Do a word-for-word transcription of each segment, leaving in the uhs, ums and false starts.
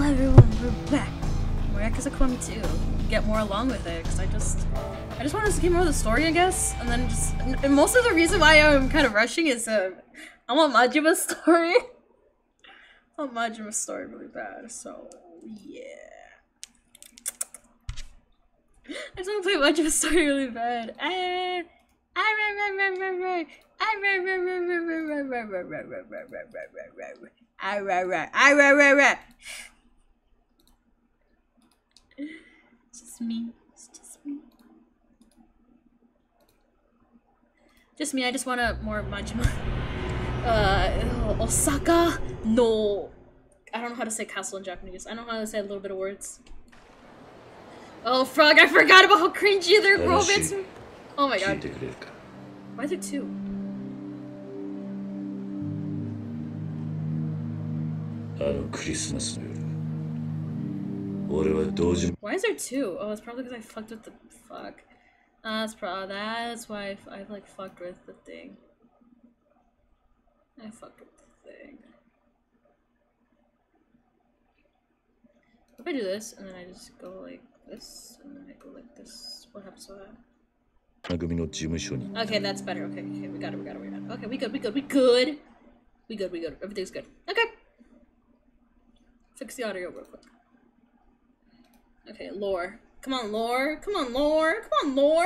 everyone, we're back. We're Yakuza Kiwami two. Get more along with it, because I just, I just wanted to get more of the story, I guess, and then just, and most of the reason why I'm kind of rushing is, uh, I want Majima's story. I want Majima's story really bad, so, yeah. I just want to play Majima's story really bad. I, I, I, I, it's just me. It's just me. Just me. I just want a more Majima. Uh, Osaka no. I don't know how to say castle in Japanese. I know how to say a little bit of words. Oh, frog! I forgot about how cringy their romance. Oh my god. Why is there two? Why is there two? Oh, it's probably because I fucked with the fuck. Uh, that's probably that's why I've, I've like fucked with the thing. I fucked with the thing. If I do this and then I just go like this and then I go like this, what happens to that? Okay, that's better. Okay, okay, we got it, we got it, we got it. Okay, we good, we good, we good. We good, we good. Everything's good. Okay. Fix the audio real quick. Okay, lore. Come on, lore. Come on, lore. Come on, lore.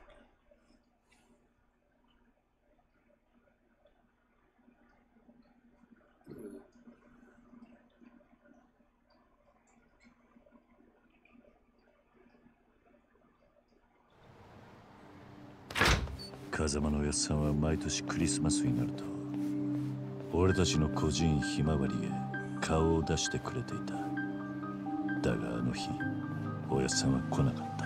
Kazama no Oya-sanは毎年クリスマスになると俺たちの個人ひまわりへ顔を出してくれていた。だがあの日おやっさんは来なかった。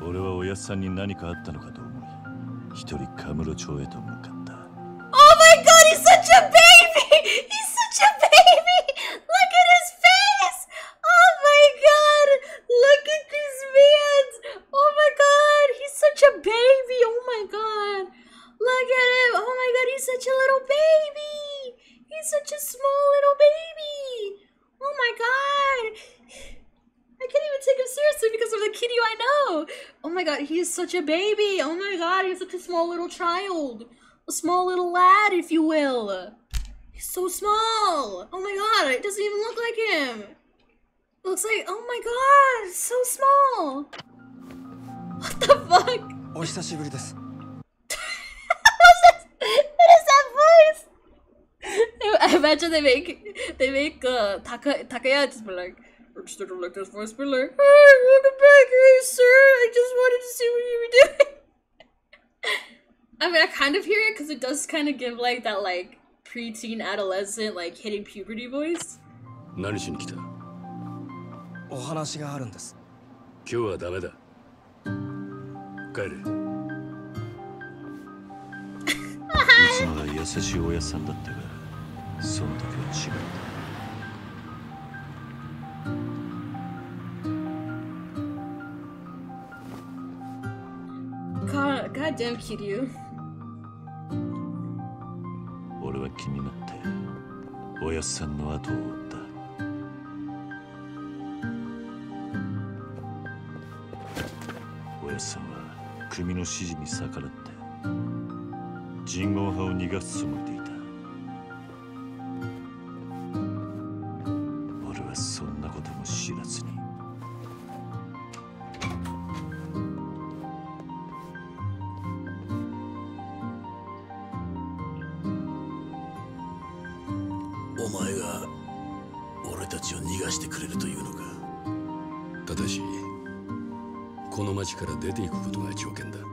俺はおやっさんに何かあったのかと思い一人カムロ町へと向かった。 Oh my god, he's such a baby! He's such a baby! Look at his face! Oh my god! Look at these hands! Oh my god, he's such a baby! Oh my god! Look at him! Oh my god, he's such a little baby! He's such a small little baby! Oh my god! I can't even take him seriously because of the kitty I know! Oh my god, he is such a baby! Oh my god, he's such a small little child! A small little lad, if you will! He's so small! Oh my god, it doesn't even look like him! It looks like, oh my god, so small! What the fuck? What is that? What is that voice? I imagine they make they make uh Taka Takaya just be like, instead of like this voice, be like, hey, welcome back, hey sir, I just wanted to see what you were doing. I mean, I kind of hear it because it does kind of give like that like preteen adolescent like hitting puberty voice. 何しに来た？お話があるんです。今日はダメだ。帰れ。 いつもが優しいおやさんだったが、その時は違った。 God, goddamn Kiryu. 俺は気になって、おやさんの後を追った。おやさんは組の指示に逆らって、人言派を逃がすつもりでいた。俺はそんなことも知らずに。 お前が俺たちを逃がしてくれるというのか。ただしこの町から出ていくことが条件だ。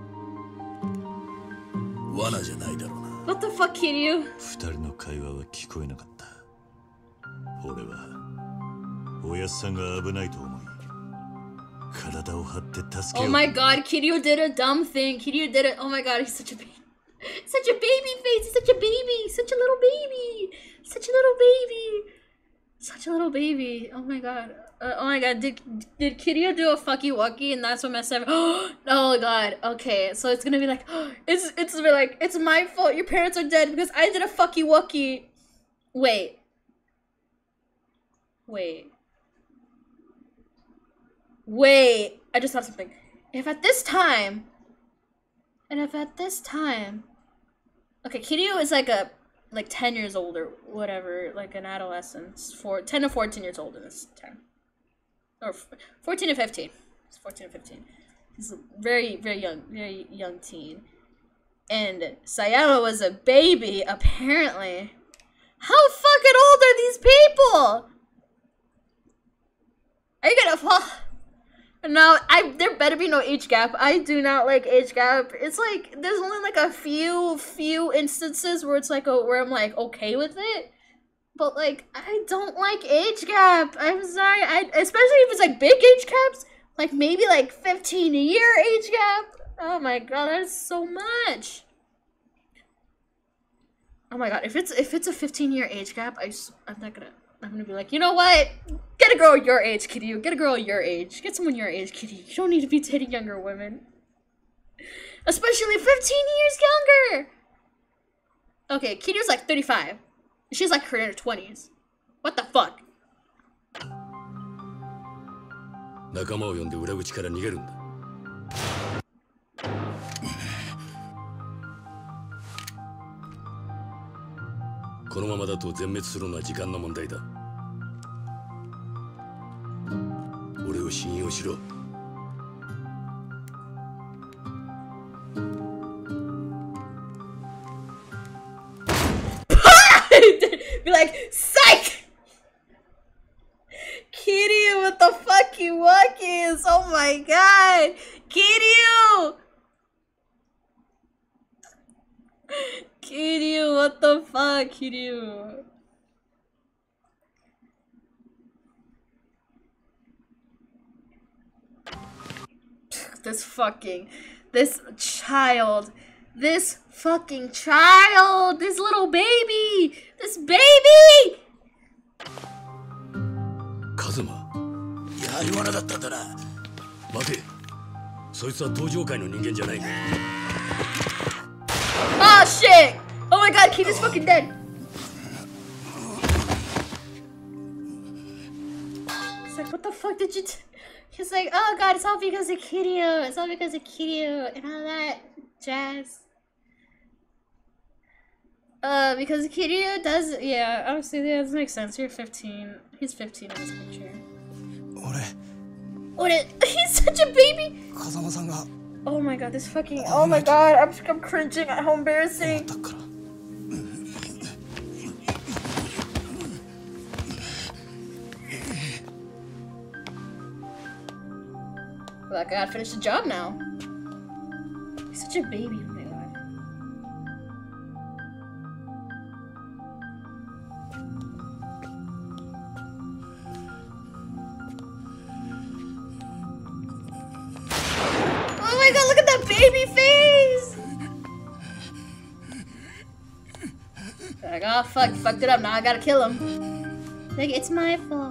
罠じゃないだろうな。 What the fuck, Kiryu? 二人の会話は聞こえなかった。俺はおやっさんが危ないと思い体を張って助けよう。 Oh my god, Kiryu did a dumb thing. Kiryu did it. Oh my god, he's such a baby. Such a baby face. He's such a baby. Such a little baby. Such a little baby. Such a little baby. Oh my god. Uh, oh my god. Did did Kiryu do a fucky wucky and that's what messed up? Oh god. Okay. So it's gonna be like, it's it's gonna be like, it's my fault. Your parents are dead because I did a fucky wucky. Wait. Wait. Wait. I just thought something. If at this time, and if at this time, okay, Kiryu is like a, like ten years old or whatever, like an adolescent, for ten to fourteen years old in this time, or fourteen to fifteen. It's fourteen to fifteen. He's a very, very young, very young teen, and Sayama was a baby apparently. How fucking old are these people? Are you gonna fall? No, I there better be no age gap. I do not like age gap. It's like there's only like a few few instances where it's like a, where I'm like okay with it, but like I don't like age gap. I'm sorry. I especially if it's like big age gaps, like maybe like fifteen year age gap. Oh my god, that's so much. Oh my god, if it's if it's a fifteen year age gap, I I'm not gonna. I'm gonna be like, you know what? Get a girl your age, Kiryu. Get a girl your age. Get someone your age, Kiryu. You don't need to be dating younger women. Especially fifteen years younger! Okay, Kiryu's like thirty-five. She's like her in her twenties. What the fuck? 仲間を呼んで裏口から逃げるんだ。このままだと全滅するのは時間の問題だ。俺を信用しろ。 Be like, psych! Kiryu with the fucky wuckies. Oh my god. Kiryu! Kiryu, what the fuck, Kiryu? This fucking, this child, this fucking child, this little baby, this baby! カズマ、やり罠だったんだな。待て、そいつは登場界の人間じゃない。 Oh shit! Oh my god, Kiryu's fucking dead. It's like, what the fuck did you do? He's like, oh god, it's all because of Kiryu. It's all because of Kiryu and all that jazz. Uh, because Kiryu does, yeah, obviously, yeah, that makes sense. You're fifteen. He's fifteen in this picture. What? He's such a baby! Oh my god, this fucking, oh my god, I'm, I'm cringing at how embarrassing. Well, I gotta finish the job now. He's such a baby, oh my god. Oh my god, look at that baby face! Like, oh fuck, fucked it up, now I gotta kill him. Like, it's my fault.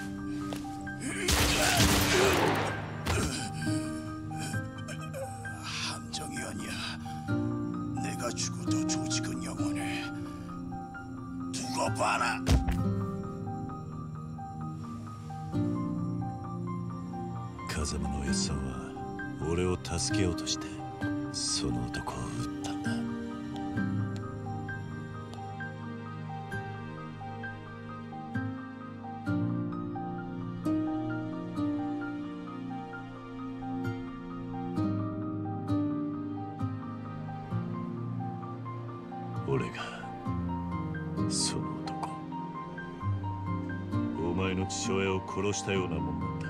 Kazamaのおやさんは俺を助けようとしてその男を撃ったんだ。俺がその男、お前の父親を殺したようなもんなんだ。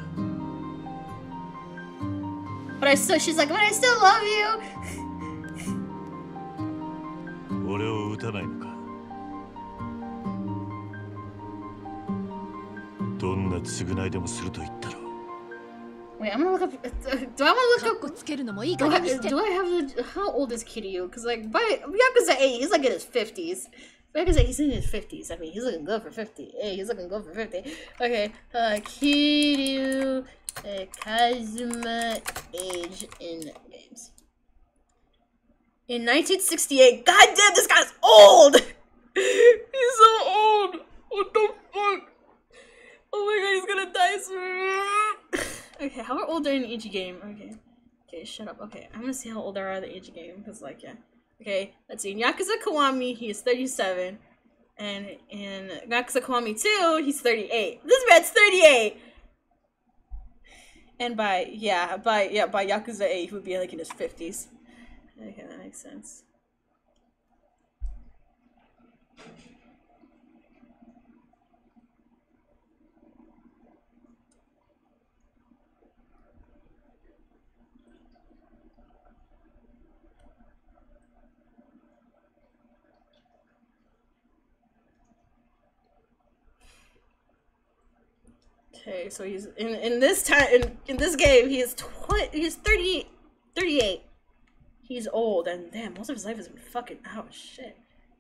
But I still, she's like, but I still love you. 俺を撃たないのか。どんな償いでもすると言ったろう。 Wait, I'm gonna look up. Do I wanna look up? Do I, do I have the? How old is Kiryu? Cause like by Yakuza eight, he's like in his fifties. Yakuza eight, he's in his fifties. I mean, he's looking good for fifty. Hey, he's looking good for fifty. Okay, uh, Kiryu uh, Kazuma age in games. In nineteen sixty-eight. God damn, this guy's old. He's so old. What the fuck? Oh Okay, how old are in each game? Okay. Okay, shut up. Okay, I'm gonna see how old they are in each game, because, like, yeah. Okay, let's see. In Yakuza Kiwami, he is thirty-seven. And in Yakuza Kiwami two, he's thirty-eight. This man's thirty-eight! And by, yeah, by, yeah, by Yakuza eight, he would be, like, in his fifties. Okay, that makes sense. Okay, so he's in in this time in, in this game he is twenty he's thirty thirty-eight. He's old and damn, most of his life has been fucking oh shit.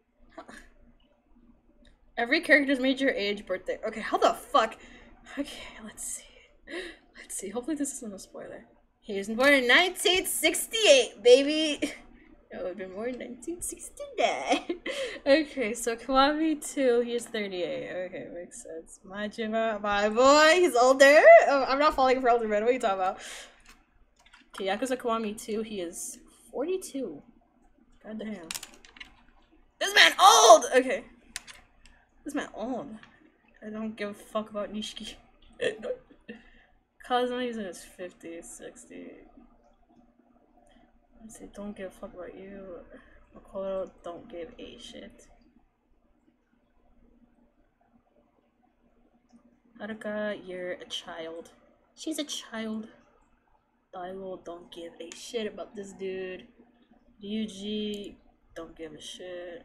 Every character's major age, birthday. Okay, how the fuck? Okay, let's see. Let's see. Hopefully this isn't a spoiler. He was born in nineteen sixty-eight, baby. It would have been born in nineteen sixty-nine. Okay, so Kiwami two, he's thirty-eight. Okay, makes sense. Majima, my boy, he's older. Oh, I'm not falling for older men. What are you talking about? Okay, Yakuza Kiwami two, he is forty-two. God damn. This man old! Okay. This man old. I don't give a fuck about Nishiki. Kazuma, he's in his fifties, sixties. Let's see, don't give a fuck about you. Makoto, don't give a shit. Haruka, you're a child. She's a child. Daigo, don't give a shit about this dude. Ryuji, don't give a shit.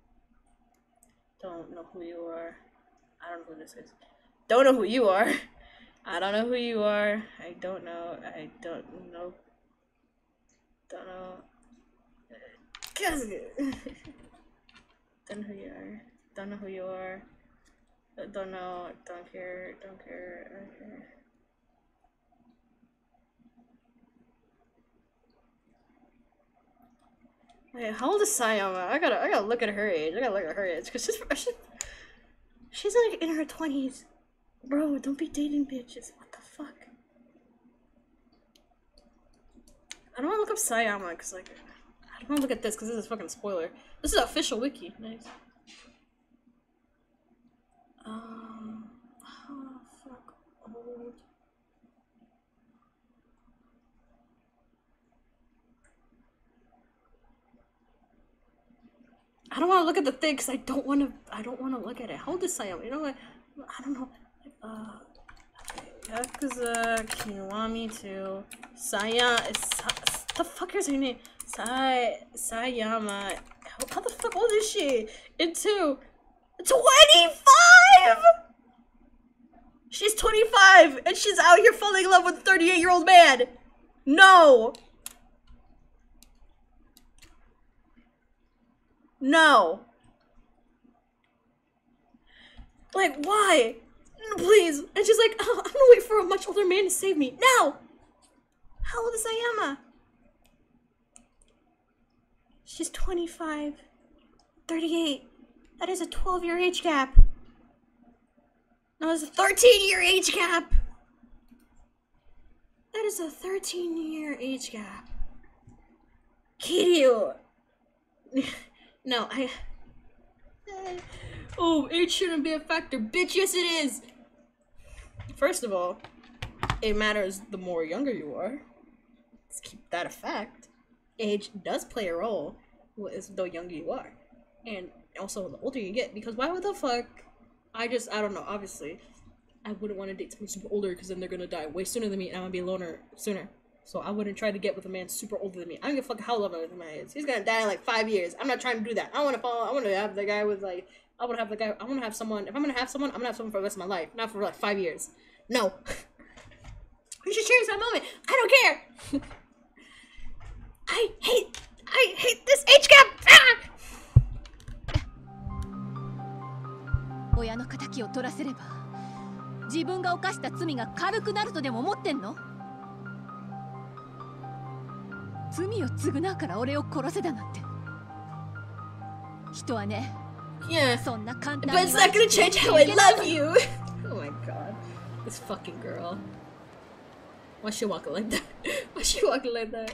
Don't know who you are. I don't know who this is. Don't know who you are. I don't know who you are. I don't know. I don't know. Don't know. Don't know who you are. Don't know who you are. Don't know. Don't care. Don't care. Don't care. Wait, how old is Sayama? I gotta, I gotta look at her age. I gotta look at her age because she's, she's, she's like in her twenties. Bro, don't be dating bitches. What the fuck? I don't want to look up Sayama because, like, I don't want to look at this because this is a fucking spoiler. This is an official wiki. Nice. Um, oh, fuck, old. I don't want to look at the thing because I don't want to. I don't want to look at it. How old is Sayama? You know what? I don't know. Uh, Yakuza Kiwami two. Saya. Sa the fuck is her name? Sai Sayama. How, how the fuck old is she? In two. twenty-five. She's twenty-five and she's out here falling in love with a thirty-eight year old man. No. No. Like, why? Please. And she's like, oh, I'm gonna wait for a much older man to save me. No! How old is Sayama? She's twenty-five. thirty-eight. That is a twelve year age gap. No, it's a thirteen year age gap. That is a thirteen year age gap. Kiryu. No, I... Oh, age shouldn't be a factor. Bitch, yes it is! First of all, it matters the more younger you are. Let's keep that a fact. Age does play a role with the younger you are. And also the older you get, because why would the fuck... I just, I don't know, obviously. I wouldn't want to date someone super older because then they're gonna die way sooner than me and I'm gonna be a loner sooner. So I wouldn't try to get with a man super older than me. I don't give a fuck how old the man is. He's gonna die in like five years. I'm not trying to do that. I wanna follow, I wanna have the guy with like, I wanna have the guy, I wanna have someone, if I'm gonna have someone, I'm gonna have someone for the rest of my life. Not for like five years. No. We should cherish that moment. I don't care. I hate, I hate this age gap. Ah! 親の敵を取らせれば自分が犯した罪が軽くなるとでも思ってんの？罪を償うから俺を殺せだなんて。人はね、 Yeah, そんな簡単に but it's not gonna change how I love you. Oh my god, this fucking girl. Why is she walking like that? Why is she walking like that?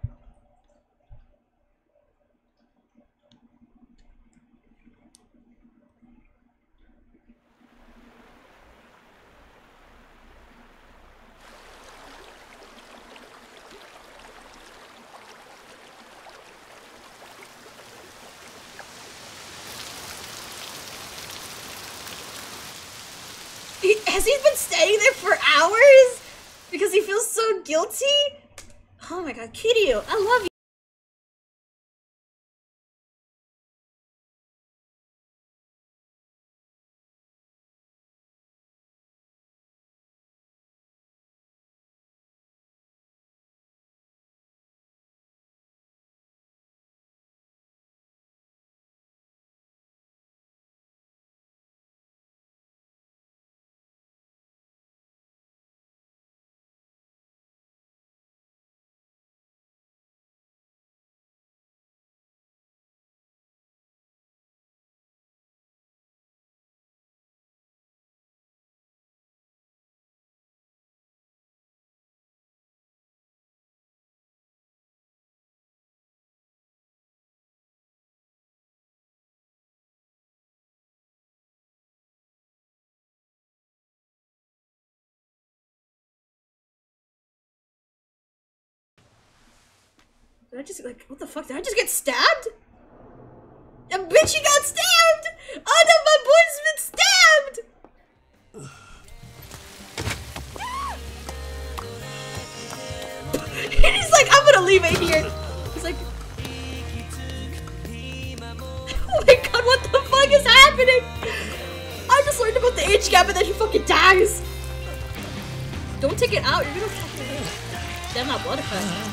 He, has he been staying there for hours? Because he feels so guilty? Oh my god, Kiryu, I love you. Did I just, like, what the fuck? Did I just get stabbed? A bitch, he got stabbed! Oh no, my boy's been stabbed! And he's like, I'm gonna leave it here. He's like, oh my god, what the fuck is happening? I just learned about the age gap and then he fucking dies. Don't take it out, you're gonna fucking... Damn, my blood effect.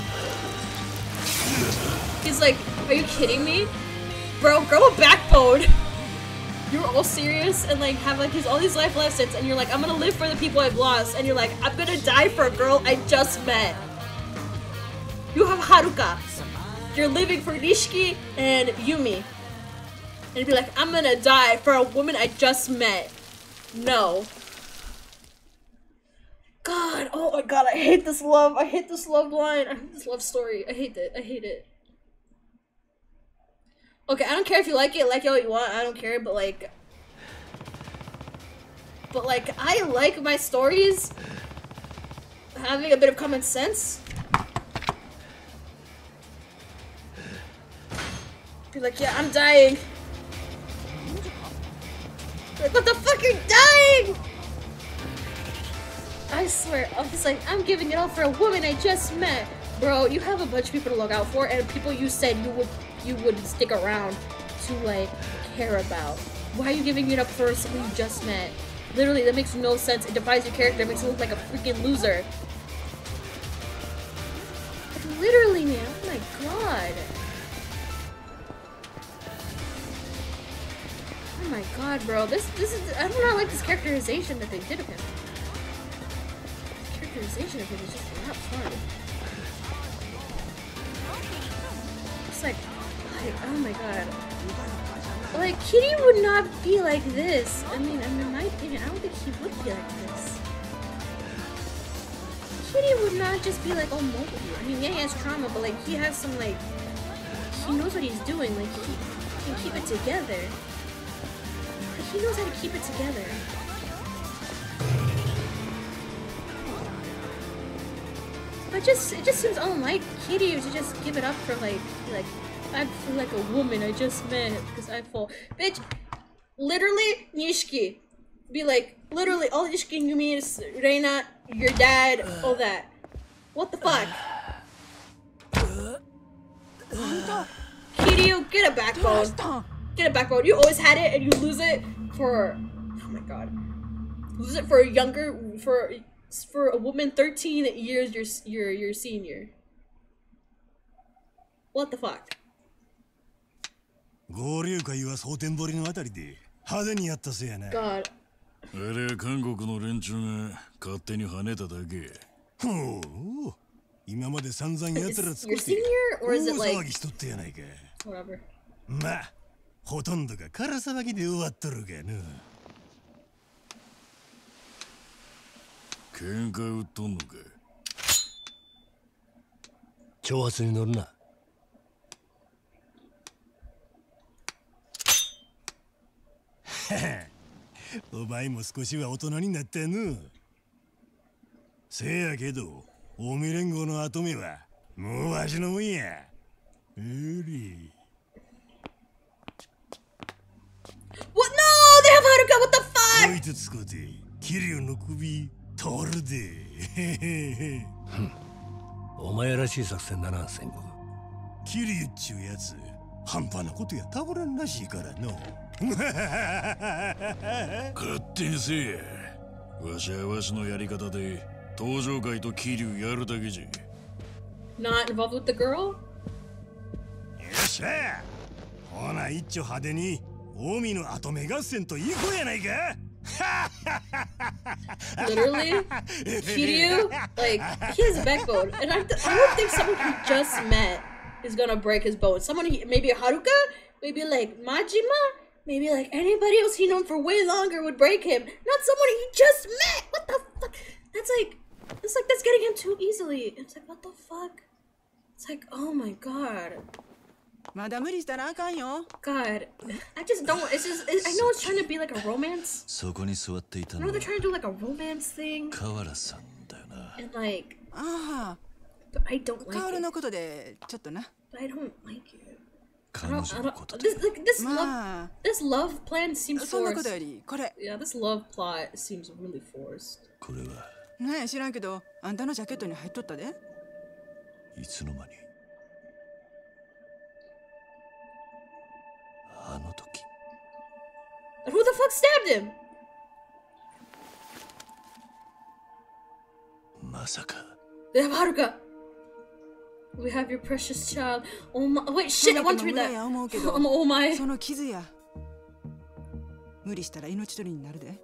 He's like, are you kidding me? Bro, grow a backbone. You're all serious and like have like his all these life lessons and you're like, I'm gonna live for the people I've lost, and you're like, I'm gonna die for a girl I just met. You have Haruka. You're living for Nishiki and Yumi. And be like, I'm gonna die for a woman I just met. No. God, oh my god, I hate this love. I hate this love line. I hate this love story. I hate it. I hate it. Okay, I don't care if you like it, like it what you want, I don't care, but like... But like, I like my stories having a bit of common sense. Be like, yeah, I'm dying. Like, what the fuck, you're dying? I swear, I'm just like, I'm giving it all for a woman I just met. Bro, you have a bunch of people to look out for, and people you said you would you would stick around to like care about. Why are you giving it up for someone you just met? Literally, that makes no sense. It defies your character. It makes you look like a freaking loser. Like, literally, man. Oh my god. Oh my god, bro. This this is I do not like this characterization that they did of him. This characterization of him is just not fun. It's like, like oh my god. Like, Kitty would not be like this. I mean, in my opinion, I don't think he would be like this. Kitty would not just be like, oh, mobile. I mean, yeah, he has trauma, but like, he has some like, he knows what he's doing. Like, he can keep it together. Like, he knows how to keep it together. But just, it just seems unlike Kitty to just give it up for like, like, I feel like a woman I just met because I fall. Bitch, literally, Nishiki. Be like, literally, all Nishiki and Yumi is Reina, your dad, all that. What the fuck? Kiryu, get a backbone. Get a backbone. You always had it and you lose it for, oh my god. Lose it for a younger, for for a woman thirteen years your, your, your senior. What the fuck? 合流会は蒼天堀のあたりで派手にやったせやな。 God. あれは韓国の連中が勝手に跳ねただけ。 ほう。今まで散々やつら作って Your senior or is it like 大騒ぎしとったやないか。 whatever. まあ、ほとんどが空騒ぎで終わっとるがな。 喧嘩売っとんのか。 挑発に乗るな。お前も少しは大人になったの。せやけど、近江連合の跡目はもうわしのもんや。うり。 What? No! They have Haruka! What the こ fuck? いつ使うて、キリオの首取るで。 お前らしい作戦だな、戦国。 キリオっちゅうやつ、半端なことやたぶらんらしいからの。 勝手にせえ。わしはわしのやり方で登場会と桐生やるだけじゃ。 Not involved with the girl? よっしゃ。ほな一丁派手に近江の跡目合戦といこうやないか。 Literally? Kiryu? Like, he has a backbone. And I, th I don't think someone he just met is gonna break his bone. Someone, he, maybe Haruka? Maybe like Majima? Maybe like anybody else he known for way longer would break him. Not someone he just met! What the fuck? That's like, it's like that's getting him too easily. It's like, what the fuck? It's like, oh my god. まだ無理したらあかんよ。 God. I just don't, it's just, it, I know it's trying to be like a romance. そこに座っていた I の know は they're trying to do like a romance thing. 河原さんだよな。 And like, あ but I don't あ、 like カオル it. のことでちょっとな。 But I don't like it. I 彼 don't, 女 I の don't, ことで this, like, this love, まあ、 this love plan seems そんなこと forced. よりこれ。 Yeah, this love plot seems really forced. これはねえ、知らんけど、あんたのジャケットに入っとったで。 いつの間に。あの時。 And who the fuck stabbed him? まさか。 They have Haruka. We have your precious child. Oh my, wait, shit, I want to read 無駄や that. 思うけど、 I'm oh my. その傷や。無理したら命取りになるで。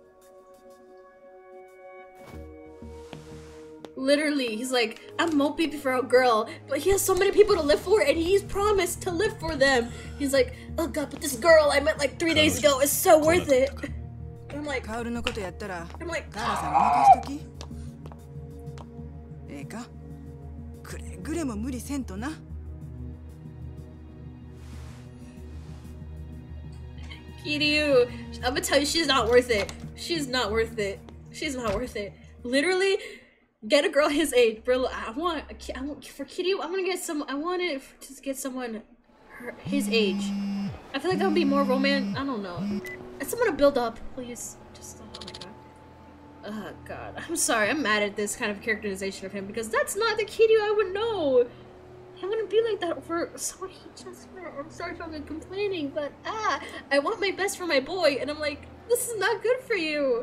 Literally, he's like, I'm mopey for a girl, but he has so many people to live for, and he's promised to live for them. He's like, oh god, but this girl I met like three days ago is so worth it. And I'm like, カオルのことやったら、 I'm like, ガーラさんに任しとき。ええか、くれぐれも無理せんとな。 Kiryu, I'm gonna tell you, she's not worth it. She's not worth it. She's not worth it. Literally, get a girl his age, bro. I want, a ki- I want for Kiryu. I want to get some. I want it to get someone her, his age. I feel like that would be more romantic. I don't know. Someone to build up, please. Just oh my god. Oh god. I'm sorry. I'm mad at this kind of characterization of him because that's not the Kiryu I would know. I wouldn't be like that over someone he just met. I'm sorry if I'm complaining, but ah, I want my best for my boy, and I'm like, this is not good for you.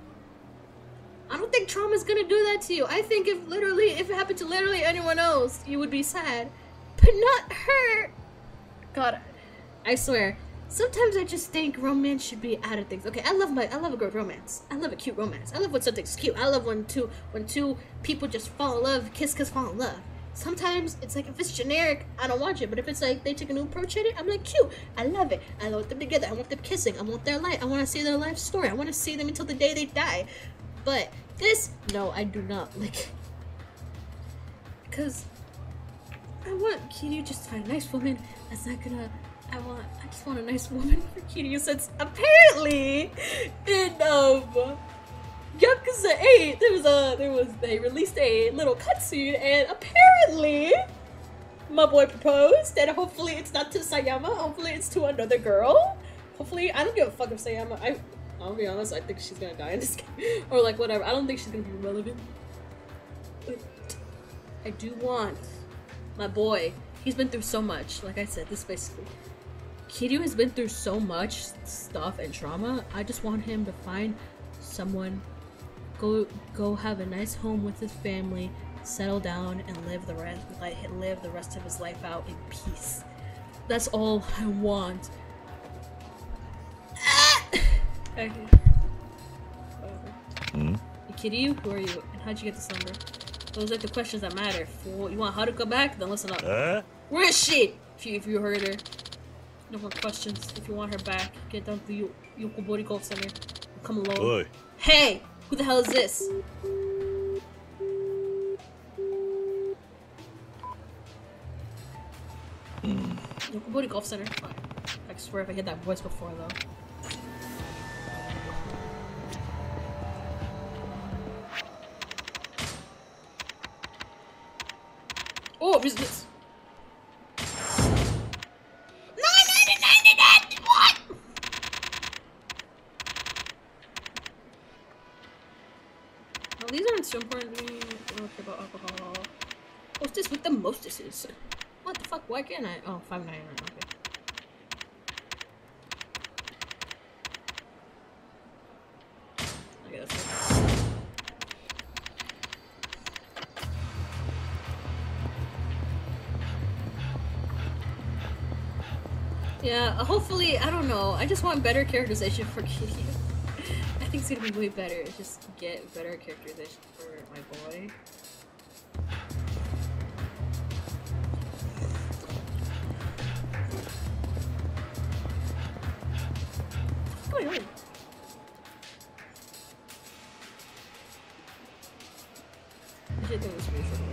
I don't think trauma's gonna do that to you. I think if literally, if it happened to literally anyone else, you would be sad, but not her. God, I swear. Sometimes I just think romance should be added things. Okay, I love my, I love a good romance. I love a cute romance. I love when something's cute. I love when two, when two people just fall in love, kiss, kiss, fall in love. Sometimes it's like if it's generic, I don't watch it. But if it's like they take a new approach at it, I'm like, cute. I love it. I want them together. I want them kissing. I want their life. I want to see their life story. I want to see them until the day they die. But this, no, I do not like. Because I want Kiryu just to find a nice woman that's not gonna. I want. I just want a nice woman for Kiryu since apparently in um. Yakuza eight, there was a there was they released a little cutscene, and apparently my boy proposed, and hopefully it's not to Sayama, hopefully it's to another girl. Hopefully, I don't give a fuck if Sayama. I I'll be honest, I think she's gonna die in this game, or like whatever. I don't think she's gonna be relevant. But I do want my boy. He's been through so much. Like I said, this basically. Kiryu has been through so much stuff and trauma. I just want him to find someone. Go, go have a nice home with his family, settle down, and live the rest, like live the rest of his life out in peace. That's all I want. Ah! Okay. Hmm? Kiryu, who are you, and how'd you get this number? Those are the questions that matter. Fool. You want Haruka back? Then listen up. Uh? Where is she? If you if you heard her. No more questions. If you want her back, get down to the Yokobori Golf Center. Come along. Oi. Hey! Who the hell is this? Yokobori Golf Center. Fine. I swear if I hit that voice before though. Oh, business. What? Well, these aren't so important to me. I don't care about alcohol. Hostess with the mostesses. What the fuck? Why can't I? Oh, five ninety-nine. Okay. Okay, that's good. Yeah, hopefully, I don't know. I just want better characterization for Kitty. I think it's gonna be way better. Just get better characterization for my boy. What's going on? I should think this really short.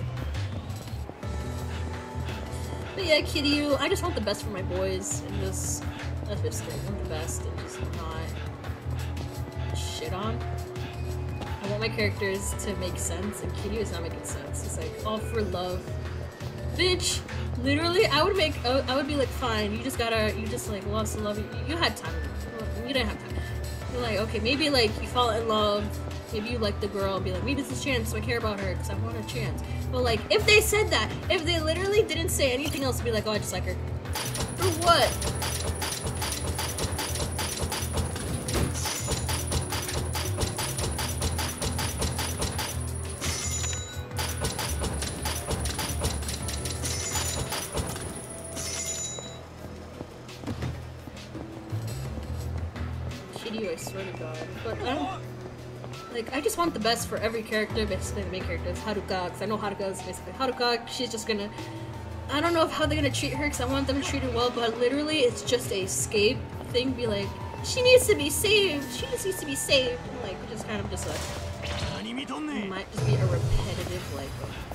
But yeah, Kiryu, I just want the best for my boys, and just, that's just it, want the best, and just not shit on. I want my characters to make sense, and Kiryu is not making sense. It's like, all for love. Bitch, literally, I would make, I would be like, fine, you just gotta, you just like, lost to love, you, you had time, you didn't have time. You're like, okay, maybe like, you fall in love, maybe you like the girl, and be like, maybe it's a chance, so I care about her, because I want a chance. But like, if they said that, if they literally didn't say anything else, be like, oh, I just like her. For what? Shitty, I swear to God. But I don't... Like, I just want the best for every character, basically the main character is Haruka, because I know Haruka is basically Haruka. She's just gonna... I don't know how they're gonna treat her, because I want them to treat her well, but literally it's just a escape thing. Be like, she needs to be saved, she just needs to be saved. And like, just kind of just like... It might just be a repetitive, like...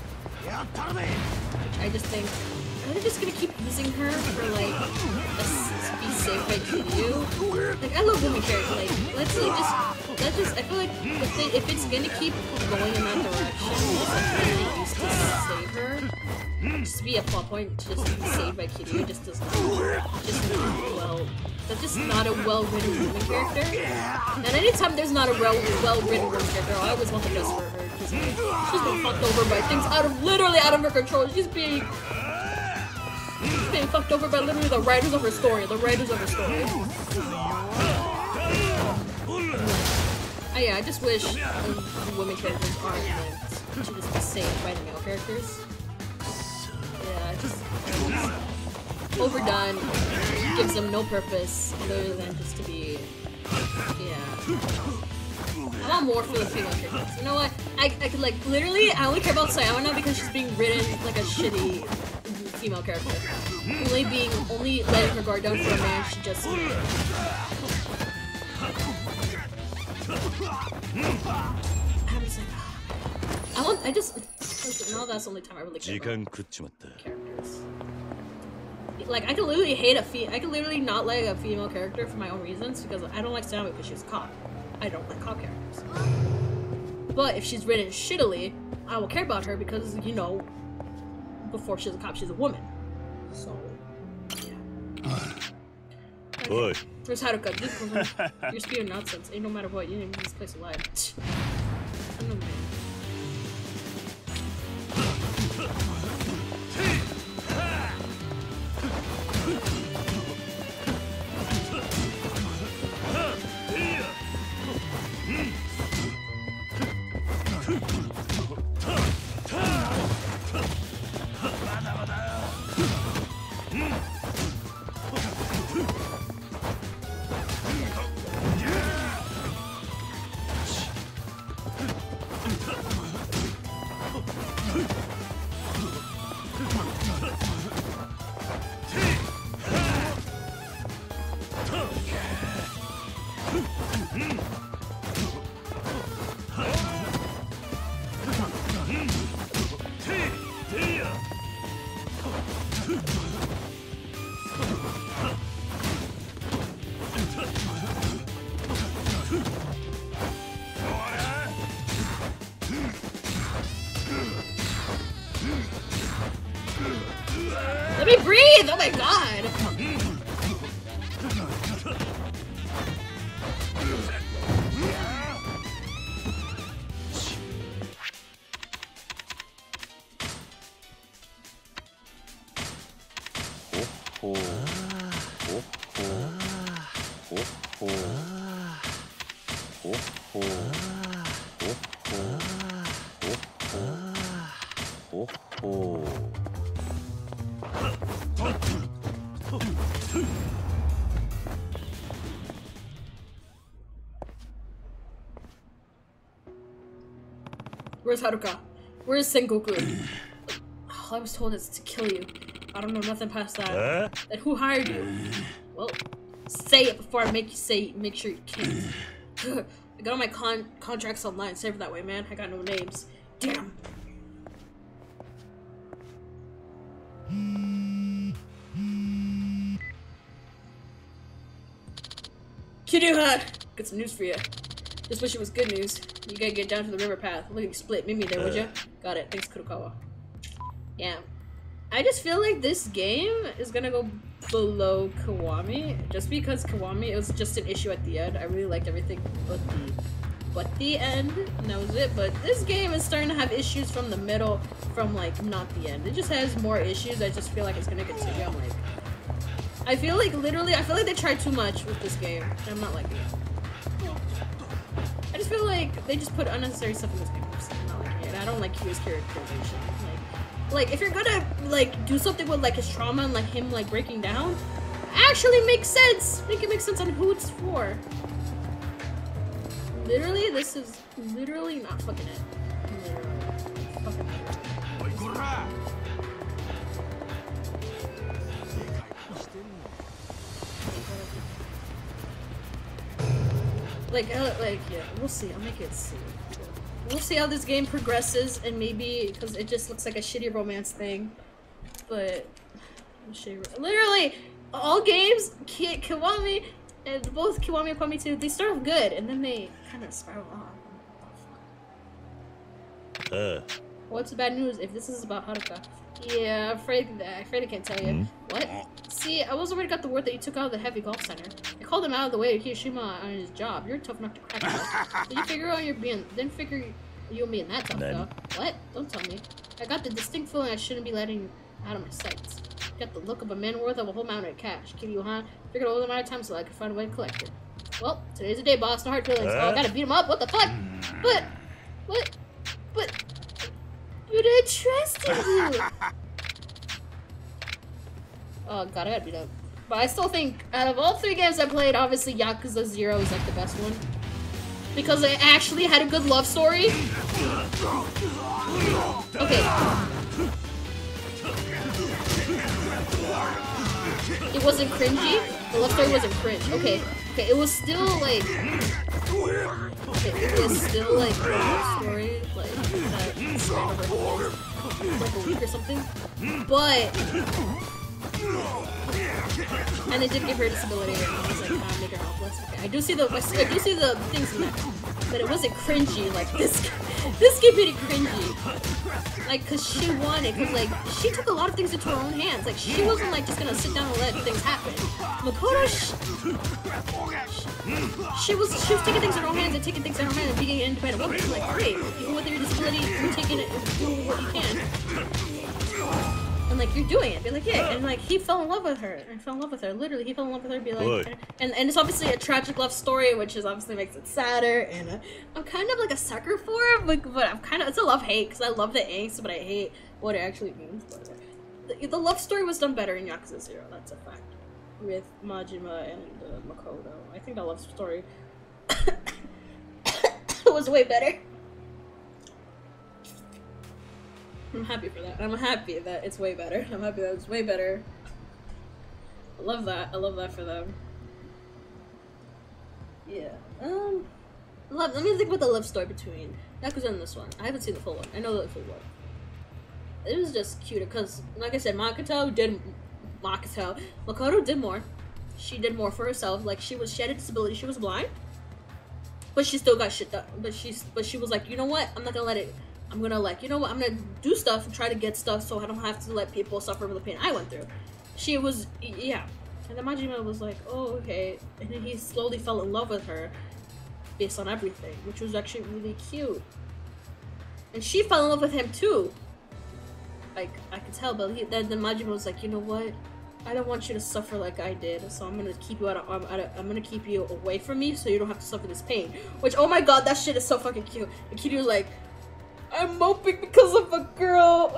Which I just think... Are they just gonna keep using her for like a be saved by Kiryu? Like I love women characters. Like let's like just let's just I feel like if, they, if it's gonna keep going in that direction, just like they used to save her, just be a plot point to just be saved by Kiryu just does not just not well. That's just not a well-written woman character. And anytime there's not a well well-written woman character, I always want the best for her. She's she's been fucked over by things out of literally out of her control. She's being She's being fucked over by literally the writers of her story. The writers of her story. Oh, yeah, I just wish um, women characters aren't meant to just be saved by the male characters. Yeah, just, just overdone. Gives them no purpose other than just to be. Yeah. I want more for the female characters. You know what? I, I could like literally. I only care about Sayona because she's being written like a shitty female character. Only being, only letting her guard down for a man she just made. I'm just like, I want, I just, now that's the only time I really care about characters. Like, I could literally hate a fe- I could literally not like a female character for my own reasons, because I don't like Sayona because she's a cop. I don't like cop characters. But if she's written shittily, I will care about her because, you know, before she's a cop, she's a woman. So, yeah. Oi. Where's Haruka? This you're spewing nonsense. Ain't no matter what, you didn't leave this place alive. I don't know, man. Let me breathe! Oh my god! Where's Haruka? Where's Sengoku? Oh, I was told it's to kill you. I don't know nothing past that. Huh? And who hired you? Well, say it before I make you say. Make sure you can't. I got all my con contracts online. Save it that way, man. I got no names. Damn. Kiryuha! Got some news for you. Just wish it was good news. You gotta get down to the river path. Look at you split. Meet me there, would ya? Got it. Thanks, Kurokawa. Yeah. I just feel like this game is gonna go below Kiwami, just because Kiwami, it was just an issue at the end. I really liked everything but the, but the end, and that was it. But this game is starting to have issues from the middle, from like not the end. It just has more issues. I just feel like it's gonna continue. I'm like, I feel like literally, I feel like they tried too much with this game. And I'm not liking it. I just feel like they just put unnecessary stuff in this game. I'm not liking it. And I don't like Q's characterization. Like, like if you're gonna like do something with like his trauma and like him like breaking down, actually makes sense. Make it make sense on who it's for. Literally, this is literally not fucking it. Literally, fucking it. Like, uh, like, yeah, we'll see. I'll make it see. We'll see how this game progresses, and maybe because it just looks like a shitty romance thing. But literally, all games, Ki Kiwami, and both Kiwami and Kiwami two, they start off good, and then they kind of spiral off. Uh. What's the bad news? If this is about Haruka, yeah, I'm afraid. I'm afraid I can't tell you. Mm. What? See, I was already got the word that you took out of the heavy golf center. I called him out of the way to Kirishima on his job. You're tough enough to crack it. So you figure out you're being, then figure you'll be in that tough though. What? Don't tell me. I got the distinct feeling I shouldn't be letting out of my sights. Got the look of a man worth of a whole mountain of cash. Kiryuha figured all the amount of time so I could find a way to collect it. Well, today's the day, boss. No hard feelings. Oh, I gotta beat him up. What the fuck? But, what? But, but I trusted you. Oh god, I gotta beat up. But I still think, out of all three games I played, obviously Yakuza zero is like the best one. Because it actually had a good love story. Okay. It wasn't cringy. The love story wasn't cringe. Okay. Okay, it was still like... Okay, it was still like a love story. Like, that like a week or something. But... And they did give her a disability, and I was like, ah, make her helpless. Okay, I do see the, I do see the things in that, but it wasn't cringy like this. This game made it cringy, like, cause she wanted, cause like she took a lot of things into her own hands. Like she wasn't like just gonna sit down and let things happen. Makoto, she, she was she was taking things in her own hands and taking things in her hands and being an independent woman. Like, great, even with your disability, you're taking it and doing what you can. And like you're doing it, be like, yeah, and like he fell in love with her, and fell in love with her. Literally, he fell in love with her. Be like, and and it's obviously a tragic love story, which is obviously makes it sadder. And uh, I'm kind of like a sucker for it, but, but I'm kind of it's a love hate because I love the angst, but I hate what it actually means. But the, the love story was done better in Yakuza zero. That's a fact. With Majima and uh, Makoto, I think the love story was way better. I'm happy for that. I'm happy that it's way better. I'm happy that it's way better. I love that. I love that for them. Yeah. Um. Love. Let me think about the love story between Yakuza and this one. I haven't seen the full one. I know the full one. It was just cuter because, like I said, Makoto did. Makoto. Makoto did more. She did more for herself. Like she was. She had a disability. She was blind. But she still got shit done. But she's. But she was like, you know what? I'm not gonna let it I'm gonna like, you know what, I'm gonna do stuff and try to get stuff so I don't have to let people suffer the pain I went through. She was, yeah. And then Majima was like, oh, okay. And then he slowly fell in love with her based on everything, which was actually really cute. And she fell in love with him too. Like, I could tell, but he, then, then Majima was like, you know what? I don't want you to suffer like I did, so I'm gonna keep you out of, out of, I'm gonna keep you away from me so you don't have to suffer this pain. Which, oh my god, that shit is so fucking cute. And Kiryu was like, I'm moping because of a girl.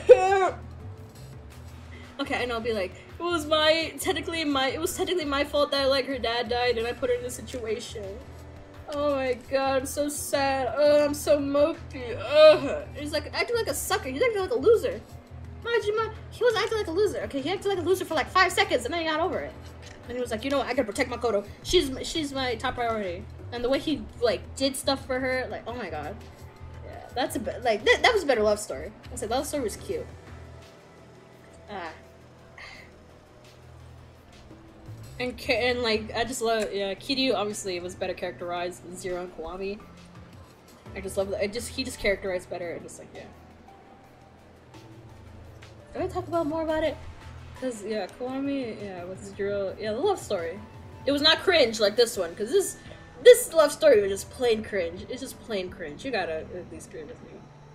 Okay, and I'll be like, it was my, technically my, it was technically my fault that like her dad died and I put her in this situation. Oh my god, I'm so sad. Oh, I'm so mopey. Ugh. He's like acting like a sucker. He's acting like a loser. Majima, he was acting like a loser. Okay, he acted like a loser for like five seconds and then he got over it. And he was like, you know what, I gotta protect Makoto. She's she's my top priority. And the way he like did stuff for her, like, oh my god. Yeah, that's a bit like th that was a better love story. I said love story was cute. Ah. And and like I just love yeah, Kiryu obviously was better characterized than Zero and Kiwami. I just love that. I just he just characterized better and just like yeah. Did I talk about more about it? Cause yeah, Kiwami, yeah, with Zero, yeah, the love story. It was not cringe like this one, cause this this love story was just plain cringe. It's just plain cringe. You gotta at least agree with me.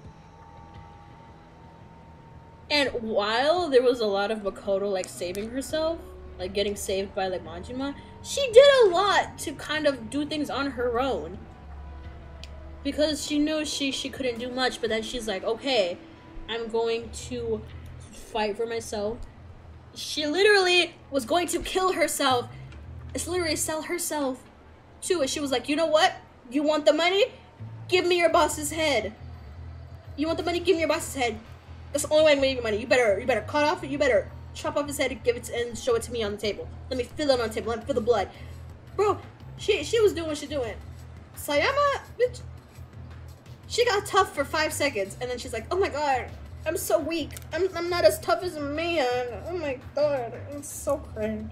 And while there was a lot of Makoto like saving herself, like getting saved by like Majima, she did a lot to kind of do things on her own. Because she knew she she couldn't do much, but then she's like, okay, I'm going to fight for myself. She literally was going to kill herself. It's literally sell herself to it. She was like, you know what? You want the money? Give me your boss's head. You want the money? Give me your boss's head. That's the only way I'm gonna give you money. You better, you better cut off. You better chop off his head and give it to, and show it to me on the table. Let me feel it on the table. Let me feel the blood, bro. She she was doing what she doing. Sayama, bitch. She got tough for five seconds, and then she's like, oh my god. I'm so weak. I'm, I'm not as tough as a man. Oh my god. It's so cringe.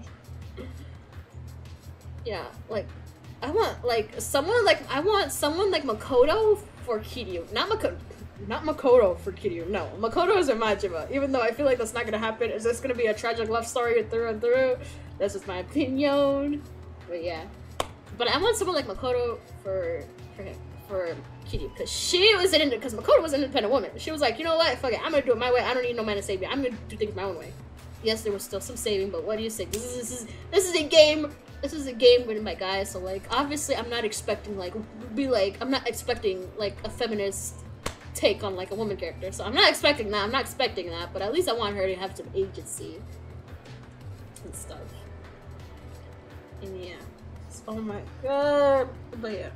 Yeah, like, I want, like, someone like, I want someone like Makoto for Kiryu. Not Makoto. Not Makoto for Kiryu. No. Makoto is a Majima. Even though I feel like that's not gonna happen. Is this gonna be a tragic love story through and through? That's just my opinion. But yeah. But I want someone like Makoto for, for him. For Kiryu, because she was an because Makoto was an independent woman. She was like, you know what, fuck it, I'm gonna do it my way. I don't need no man to save me. I'm gonna do things my own way. Yes, there was still some saving, but what do you say? This is this is this is a game. This is a game written by guys. So like, obviously, I'm not expecting like be like I'm not expecting like a feminist take on like a woman character. So I'm not expecting that. I'm not expecting that. But at least I want her to have some agency and stuff. And yeah. Oh my god. But yeah.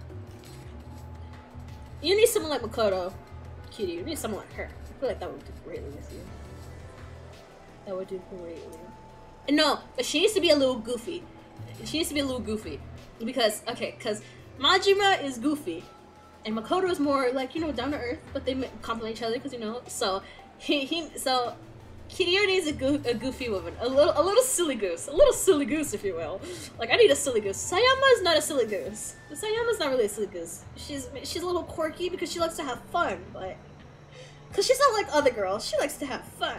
You need someone like Makoto, Kiryu. You need someone like her. I feel like that would do greatly with you. That would do greatly. And no, but she needs to be a little goofy. She needs to be a little goofy. Because, okay, because Majima is goofy. And Makoto is more, like, you know, down to earth. But they complement each other because, you know. So, he, he, so, Kiryu needs a, go a goofy woman. A little, a little silly goose. A little silly goose, if you will. Like, I need a silly goose. Sayama is not a silly goose. Sayama's not really a silly goose. She's she's a little quirky because she likes to have fun, but because she's not like other girls, she likes to have fun.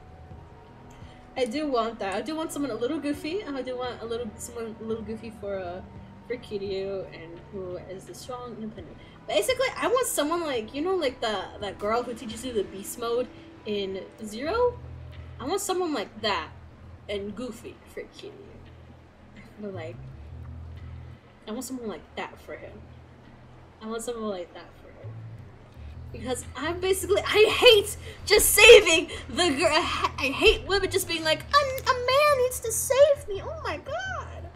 I do want that. I do want someone a little goofy. I do want a little someone a little goofy for uh for Kiryu and who is the strong, independent. Basically, I want someone like you know like the that girl who teaches you the beast mode in Zero. I want someone like that and goofy for Kiryu. But like. I want someone like that for him. I want someone like that for him. Because I'm basically, I hate just saving the girl. I, I hate women just being like, a, a man needs to save me. Oh my god.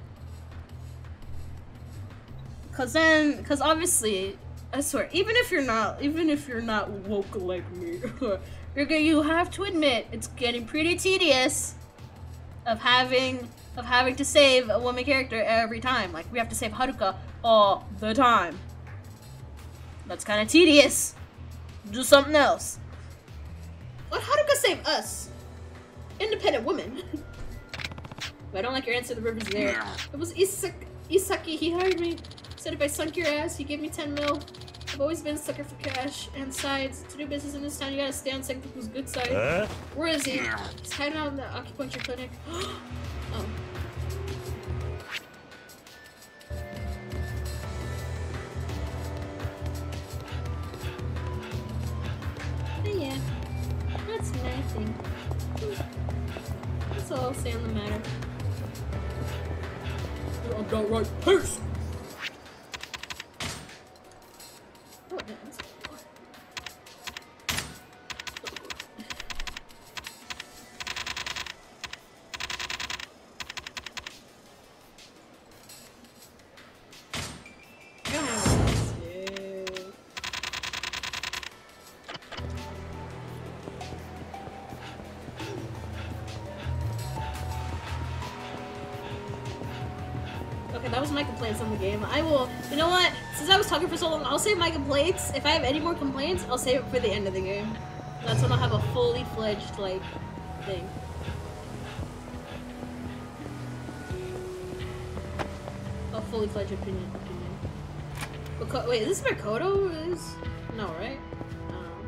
Cause then, cause obviously, I swear, even if you're not, even if you're not woke like me, you're gonna, you have to admit it's getting pretty tedious of having. Of having to save a woman character every time. Like, we have to save Haruka all the time. That's kind of tedious. Do something else. Let Haruka save us. Independent women. But I don't like your answer, the river's there. It was Isak Isaki, he hired me. Said if I sunk your ass, he gave me ten mil. I've always been a sucker for cash and sides. To do business in this town, you gotta stay on Sengoku's good side. Huh? Where is he? He's hiding out in the acupuncture clinic. Oh. But yeah, that's nothing. That's all I'll say on the matter. I'm downright pissed! Oh, that's Okay, that was my complaints on the game. I will, you know what? Since I was talking for so long, I'll save my complaints. If I have any more complaints, I'll save it for the end of the game. That's when I'll have a fully fledged, like, thing. A fully fledged opinion. opinion. But, wait, is this where Kodo is? No, right? Um,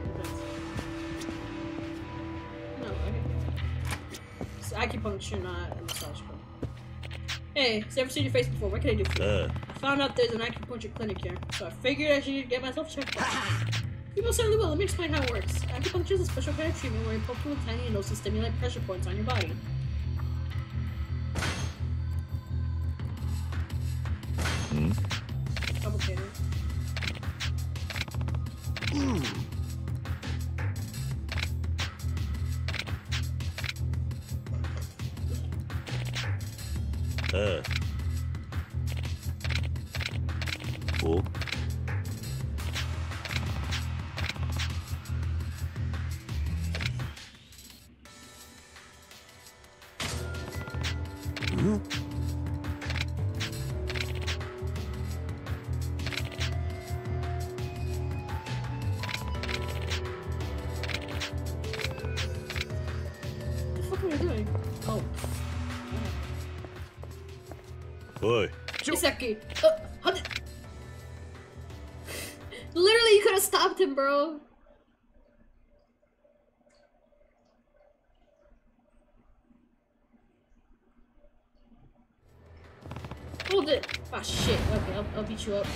no, right? It's acupuncture, not a massage club. Hey, I've never seen your face before. What can I do for you? Uh. I found out there's an acupuncture clinic here, so I figured I should get myself checked out. You most certainly will. Let me explain how it works. Acupuncture is a special kind of treatment where you poke with tiny needles to stimulate pressure points on your body. Hmm? Complicated. Uh. Oh. Hmm? What the fuck are you doing? Oh. Oi. Isaki. Uh, how did... Literally, you could have stopped him, bro. Hold it. Ah, shit. Okay, I'll, I'll beat you up.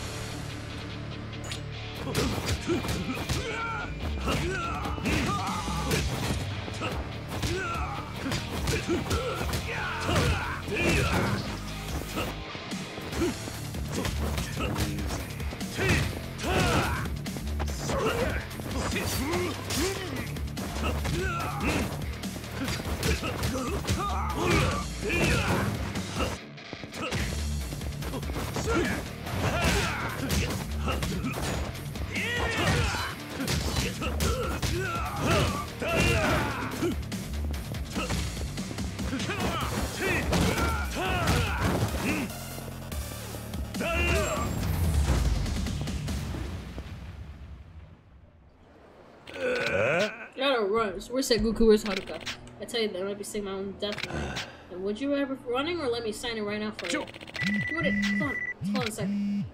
Gotta run. So where's Sengoku? Where's Haruka? I tell you, they might be saying my own death. And would you ever running, or let me sign it right now for you? What it? Hold on. Hold on a second.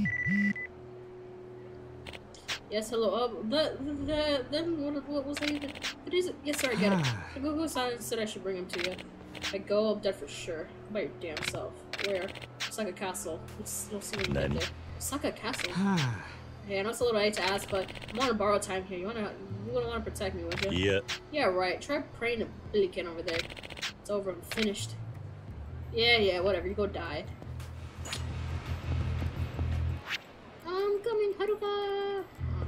Yes, hello. Uh, the, the, then what, what was I even? What is it? Yes, sir, I get it. Sengoku said I should bring him to you. If I go, I'm dead for sure. By your damn self. Where? Osaka Castle. Let's, we'll see when you get there. Osaka Castle? Hey, I know it's a little late to ask, but I want to borrow time here. You wanna, you wouldn't want to protect me, would you? Yeah. Yeah, right. Try praying to Billiken over there. It's over. I'm finished. Yeah, yeah, whatever. You go die. I'm coming, Haruka! Oh,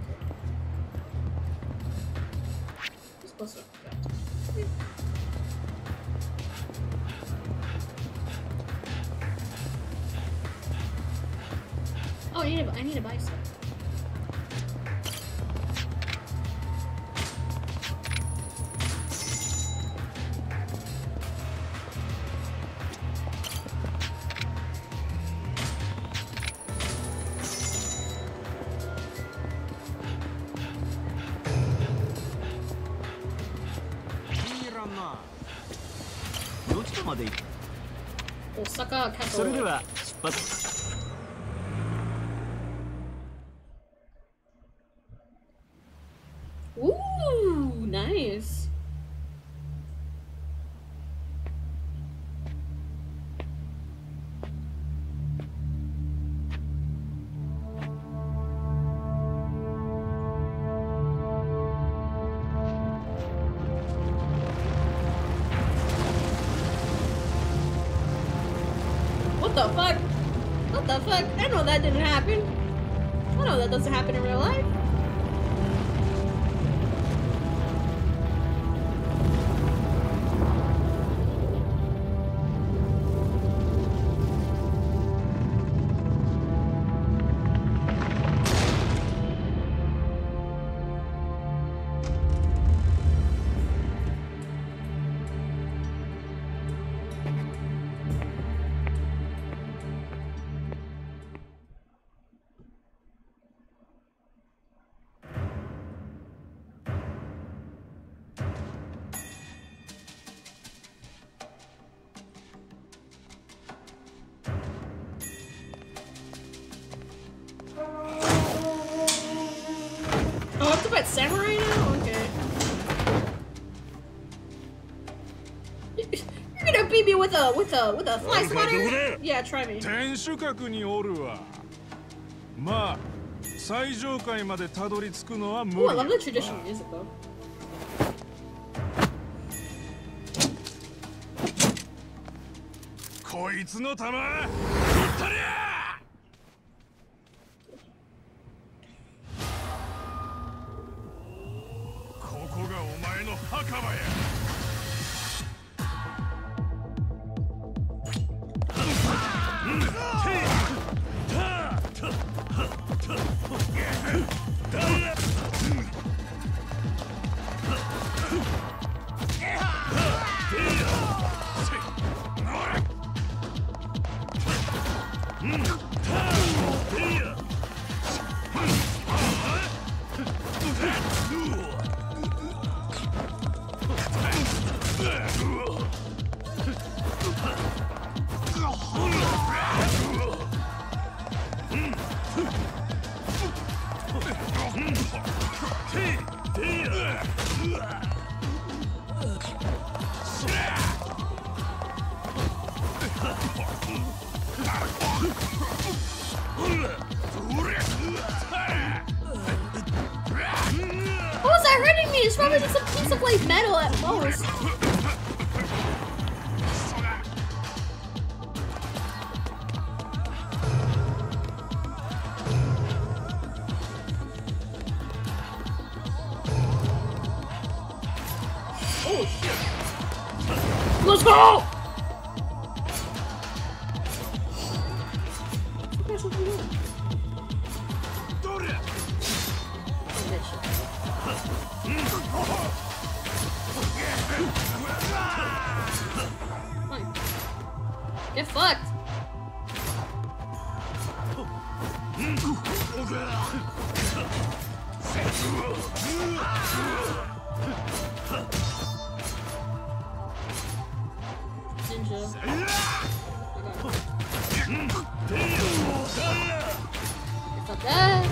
okay. Just close enough. Yeah. Oh, I need to, I need to buy stuff. Osaka Castle. What the fuck? What the fuck? I know that didn't happen. I know that doesn't happen in real life. Samurai now? Okay. You're gonna beat me with a with a with a fly swatter? Yeah, try me. 天守閣におるわ。まあ、最上階までたどり着くのは無理。 Oh, I love the traditional music though. こいつの弾、いったりゃ！ ここがお前の墓場や。 How is that hurting me? It's probably just a piece of like metal at most. Oh shit. Let's go! Get fucked. Ninja. It's not that.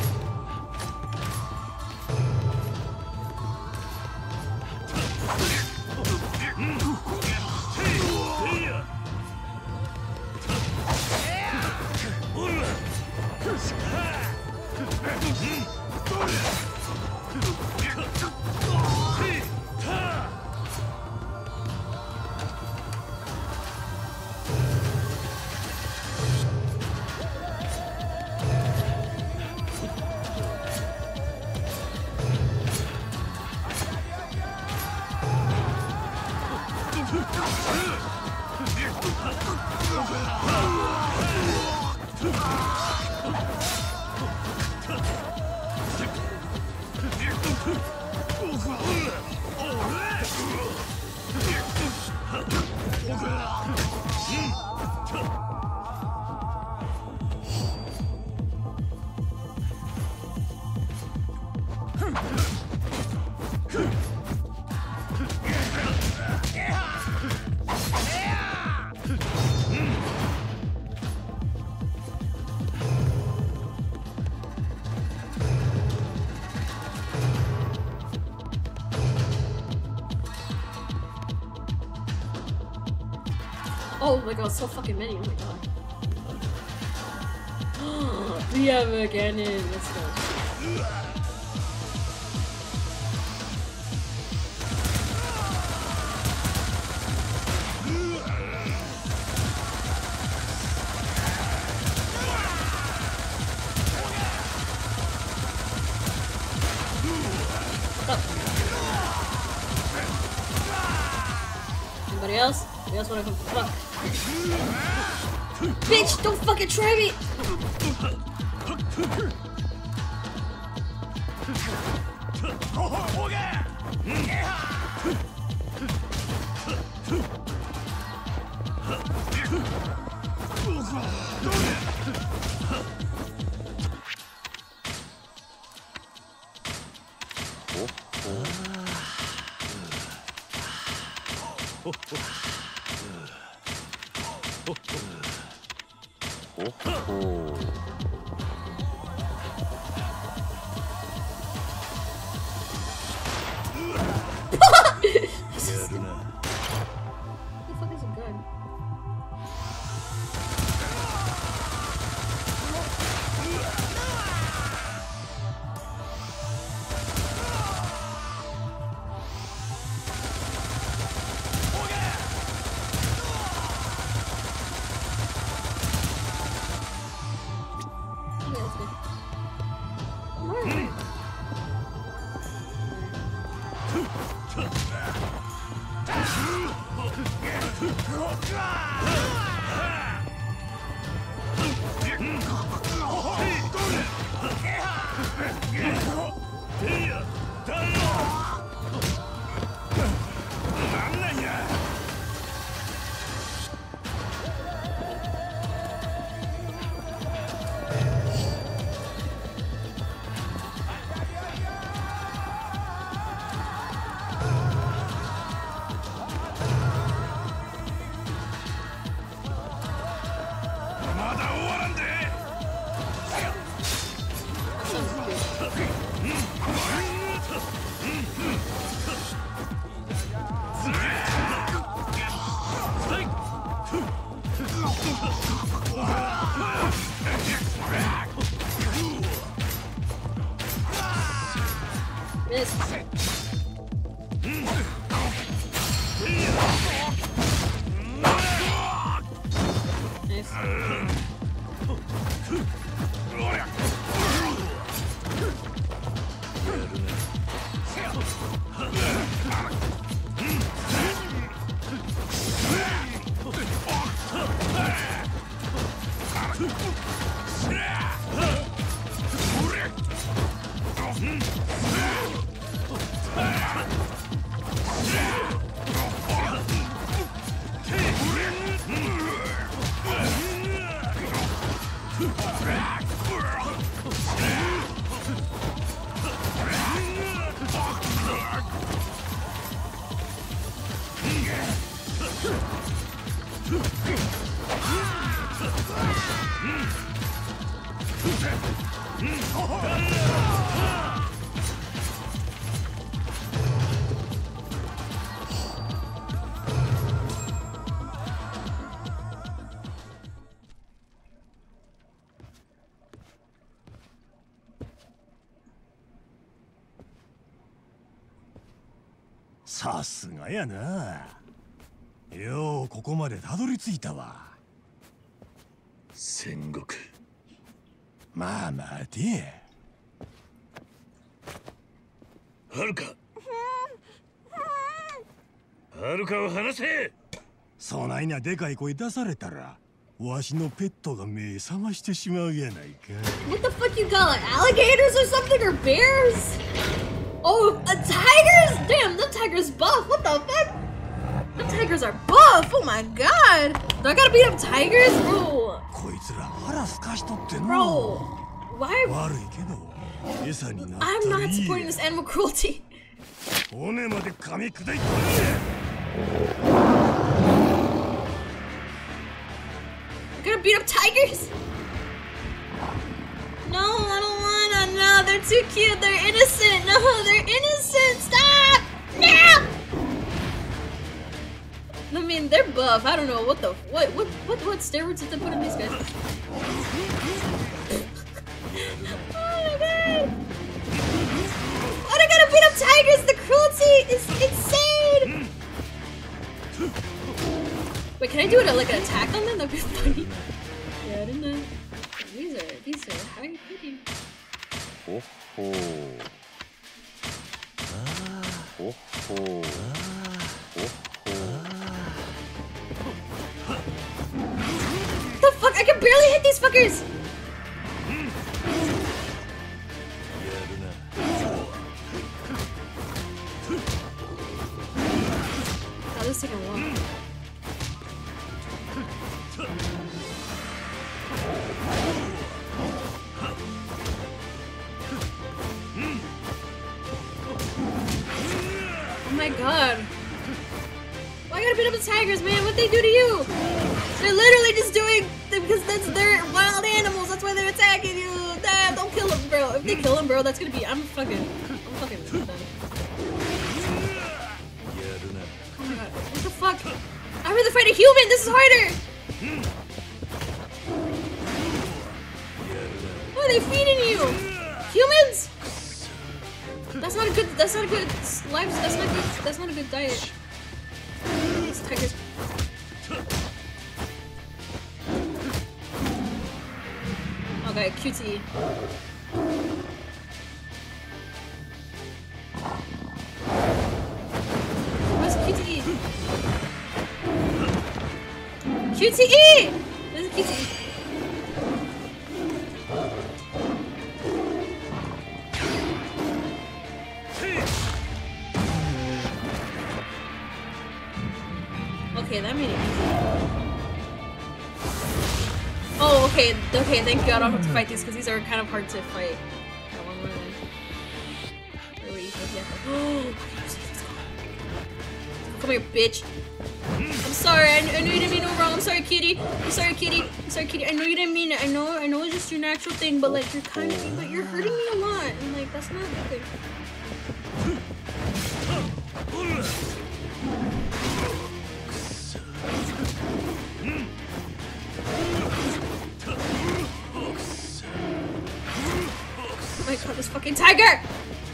Oh my god, so fucking many, oh my god. We have a cannon, let's go. up. Anybody else? Anybody else wanna come fuck? Bitch, don't fucking try me! さすがやな。ようここまでたどり着いたわ。 戦国。 まあ待て。 はるか。はるかを離せ。 そないなでかい声出されたら、わしのペットが目覚ましてしまうやないか。 What the fuck you call it? Alligators or something or bears? Oh, uh, tigers? Damn, the tigers buff. What the fuck? The tigers are buff. Oh my god. Do I gotta beat up tigers, bro? こいつら腹すかしとっての。 Bro, why? 悪いけど、餌になったらいい。 I'm not supporting this animal cruelty. 骨まで噛み砕いてね。 I'm gonna beat up tigers? No, I don't wanna. No, they're too cute. They're innocent. No, they're innocent. Stop! No! I mean, they're buff. I don't know what the what what what what steroids did they put in these guys? Oh my god! Why do I gotta beat up tigers? The cruelty is insane. Wait, can I do it like an attack on them? That'd be funny. Yeah, I didn't know. These are these are high hitting. Oh oh. The fuck? I can barely hit these fuckers! Oh, this is taking a while. Oh my god. Why I gotta beat up the tigers, man? What'd they do to you? They're literally just doing because that's they're wild animals. That's why they're attacking you. Damn, don't kill them, bro. If they kill them, bro, that's gonna be. I'm fucking. I'm fucking done. Oh my god. What the fuck? I'd rather fight a human. This is harder. What are they feeding you? Humans? That's not a good. That's not a good life. That's not good. That's not a good diet. These tigers. Okay, Q T. Where's Q T E? Q T E! Where's Q T E? Okay, that made it easy. Oh, okay, okay, thank God I don't have to fight these because these are kind of hard to fight. That one more than... Where were you? Yeah. Oh, come here, bitch. I'm sorry, I, I know you didn't mean no wrong. I'm sorry, kitty. I'm sorry, kitty. I'm sorry, kitty. I know you didn't mean it. I know, I know it's just your natural thing, but like, you're kind of, but you're hurting me a lot. And like, that's not a good thing. Oh my god, this fucking tiger!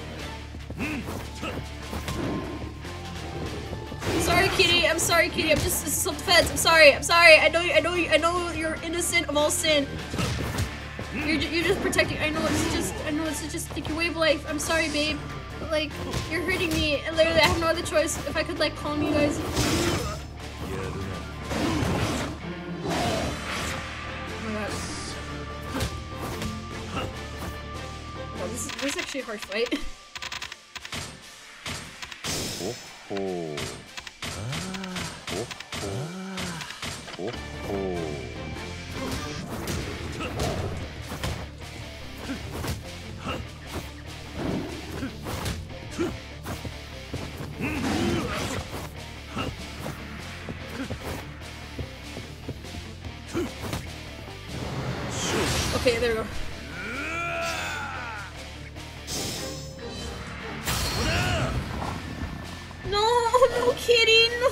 I'm sorry, kitty. I'm sorry, kitty. I'm just self-defense. I'm sorry. I'm sorry. I know. I know. I know you're innocent of all sin. You're you're just protecting. I know it's just. I know it's just like your way of life. I'm sorry, babe. But like, you're hurting me, and literally, I have no other choice. If I could like calm you guys. Oh my god. Oh, this is this is actually a hard fight. Oh, oh. Oh, oh. Okay, there we go. No, no, kitty, no.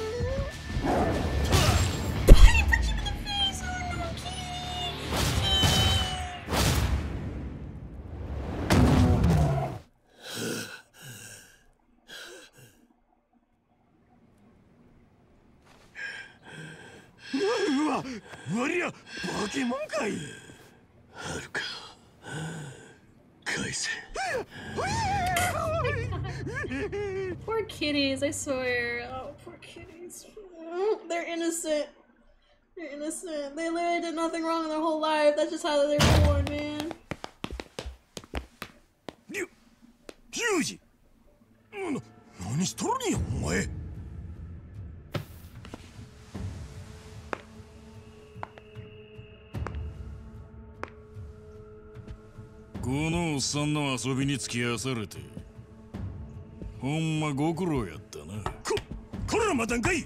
Why put you in the face? Oh no, kitty. うわ、わりゃ、バケモンかい。 はるか、返せ。 Poor kitties, I swear. Oh, poor kitties. They're innocent. They're innocent. They literally did nothing wrong in their whole life. That's just how they were born, man. リュ、リュウジ。な、何しとるんや、お前。 このおっさんの遊びに付き合わされてほんまご苦労やったな。 こ、こらまたんかい。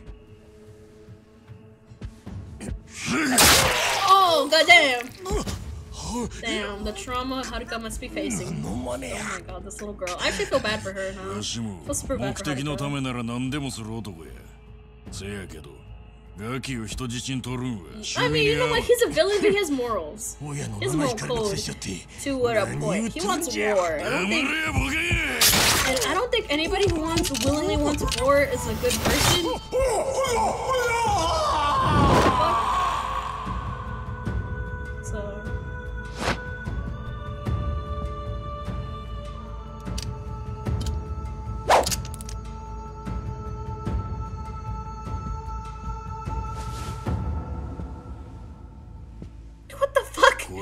Oh, goddamn! Damn, the trauma Haruka must be facing. Oh my god, this little girl. I actually feel bad for her now. わしも Feel super 目 bad for 的のた Haruka. めなら何でもする男や。せやけどガキを人質に取るんは I mean, you know what? He's a villain, but he has morals. 親の His 名前 moral から code せしよって。 to what a point. He wants war. I don't think, 黙れやボケ and I don't think anybody who wants willingly wants war is a good person. So.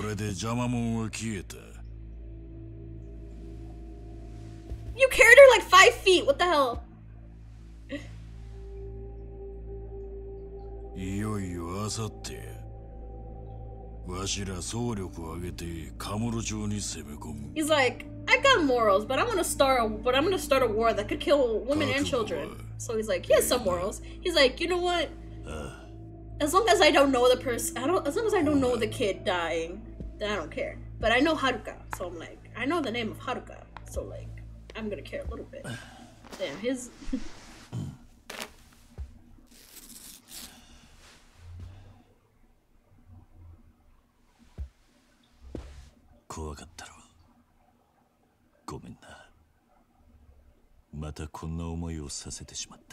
れで邪魔者は消えた。 You carried her like five feet. What the hell? いよいよあさってや。わしら総力を挙げてカムロ町に攻め込む。 He's like, I got morals, but I'm gonna start a, but I'm gonna start a war that could kill women and children. So he's like, he has some morals. He's like, you know what? As long as I don't know the person, I don't. As long as I don't know the kid dying, then I don't care. But I know Haruka, so I'm like, I know the name of Haruka, so like, I'm gonna care a little bit. Damn, his. 怖かったろ。ごめんな。またこんな思いをさせてしまった。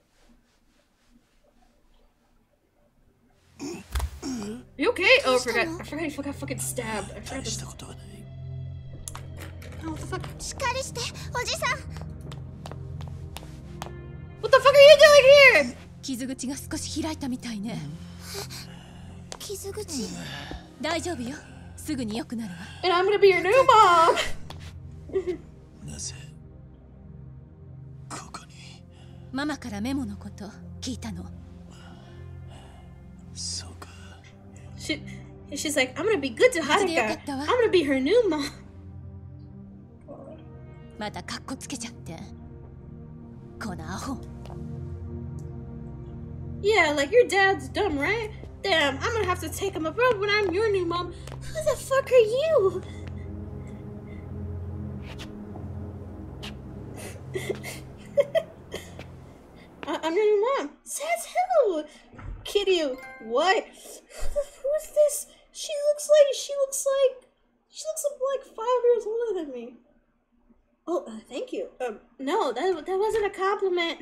You okay? Oh, I forgot. I forgot he got fucking stabbed. I forgot 大した this. ことはない。 Oh, what the fuck? しっかりしておじさん。 What the fuck are you doing here? 傷口が少し開いたみたいね。 傷口。 大丈夫よ。すぐに良くなるわ。 And I'm gonna be your new mom. なぜここに。 ママからメモのこと聞いたの。 そうか。 She, she's like, I'm gonna be good to それでよか Haruka. ったわ。 I'm gonna be her new mom. またカッコつけちゃって。このアホ。 Yeah, like your dad's dumb, right? Damn, I'm gonna have to take him abroad when I'm your new mom. Who the fuck are you? I- I'm your new mom. Says who? Kiryu. What? Who's this? She looks like she looks like she looks like five years older than me. Oh, uh, thank you. Um, no, that that wasn't a compliment.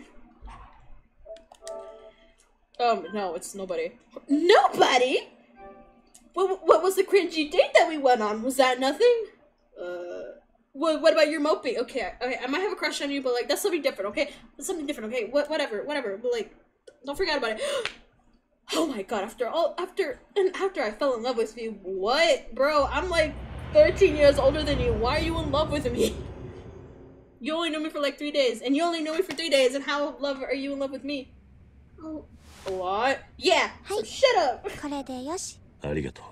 Um, no, it's nobody. Nobody? What, what was the cringy date that we went on? Was that nothing? Uh, what, what about your mopey? Okay, okay, I might have a crush on you, but like, that's something different, okay? That's something different, okay? What, whatever, whatever, but like, don't forget about it. Oh my god, after all, after, and after I fell in love with you, what? Bro, I'm like thirteen years older than you. Why are you in love with me? You only know me for like three days, and you only know me for three days, and how in love are you in love with me? Oh. What? Yeah. So shut up. これでよし。 ありがとう。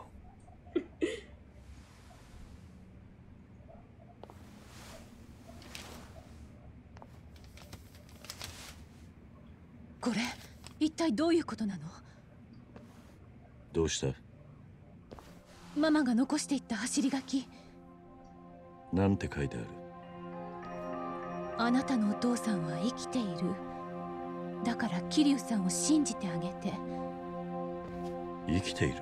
これ一体どういうことなの？ どうした？ ママが残していった走り書き。 なんて書いてある？ あなたのお父さんは生きている。だから桐生さんを信じてあげて。 生きている。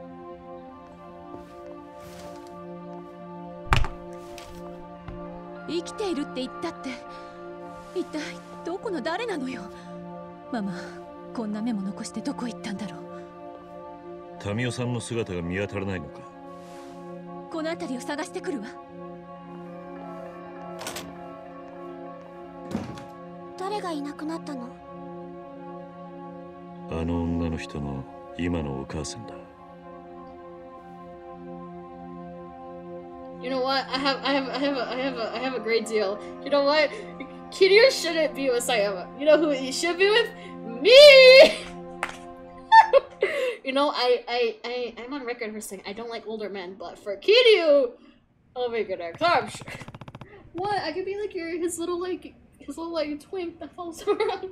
生きているって言ったって、一体どこの誰なのよ。ママ、こんなメモ残してどこ行ったんだろう。 民生さんの姿が見当たらないのか。 この辺りを探してくるわ。 誰がいなくなったの？ あの女の人の今のお母さんだ。 You know what? I have, I have, I have, a, I have, a, I have a great deal. You know what? Kiryu shouldn't be with Sayama. You know who he should be with? Me. You know, I, I, I, I'm on record for saying I don't like older men, but for Kiryu, I'll make an ex. I'm sure. What? I could be like your, his little like, his little like twink that follows him around.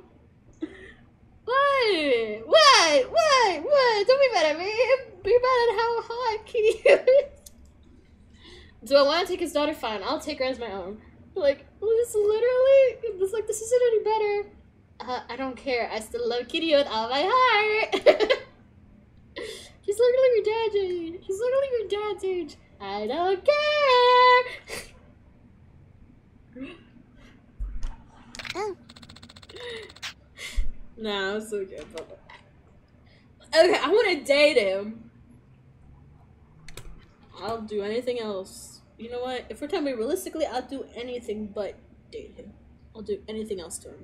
What? What? What? What? Don't be mad at me. Be mad at how hot Kiryu is. Do I want to take his daughter? Fine, I'll take her as my own. Like, this literally, it's like, this isn't any better. Uh, I don't care. I still love Kiryu with all my heart. He's literally your dad's age. He's literally your dad's age. I don't care. Nah, I'm so good. Okay, I want to date him. I'll do anything else. You know what? If we're talking about realistically, I'll do anything but date him. I'll do anything else to him.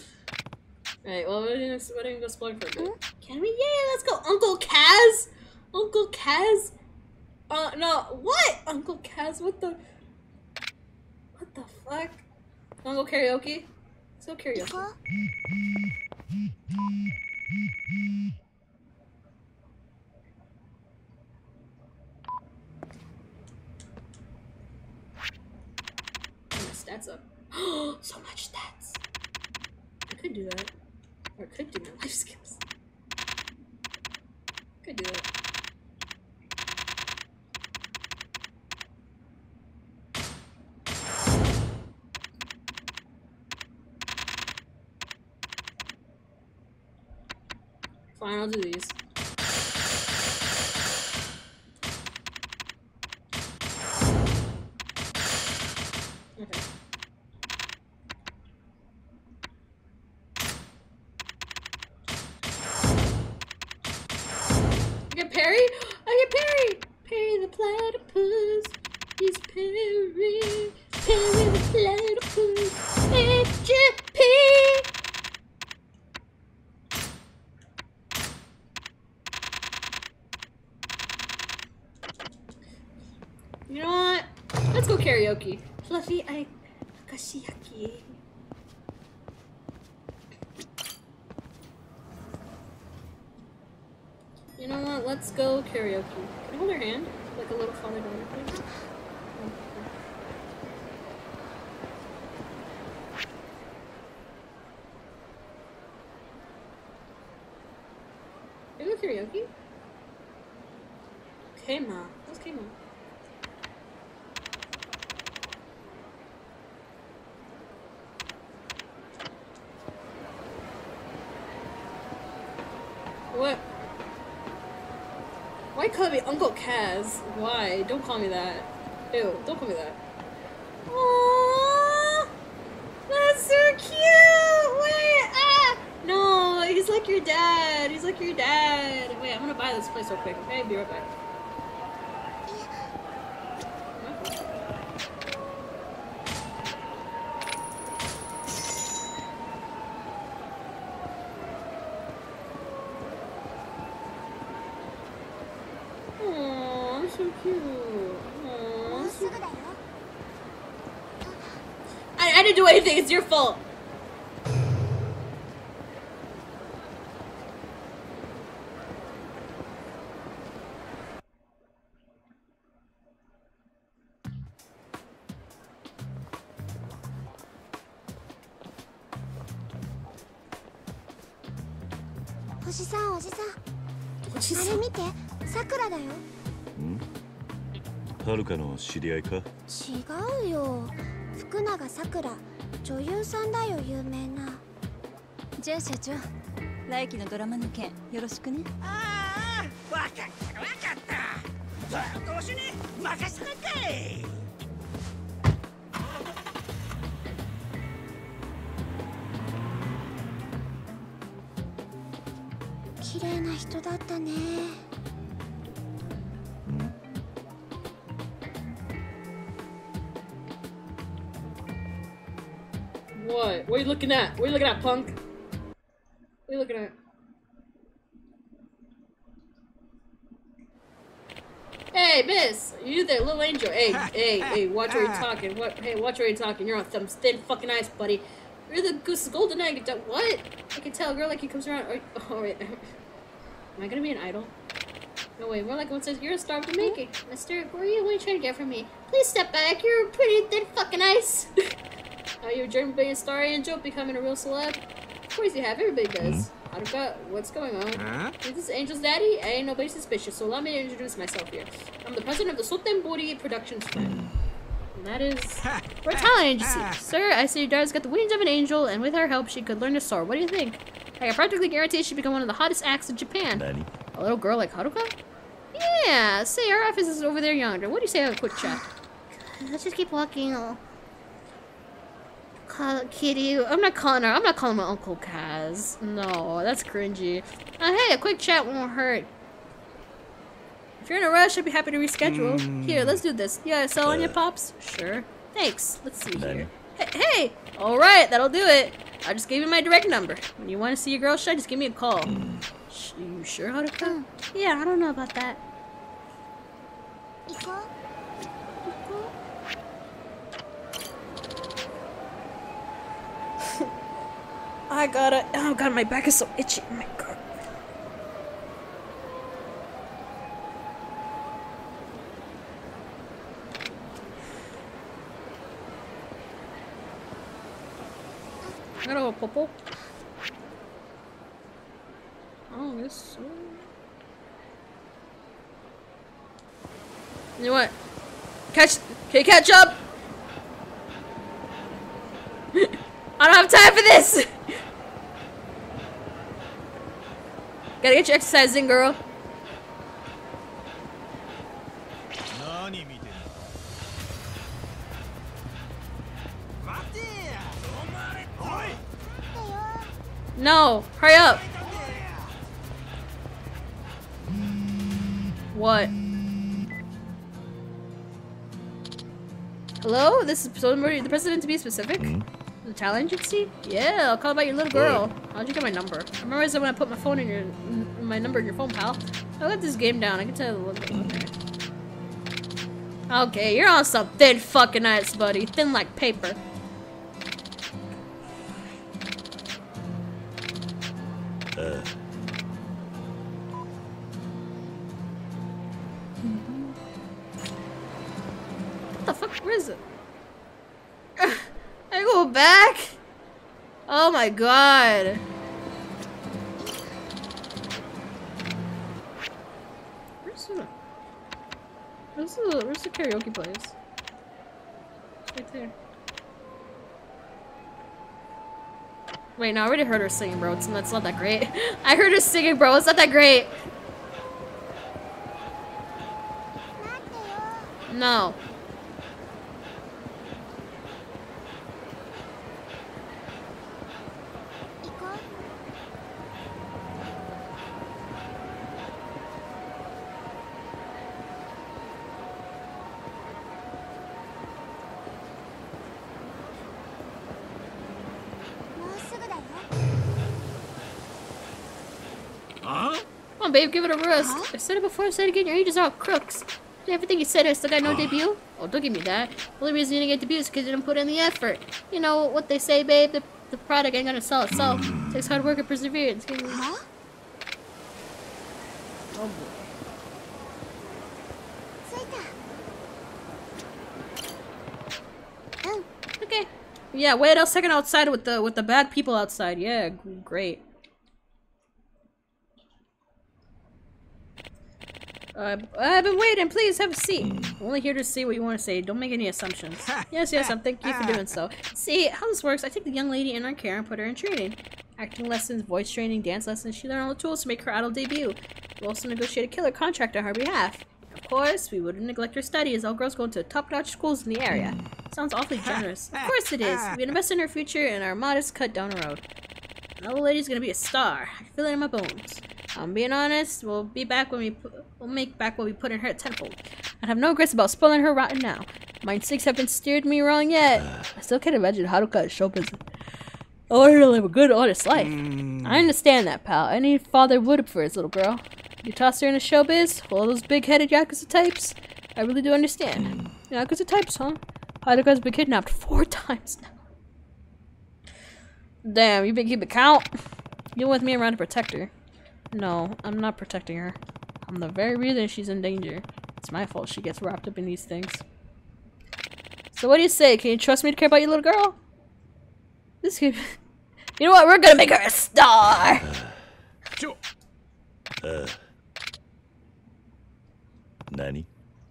Alright, well, we're gonna, we're gonna go explore for a bit. Can we? Yeah, let's go. Uncle Kaz! Uncle Kaz? Uh, no, what? Uncle Kaz, what the? What the fuck? Wanna go karaoke? Let's go karaoke. Stats up. So much stats. I could do that. Or I could do my life skills. Could do that. Fine, I'll do these. Okay. I get Perry? I get Perry! Perry the platypus. He's Perry. Perry the platypus. H G P! You know what? Let's go karaoke. Fluffy I Kashiyaki. You know what? Let's go karaoke. Can I hold her hand? Like a little father daughter thing? Can we go karaoke? K-Ma. What's K-Ma? What? Why call me Uncle Kaz? Why? Don't call me that. Ew, don't call me that. Aww, that's so cute! Wait, ah! No, he's like your dad. He's like your dad. Wait, I'm gonna buy this place real quick, okay? Be right back. So cute. Aww, so... I, I didn't do anything, it's your fault. Oji-san, Oji-san. あれ見て、さくらだよ。 はるかの知り合いか？ 違うよ。福永さくら、女優さんだよ、有名な。 じゃあ社長、来期のドラマの件よろしくね。 ああ、わかったわかった。どうしに任せなかい。 綺麗な人だったね。 What? What are you looking at? What are you looking at, punk? What are you looking at? Hey, miss! You there, little angel. Hey, hey, hey, watch where you're talking. What? Hey, watch where you're talking. You're on some thin fucking ice, buddy. You're the goose golden egg. What? I can tell a girl like he comes around. Oh, wait. Am I gonna be an idol? No way, more like one says, you're a star of the making. Mister, what are you, what are you trying to get from me? Please step back, you're pretty thin fucking ice. Are you a dream of being a star angel, becoming a real celeb? Of course you have, everybody does. Mm-hmm. Haruka, what's going on? Huh? Is this Angel's daddy? I ain't nobody suspicious, so allow me to introduce myself here. I'm the president of the Sotenbori Productions firm. And that is... We're a talent agency. Sir, I see your daughter's got the wings of an angel, and with our help, she could learn to soar. What do you think? I can practically guarantee she'd become one of the hottest acts in Japan. Nanny. A little girl like Haruka? Yeah, say our office is over there yonder. What do you say I have a quick chat? Let's just keep walking. I'll call Kitty. I'm not calling her. I'm not calling my Uncle Kaz. No, that's cringy. Uh, hey, a quick chat won't hurt. If you're in a rush, I'd be happy to reschedule. Mm. Here, let's do this. Yeah, sell on uh, your pops? Sure. Thanks. Let's see Nanny. Here. Hey, hey! Alright, that'll do it. I just gave you my direct number. When you want to see your girl shine, just give me a call. Sh you sure how to cook? Yeah, I don't know about that. I gotta. Oh god, my back is so itchy. Oh my god. I gotta go popo. Oh, this. So... You know what? Catch. Can you catch up? I don't have time for this. Gotta get your exercise in, girl. No, hurry up. What? Hello? This is somebody, the president to be specific? Mm. The talent agency? Yeah, I'll call about your little girl. How'd you get my number? I memorize it when I put my phone in your, my number in your phone, pal. I let this game down. I can tell a little bit. Okay. Okay, you're on some thin fucking ice, buddy. Thin like paper. Uh. What the fuck? Where is it? I go back? Oh my god. Where's the... Where's the, where's the karaoke place? It's right there. Wait, no, I already heard her singing, bro. It's, it's not that great. I heard her singing, bro. It's not that great. No. Come on, babe, give it a rest. Huh? I said it before, I said it again, your ages are all crooks. Everything you said, I still got no debut? Oh, don't give me that. The only reason you didn't get debut is because you didn't put in the effort. You know what they say, babe, the, the product ain't gonna sell itself. It takes hard work and perseverance. Huh? Oh boy. Okay. Yeah, wait a second outside with the with the bad people outside. Yeah, great. Uh, I've been waiting. Please have a seat. I'm only here to see what you want to say. Don't make any assumptions. Yes, yes, I'm thank you for doing so. See, how this works, I take the young lady in our care and put her in training. Acting lessons, voice training, dance lessons. She learned all the tools to make her idol debut. We also negotiate a killer contract on her behalf. Of course, we wouldn't neglect her studies. All girls go into top-notch schools in the area. Sounds awfully generous. Of course it is. We invest in her future and our modest cut down the road. That little lady's gonna be a star. I feel it in my bones. I'm being honest. We'll be back when we pu we'll make back what we put in her tenfold. I have no regrets about spoiling her rotten now. My instincts haven't steered me wrong yet. I still can't imagine Haruka is show business. I want her to live a good, honest life. Mm. I understand that, pal. Any father would for his little girl. You toss her into showbiz, all those big-headed Yakuza types. I really do understand. Yakuza types, huh? Haruka's been kidnapped four times now. Damn, you been keeping count? You're with me around to protect her. No, I'm not protecting her. I'm the very reason she's in danger. It's my fault she gets wrapped up in these things. So what do you say? Can you trust me to care about your little girl? This could... You know what? We're gonna make her a star! Uh... Nani?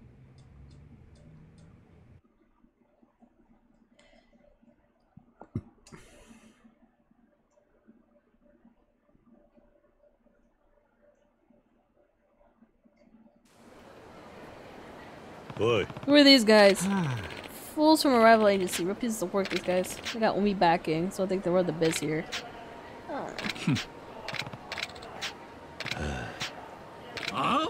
Boy. Who are these guys? Fools from a rival agency. Real pieces of work, these guys. They got Umi backing, so I think they were the biz here. Oh. Huh?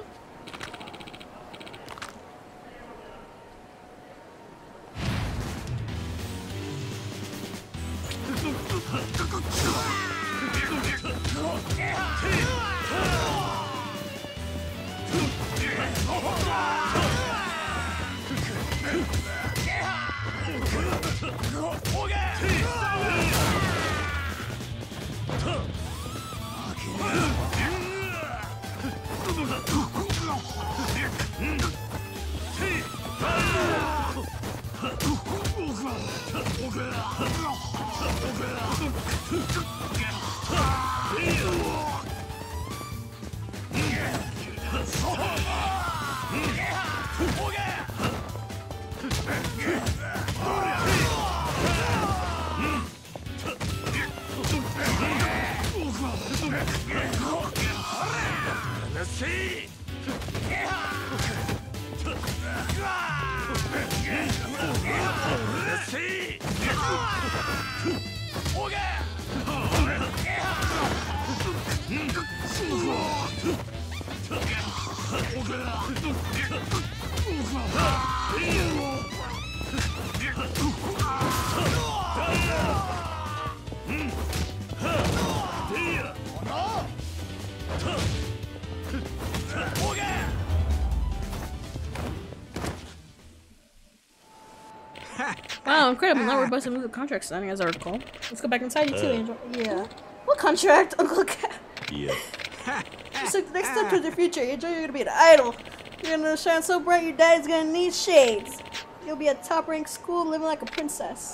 Wow, incredible. Now we're busting with the contract signing, as I recall. Let's go back inside you too, Angel. Yeah. What contract, Uncle Cat? Yeah. Just like the next step towards your future, Angel, you're gonna be an idol. You're gonna shine so bright your daddy's gonna need shades. You'll be at top-ranked school living like a princess.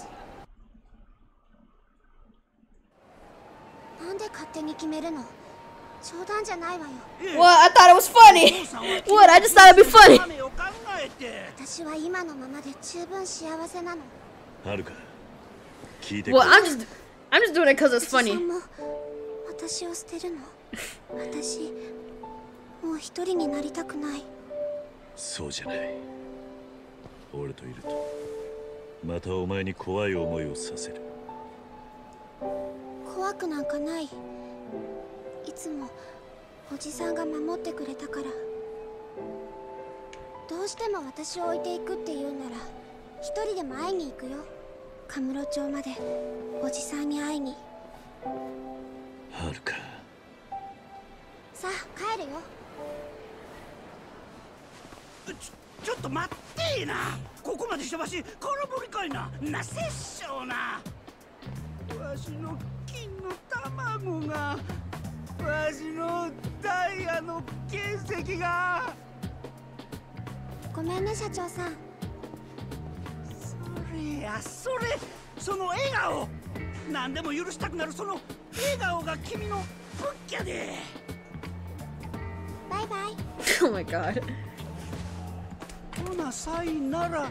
What? I thought it was funny. What? I just thought it'd be funny. Well, I'm just, I'm just doing it because it's funny. ち, ちょっと待ってーな。ここまでしてわし空振りかいな。なせっしょうな。わしの金の卵が、わしのダイヤの原石が。 ごめんね、社長さん。 それやそれ、その笑顔。何でも許したくなるその笑顔が君のフッキャで。 バイバイ。 Oh my god. ほなさいなら。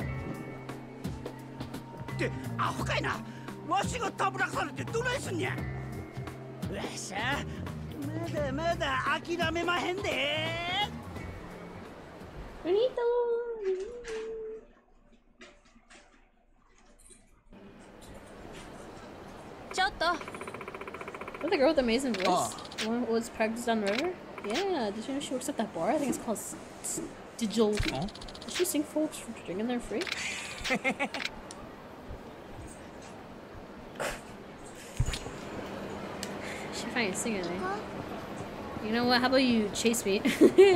ってアホかいな。わしがたぶらかされてどないすんにゃ。わしゃまだまだ諦めまへんで。 ちょっと。Was the girl with the amazing voice? Oh. The one who was practiced on the river? Yeah, did you know she works at that bar? I think it's called Digital. Oh. Does she sing folks for drinking there free? She finally singing there. You know what? How about you chase me?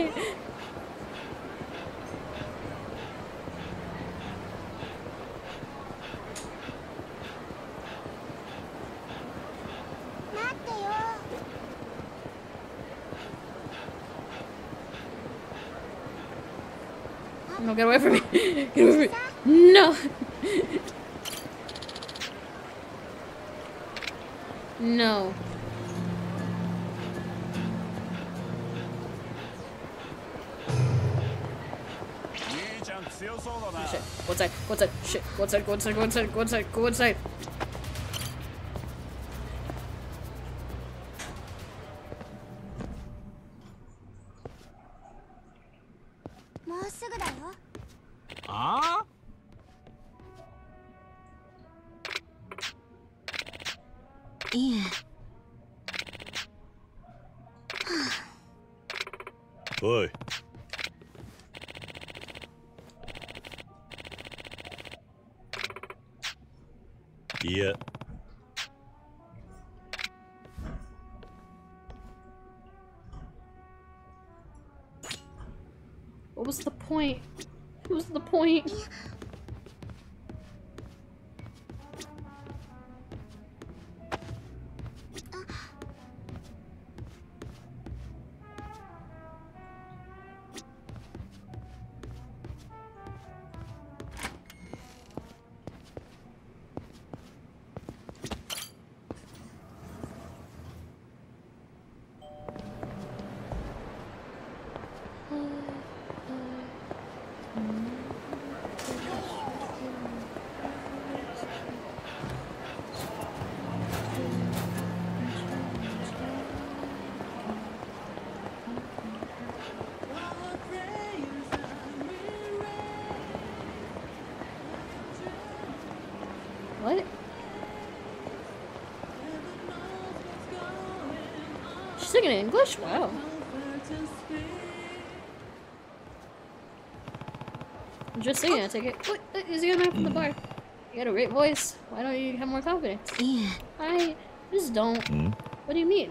No, get away from me. Get away from me. No. No. Shit. Go inside. Go inside. Shit. Go inside. Go inside. Go inside. Go inside. Go inside. Ah? Yeah. Oi. Yeah. What was the point? What was the point? What? She's singing in English? Wow. I'm just singing, I take it. What? Is he a man from the bar? You got a great voice. Why don't you have more confidence? Yeah. I just don't. Mm? What do you mean?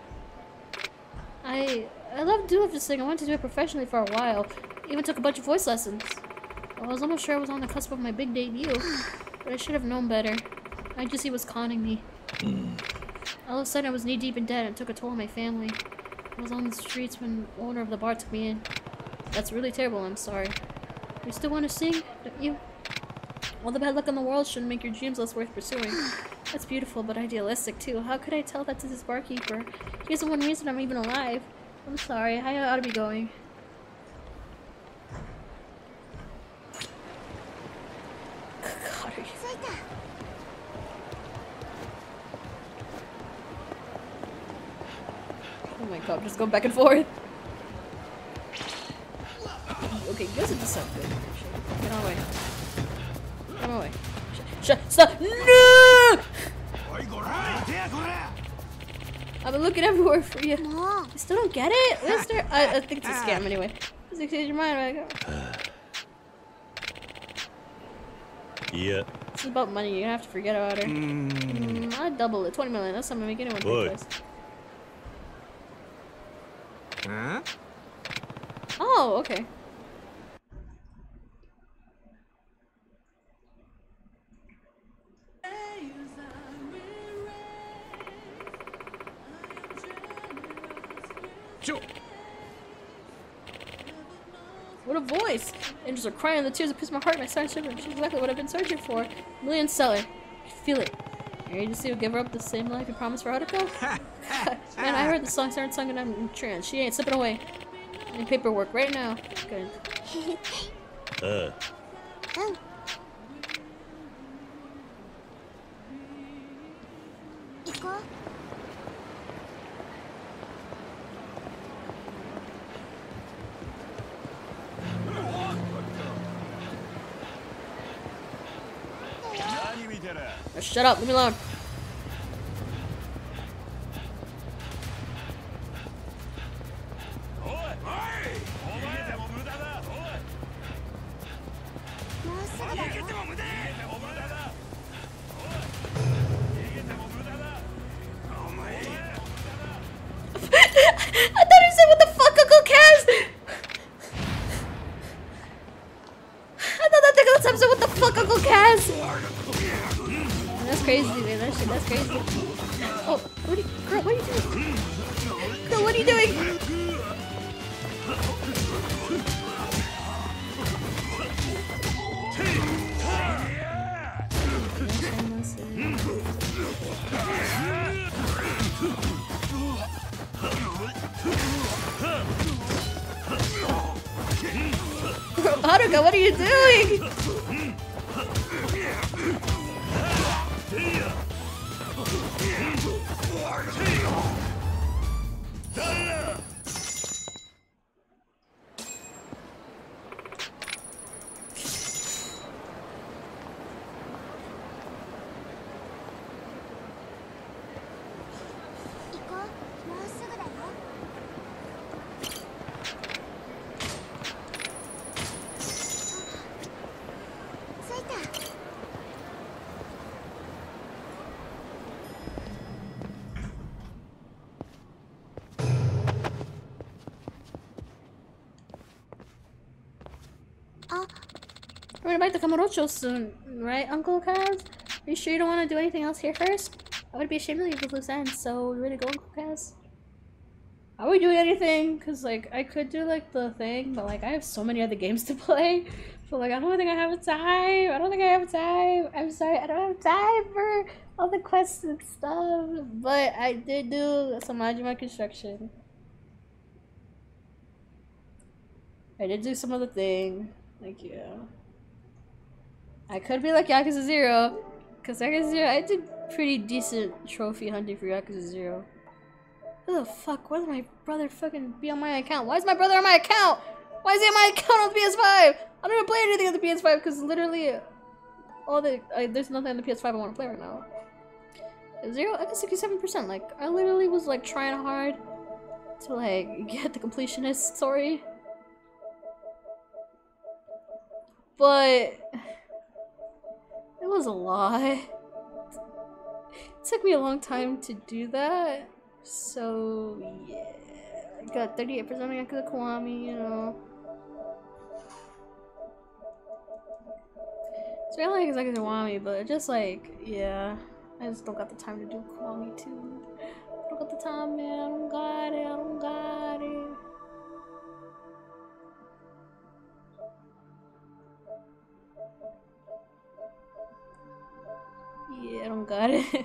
I I love do love to sing. I wanted to do it professionally for a while. Even took a bunch of voice lessons. I was almost sure I was on the cusp of my big debut, but I should have known better. I just he was conning me. Mm. All of a sudden I was knee deep in debt and took a toll on my family. I was on the streets when the owner of the bar took me in. That's really terrible, I'm sorry. You still want to sing, don't you? All the bad luck in the world shouldn't make your dreams less worth pursuing. That's beautiful, but idealistic too. How could I tell that to this barkeeper? He's the one reason I'm even alive. I'm sorry, I ought to be going. God, are you... Oh my god, just go back and forth. Okay, you guys are just so good. Get on away. Get on away. Sh sh stop! No! I've been looking everywhere for you. I still don't get it? Lister? I, I think it's a scam anyway. Just exchange your mind. Like, yeah. It's about money. You're gonna have to forget about her. Mm. Mm, I'd double it. twenty million. That's something to make anyone think twice. Huh? Oh, okay. What a voice! Angels are crying, the tears that pierce my heart, my side shivering. She's exactly what I've been searching for. Million seller. I can feel it. Your agency will give her up the same life you promised for Haruko? Man, I heard the song started sung and I'm in trance. She ain't slipping away. Any paperwork right now. Good. Uh. Oh. Iko? Oh, shut up, leave me alone. I thought he said, what the fuck, Uncle Kaz? I thought that thing on the top said, what the fuck, Uncle Kaz? That's crazy, man. That shit, that's crazy. Oh, what are you, girl, what are you doing? Girl, what are you doing? Haruka, what are you doing? We're gonna back to Kamurocho soon, right, Uncle Kaz? Are you sure you don't want to do anything else here first? I would be ashamed to leave with loose ends, so ready to go, Uncle Kaz? Are we doing anything? Cause like I could do like the thing, but like I have so many other games to play, so like I don't think I have time. I don't think I have time. I'm sorry, I don't have time for all the quests and stuff. But I did do some Majima construction. I did do some other thing. Like yeah. I could be like Yakuza Zero, cause Yakuza Zero, I did pretty decent trophy hunting for Yakuza Zero. Who the fuck? Why did my brother fucking be on my account? Why is my brother on my account? Why is he on my account on the P S five? I don't even play anything on the P S five, cause literally all the I, there's nothing on the P S five I want to play right now. Zero, I got sixty-seven percent. Like I literally was like trying hard to like get the completionist story, but it was a lot. It took me a long time to do that, so yeah, I got thirty-eight percent of the Kiwami, you know. So I like exactly Kiwami, but just like, yeah, I just don't got the time to do Kiwami too. I don't got the time, man. I don't got it. I don't got it. Yeah, I don't got it.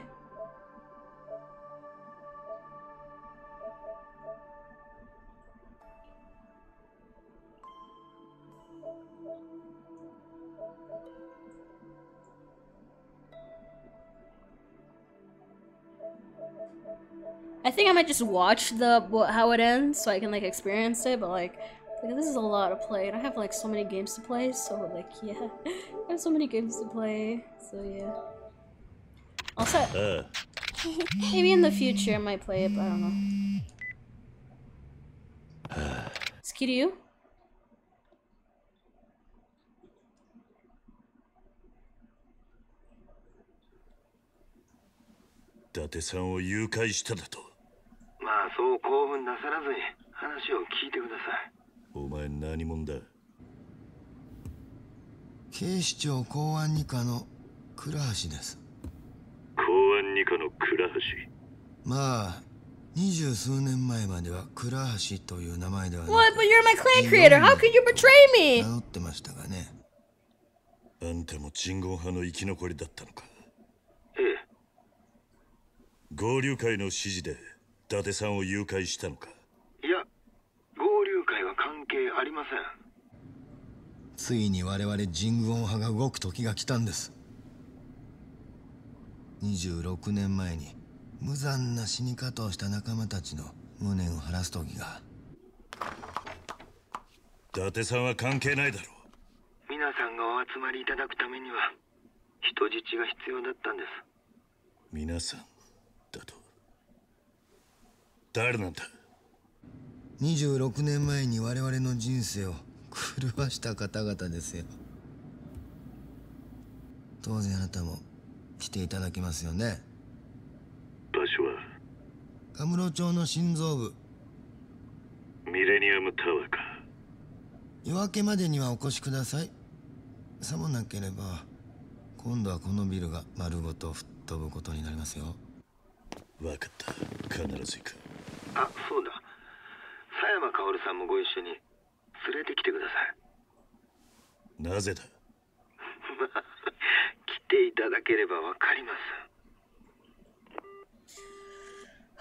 I think I might just watch the what, how it ends so I can like experience it, but like, like this is a lot to play and I have like so many games to play, so like yeah, I have so many games to play, so yeah. Also, uh. maybe in the future I might play it, but I don't know. Uh. It's key to you? 伊達さんを誘拐しただと。 まあそう興奮なさらずに話を聞いてください。 お前何者だ？ 警視庁公安二課の倉橋です。 公安二課の倉橋。 まあ二十数年前までは倉橋という名前ではなく。 What? But you're my clan creator. How could you betray me? 名乗ってましたがね。 あんたも鎮魂派の生き残りだったのか。 ええ。 合流会の指示で伊達さんを誘拐したのか。 いや、合流会は関係ありません。 ついに我々鎮魂派が動く時が来たんです。にじゅうろくねんまえに無残な死に方をした仲間たちの無念を晴らす時が。 伊達さんは関係ないだろう。 皆さんがお集まりいただくためには人質が必要だったんです。 皆さんだと。誰なんだ？ にじゅうろくねんまえに我々の人生を狂わした方々ですよ。当然あなたも来ていただけますよね。 場所はカムロ町の心臓部。 ミレニアムタワーか。 夜明けまでにはお越しください。さもなければ今度はこのビルが丸ごと吹っ飛ぶことになりますよ。 分かった。必ず行く。 あ、そうだ。佐山薫さんもご一緒に連れてきてください。なぜだ？ 来ていただければわかります。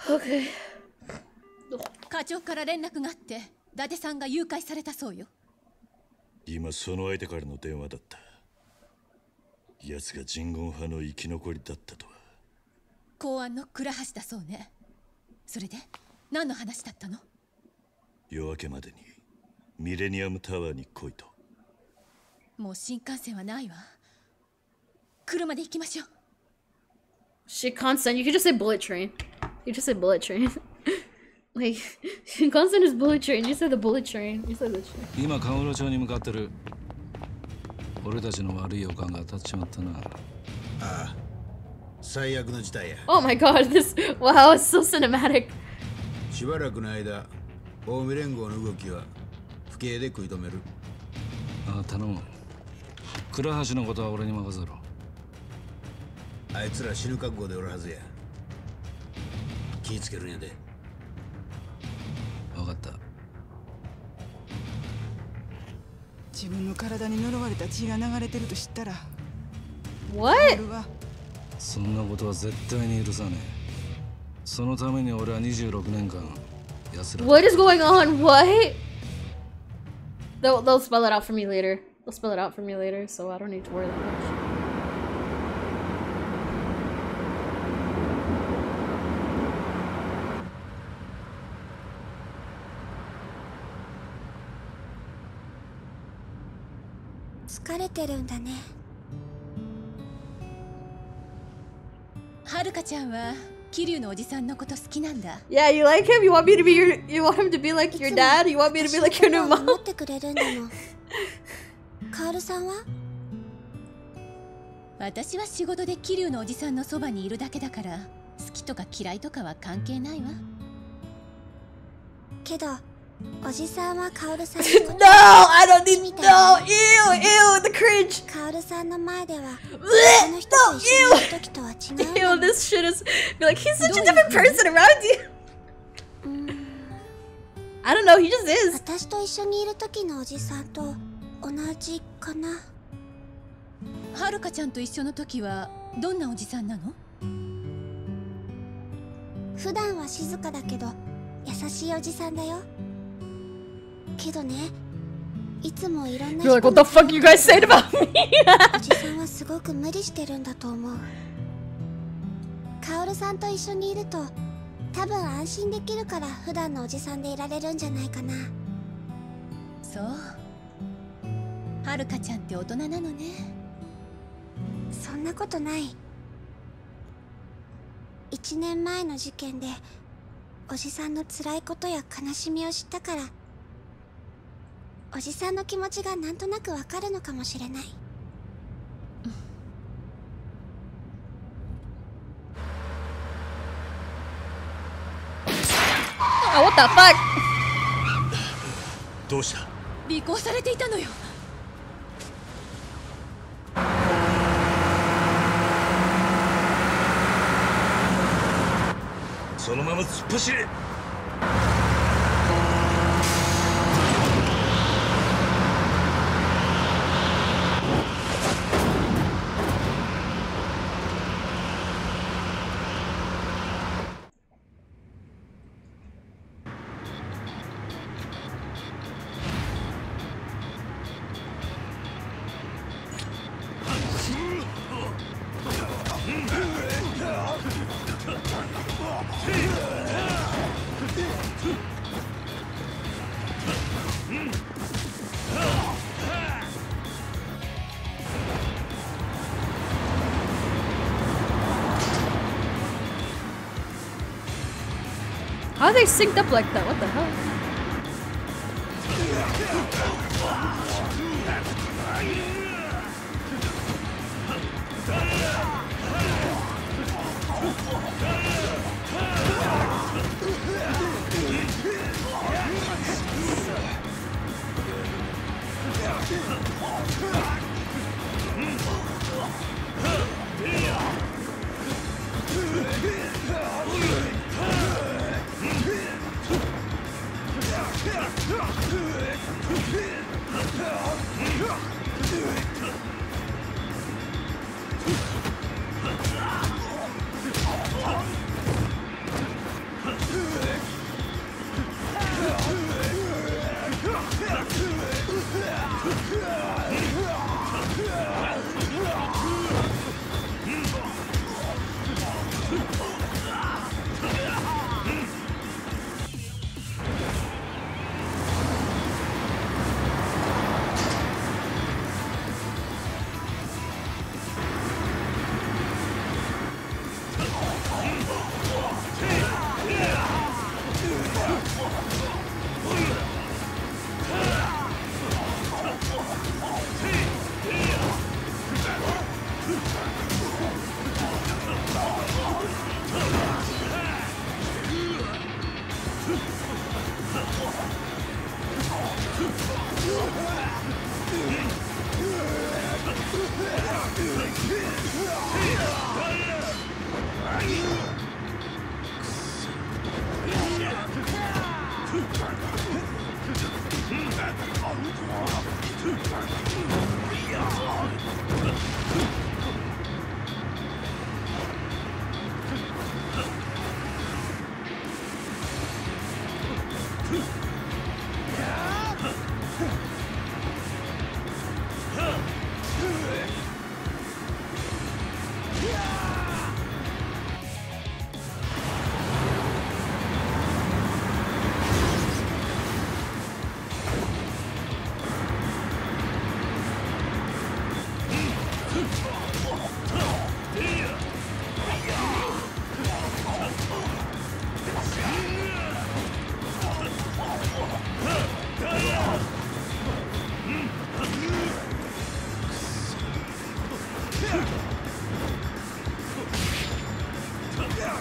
Okay. 課長から連絡があって伊達さんが誘拐されたそうよ。 今その相手からの電話だった。奴が鎮魂派の生き残りだったとは。 公安の倉橋だそうね。それで何の話だったの？ 夜明けまでにミレニアムタワーに来いと。 もう新幹線はないわ。車で行きましょう。 Shinkansen, you could just say bullet train. You just say bullet train. Like, Shinkansen is bullet train. You said the bullet train. You said the train. 今、カムロ町に向かってる。俺たちの悪い予感が当たっちまったな。 ああ、最悪の事態や。 Oh my god, this. Wow, it's so cinematic. しばらくの間、近江連合の動きは不敬で食い止める。 ああ、頼む。倉橋のことは俺に任せろ。 あいつら死ぬ覚悟でおるはずや。気ぃつけるんやで。 分かった。 自分の体に呪われた血が流れてると知ったら。 What? そんなことは絶対に許さねえ。そのために俺はにじゅうろくねんかん安ら。 What is going on? What? They'll they'll spell it out for me later. They'll spell it out for me later, so I don't need to worry that much. はるかちゃんは桐生のおじさんのこと好きなんだ。 Yeah, you like him? You want me to be your you want him to be like your dad? You want me to be like your new mom? 守ってくれるんだもん。カオルさんは？ 私は仕事で桐生のおじさんのそばにいるだけだから好きとか嫌いとかは関係ないわ。 けどおじさんはカオルさん No, I don't need no. Ew, ew, the cringe. カオルさんの前では他の人と一緒にいる時とは違う。 Ew, this shit is be like he's such a different person around you. I don't know, he just is. 私と一緒にいる時のおじさんと同じかな。 はるかちゃんと一緒の時はどんなおじさんなの？ 普段は静かだけど優しいおじさんだよ。けどね、いつもいろんな人 You're like, what the fuck you guys saying about me? おじさんはすごく無理してるんだと思う。カオルさんと一緒にいると多分安心できるから普段のおじさんでいられるんじゃないかな。 そう。はるかちゃんって大人なのね。 そんなことない。一年前の事件でおじさんの辛いことや悲しみを知ったから、おじさんの気持ちがなんとなくわかるのかもしれない。 Oh, what the fuck? どうした？ 尾行されていたのよ。 そのまま突っ走れ。 How are they synced up like that? What the hell?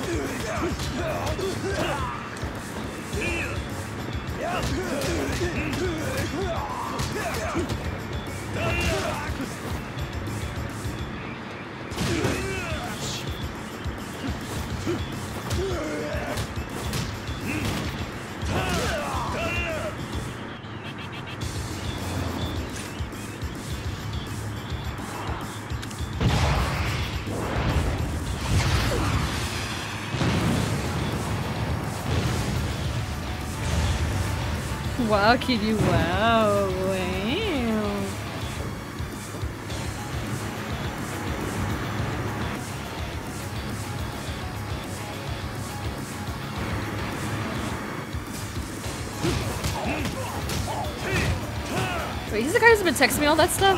Wow, kid, you wow, wow. Wait, he's the guy who's been texting me all that stuff?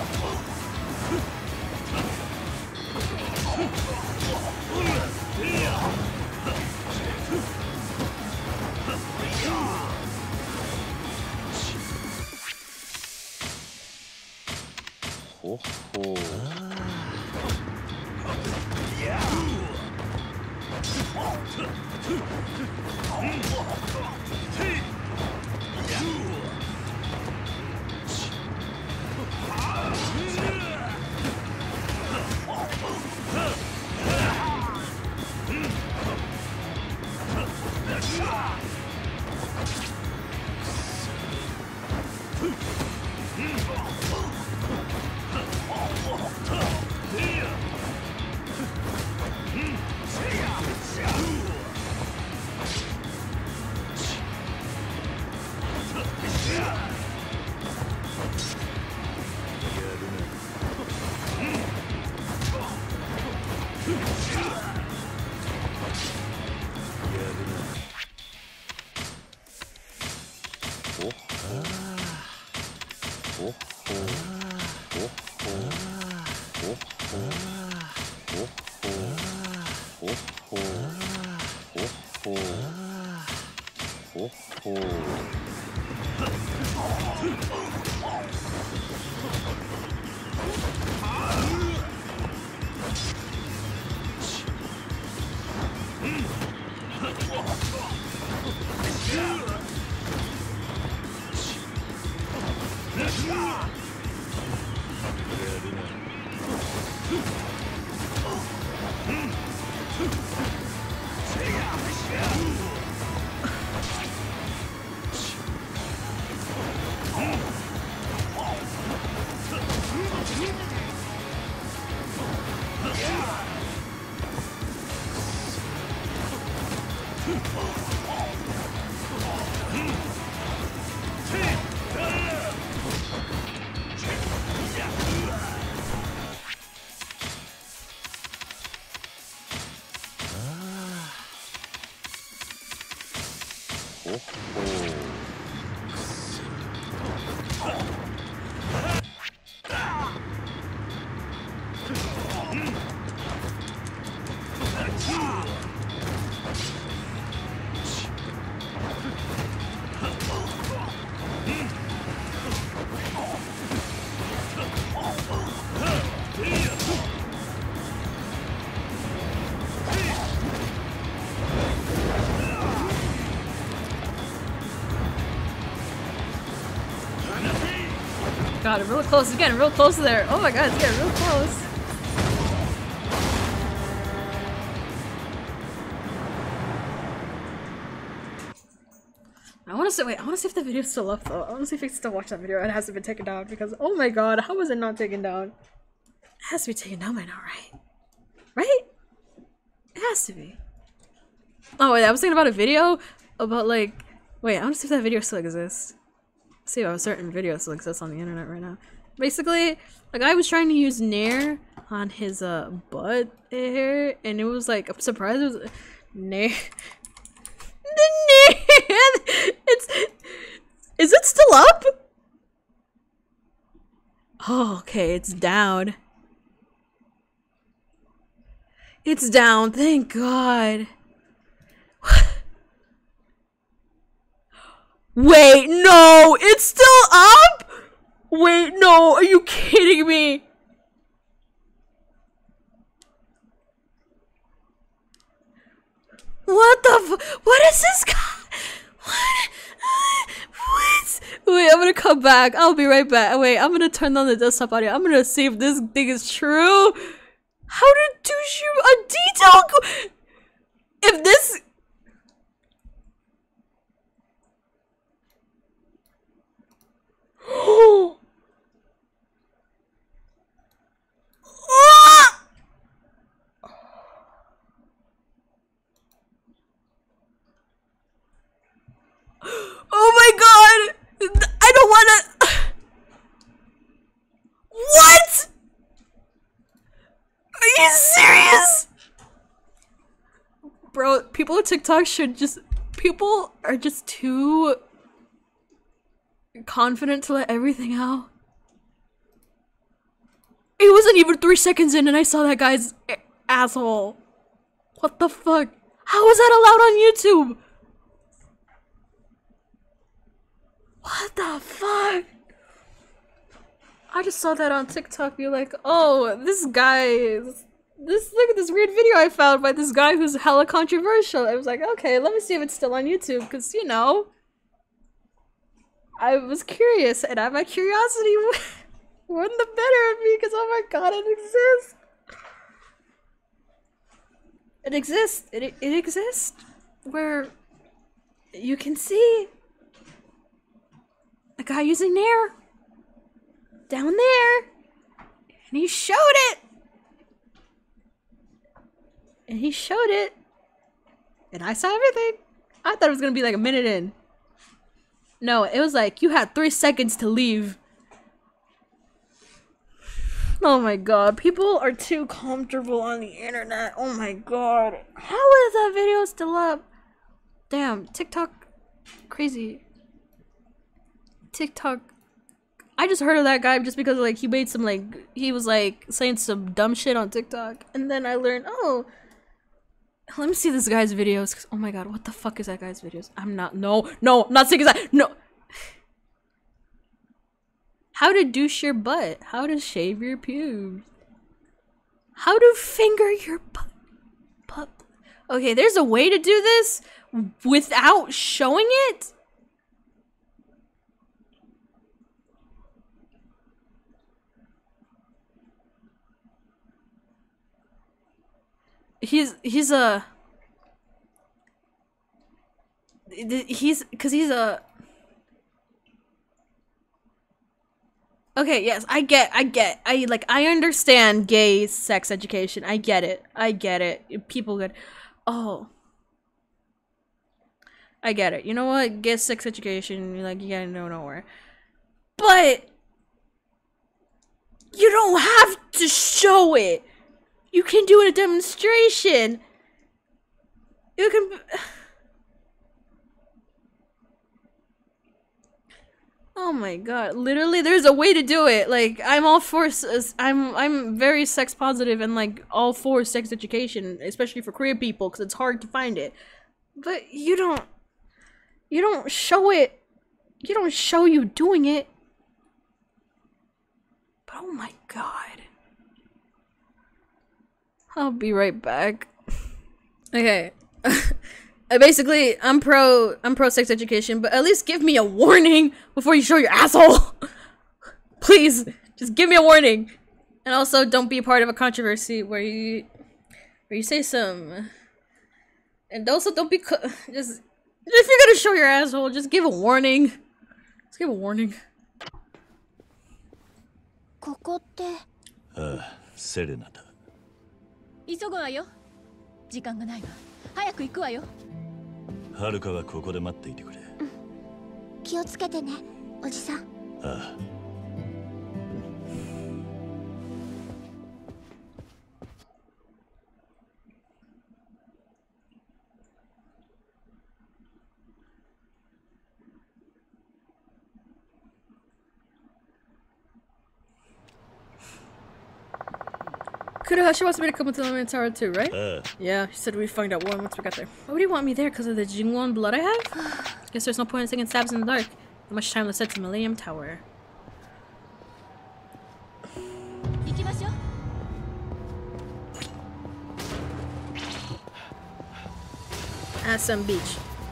God, real close. It's getting real close there. Oh my god, it's getting real close. I want to see. Wait, I want to see if the video's still up though. I want to see if I can still watch that video and it hasn't been taken down because oh my god, how was it not taken down? It has to be taken down by now, right? Right? It has to be. Oh wait, I was thinking about a video about like. Wait, I want to see if that video still exists. See if a certain video still exists on the internet right now. Basically, a guy was trying to use Nair on his uh butt hair, and it was like I'm surprised it was Nair. The Nair. It's. Is it still up? Oh, okay, it's down. It's down. Thank God. Wait, no! It's still up?! Wait, no! Are you kidding me? is this guy? What? What? Wait, I'm gonna come back. I'll be right back. Wait, I'm gonna turn on the desktop audio. I'm gonna see if this thing is true. How did douche you a detail? If this. Oh. Oh my god! I don't wanna. What? Are you serious? Bro, people on TikTok should just. People are just too confident to let everything out. It wasn't even three seconds in and I saw that guy's a asshole. What the fuck? How is that allowed on YouTube? What the fuck? I just saw that on TikTok. Be like, oh, this guy, this, this, look at this weird video I found by this guy who's hella controversial. I was like, okay, let me see if it's still on YouTube, because, you know, I was curious, and I, my curiosity won the better of me, because, oh my god, it exists. It exists. It, it exists where you can see a guy using Nair down there, and he showed it, and he showed it, and I saw everything. I thought it was gonna be like a minute in. No, it was like you had three seconds to leave. Oh my god, people are too comfortable on the internet. Oh my god, how is that video still up? Damn, TikTok, crazy. TikTok. I just heard of that guy just because like he made some like he was like saying some dumb shit on TikTok, and then I learned, oh, let me see this guy's videos. 'Cause, oh my god, what the fuck is that guy's videos? I'm not no no I'm not saying that no. How to douche your butt? How to shave your pubes? How to finger your butt? butt? Okay, there's a way to do this without showing it. He's he's a he's because he's a okay. Yes, I get I get I like I understand gay sex education. I get it. I get it. People get oh I get it. You know what? Gay sex education. You're like you gotta know nowhere, but you don't have to show it. You can do a demonstration. You can. Oh my god! Literally, there's a way to do it. Like I'm all for. I'm I'm very sex positive and like all for sex education, especially for queer people, because it's hard to find it. But you don't. You don't show it. You don't show you doing it. But oh my god. I'll be right back. Okay. Basically, I'm pro I'm pro sex education, but at least give me a warning before you show your asshole. Please, just give me a warning. And also don't be a part of a controversy where you where you say some and also don't be co just if you're gonna show your asshole, just give a warning. Just give a warning. ここって。 ああ、セレナだ。 急ぐわよ。時間がないわ。早く行くわよ。 はるかはここで待っていてくれ。 うん。気をつけてね、おじさん。 ああ。 Kurohashi wants me to come to the Lemon Tower too, right? Uh. Yeah, she said we'd find out one once we got there. Why would you want me there? Because of the Jingwon blood I have? Guess there's no point in taking stabs in the dark. How much time let's head to Millennium Tower. Assam Beach.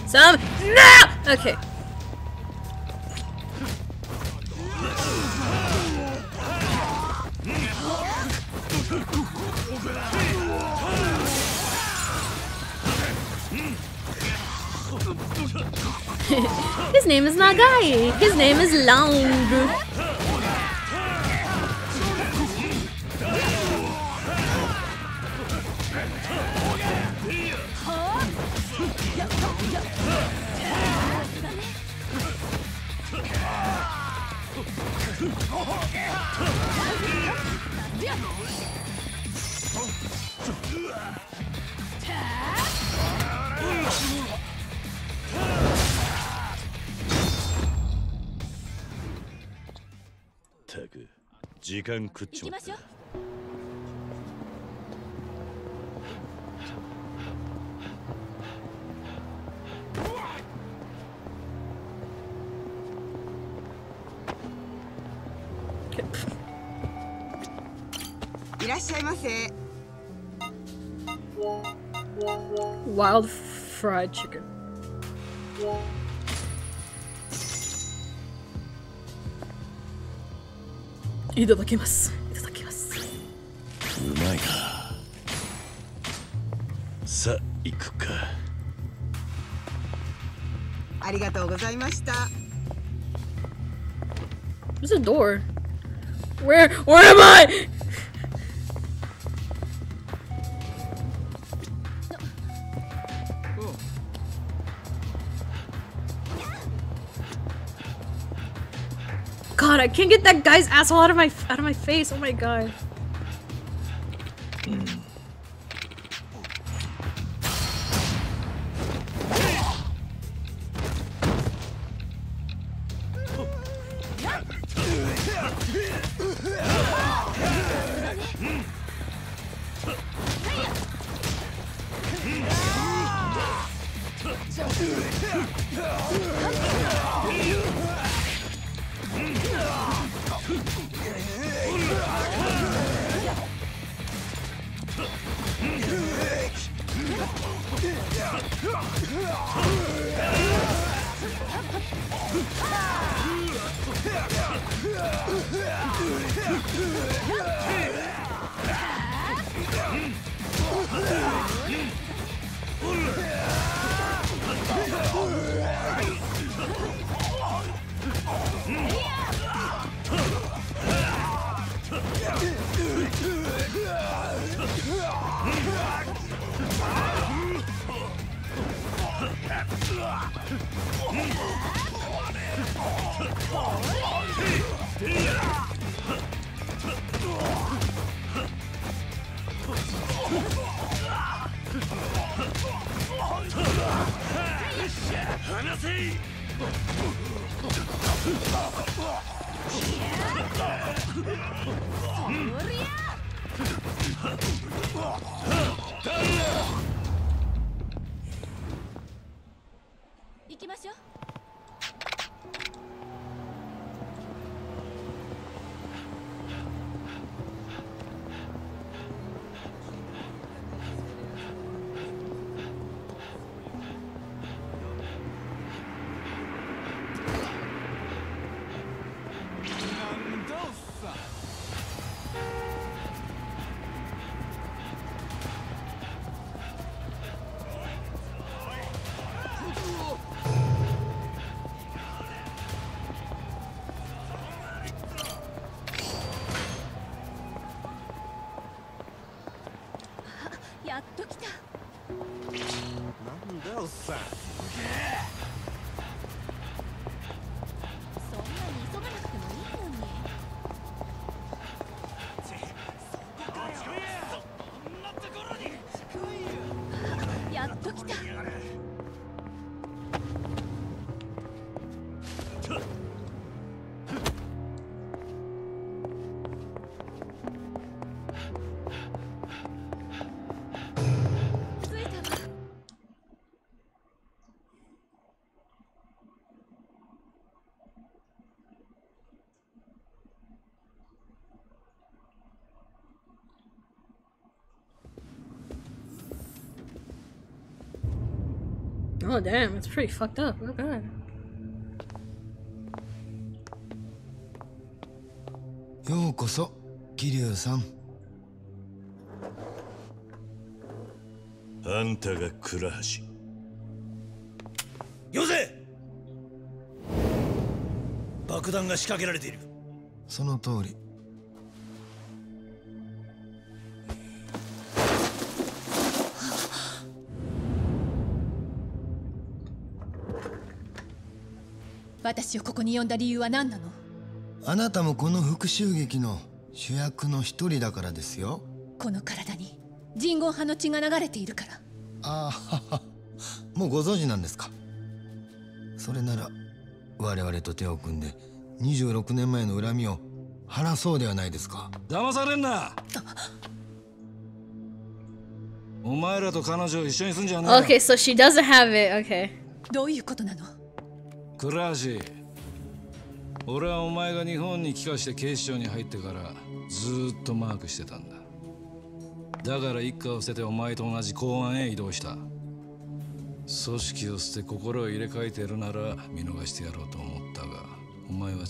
Some. No! Okay. His name is Nagai. His name is Long. たく時間食っちまった。 いらっしゃいませ。 Wild fried chicken. Itadakimasu. Itadakimasu. うまいか。さあ行くか。 ありがとうございました。 There's a door. Where? Where am I? God, I can't get that guy's asshole out of my out of my face. Oh my god. Oh damn, it's pretty fucked up. Oh god. ようこそ桐生さん。 あんたが倉橋。 よせ。爆弾が仕掛けられている。 その通り。 私をここに呼んだ理由は何なの？ あなたもこの復讐劇の主役の一人だからですよ。 この体に人言派の血が流れているから。 ああ、もうご存知なんですか。それなら我々と手を組んでにじゅうろくねんまえの恨みを晴らそうではないですか。 騙されんな。お前らと彼女を一緒にすんじゃねえ。 Okay, so she doesn't have it. Okay. どういうことなの？ 倉橋、俺はお前が日本に帰化して警視庁に入ってからずーっとマークしてたんだ。だから一家を捨ててお前と同じ公安へ移動した。組織を捨て心を入れ替えてるなら見逃してやろうと思ったが、お前は違った。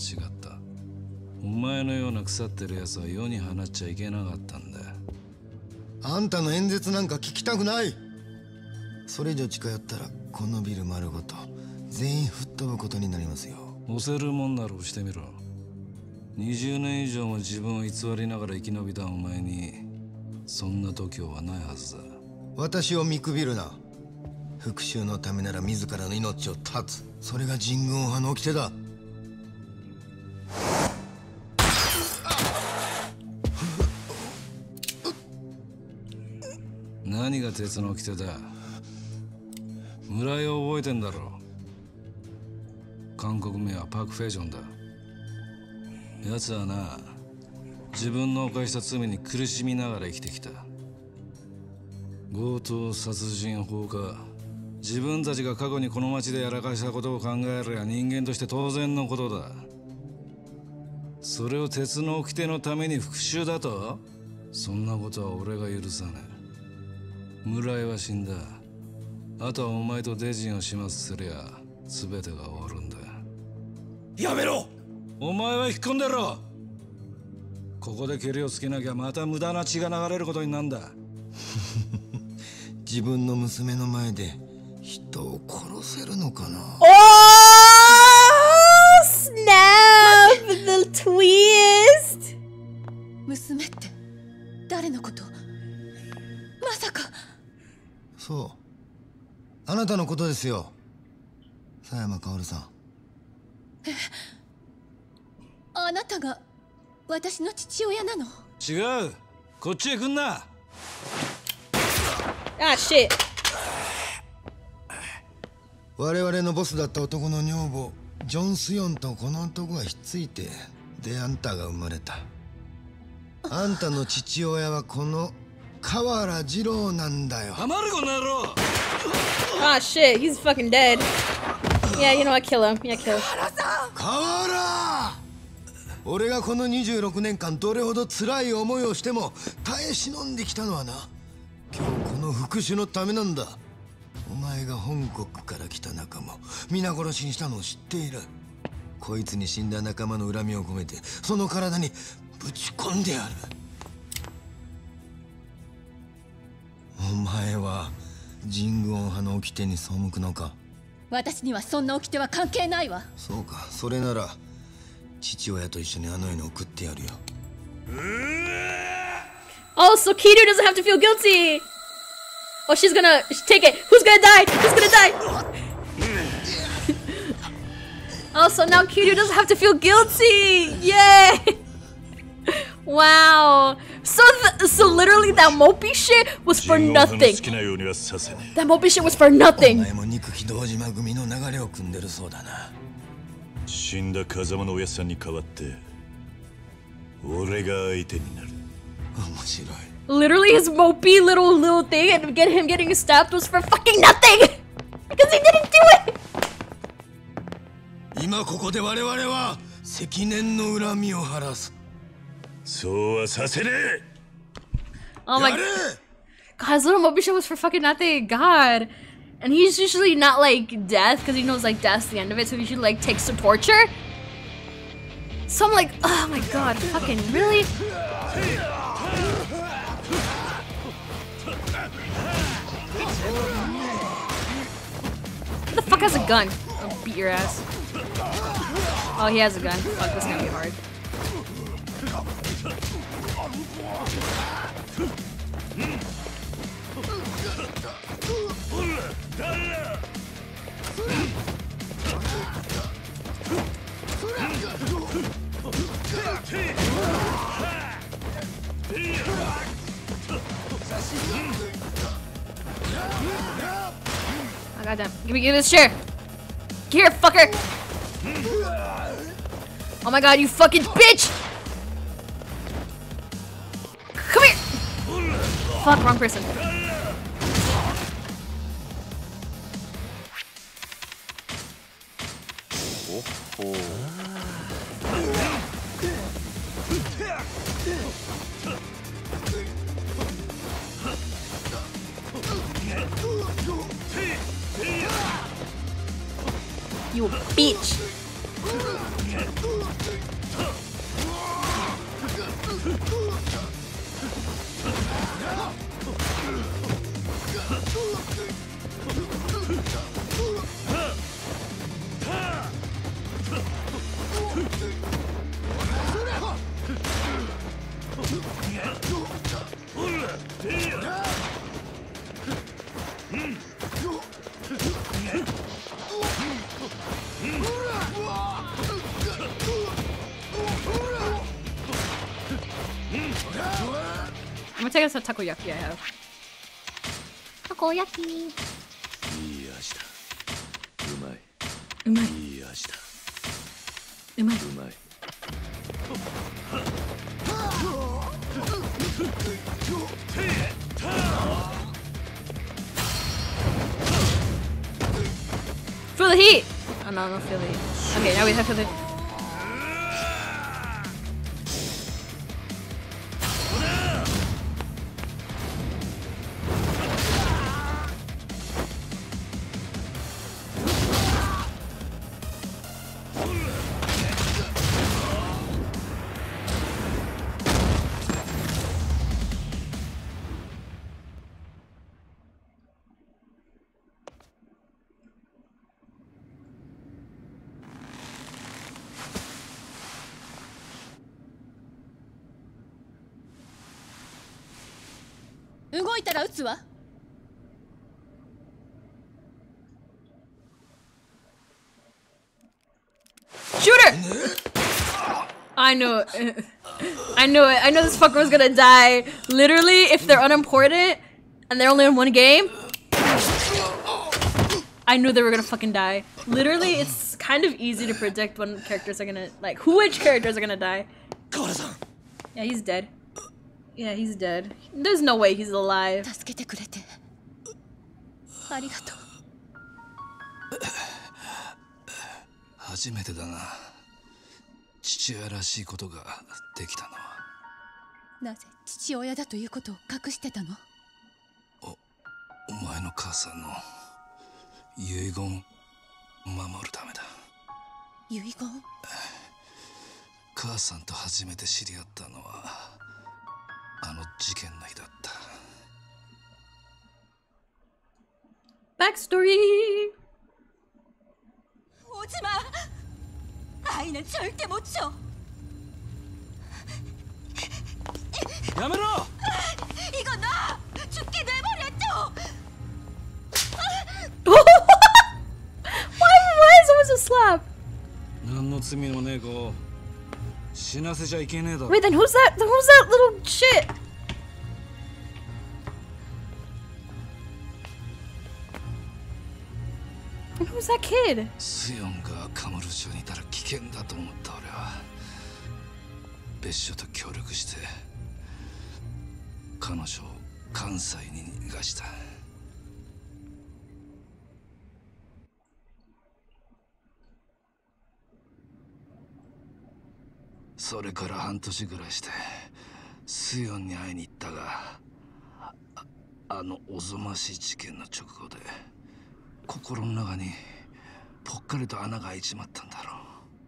お前のような腐ってる奴は世に放っちゃいけなかったんだ。 あんたの演説なんか聞きたくない。それ以上近寄ったらこのビル丸ごと全員吹っ飛ぶことになりますよ。 押せるもんなら押してみろ。にじゅうねん以上も自分を偽りながら生き延びたお前にそんな度胸はないはずだ。 私を見くびるな。復讐のためなら自らの命を絶つ。それが神宮派の掟だ。 何が鉄の掟だ。村井を覚えてんだろ。韓国名はパク・フェジョンだ。奴はな、自分の犯した罪に苦しみながら生きてきた。強盗殺人放火、自分たちが過去にこの町でやらかしたことを考えりゃ人間として当然のことだ。それを鉄の掟のために復讐だと？そんなことは俺が許さない。村井は死んだ。あとはお前とデジンを始末すりゃ全てが終わるんだ。 やめろ。 お前は引っ込んでろ。ここでケリをつけなきゃまた無駄な血が流れることになんだ。 自分の娘の前で人を殺せるのかな。 Oh snap! The twist! 娘って誰のこと？まさか。 そう、あなたのことですよ、佐山薫さん。 え、あなたが私の父親なの？ 違う、こっちへ来んな。 Ah shit. 我々のボスだった男の女房ジョン・スヨンとこの男がひっついてであんたが生まれた。あんたの父親はこの河原二郎なんだよ。 黙るこの野郎。 Ah shit, he's fucking dead. Yeah, you know what, kill him. Yeah, kill him. 河原、俺がこのにじゅうろくねんかんどれほど辛い思いをしても耐え忍んできたのはな、今日この復讐のためなんだ。お前が本国から来た仲間を皆殺しにしたのを知っている。こいつに死んだ仲間の恨みを込めてその体にぶち込んでやる。お前は神宮派の掟に背くのか。 私にはそんな掟は関係ないわ。 そうか、それなら父親と一緒にあの世に送ってやるよ。 Oh, so Kiryu doesn't have to feel guilty. Oh, she's gonna take it. Who's gonna die? Who's gonna die? Oh, so now Kiryu doesn't have to feel guilty. Yay! Wow. So, th so literally that mopey shit was for nothing. That mopey shit was for nothing. お前も憎き堂島組の流れを組んでるそうだな。 死んだ風間のおやっさんに代わって俺が相手になる。 面白い。 Literally his mopey little little thing and get him getting stabbed was for fucking nothing! Because he didn't do it! 今ここで我々は積年の恨みを晴らす。 そうはさせねえ。 Oh my god. God, his little mopey shit was for fucking nothing. God. And he's usually not like death because he knows like death's the end of it, so he usually like takes some torture. So I'm like, oh my god, fucking really? Who the fuck has a gun? I'll beat your ass. Oh, he has a gun. Fuck, this is gonna be hard. Oh, goddamn. Give me, give me this chair. Get here, fucker. Oh my god, you fucking bitch! Come here! Fuck, wrong person. You bitch! I'm gonna take us a takoyaki I have. Takoyaki. いい味だ。うまい。 うまい。 いい味だ。 うまい。 うまい。 Feel the heat! Oh no, I don't feel the heat. Okay, now we have to feel the heat. Shoot her! I knew it. I knew it. I know this fucker was gonna die. Literally, if they're unimportant and they're only in one game, I knew they were gonna fucking die. Literally, it's kind of easy to predict when characters are gonna, like, who which characters are gonna die. Yeah, he's dead. Yeah, he's dead. There's no way he's alive. ありがとう。 初めてだな。父親らしいことができたのは。 なぜ父親だということを隠してたの？ お、お前の母さんの遺言を守るためだ。 遺言？ 母さんと初めて知り合ったのはあの事件の日だった。 Backstory. 오지마. 아이는 절대 못 줘. やめろ! 이거 나 죽게 내버렸죠. Why why is it a slap? 何の罪もねえ子。死なせちゃいけねえだろ。 Wait, then who's that? Then who's that little shit? Who's that kid? スヨンがカムル町にいたら危険だと思った俺は別所と協力して彼女を関西に逃がした。それから半年ぐらいしてスヨンに会いに行ったが あ, あのおぞましい事件の直後で心の中にぽっかりと穴が開いちまったんだろう。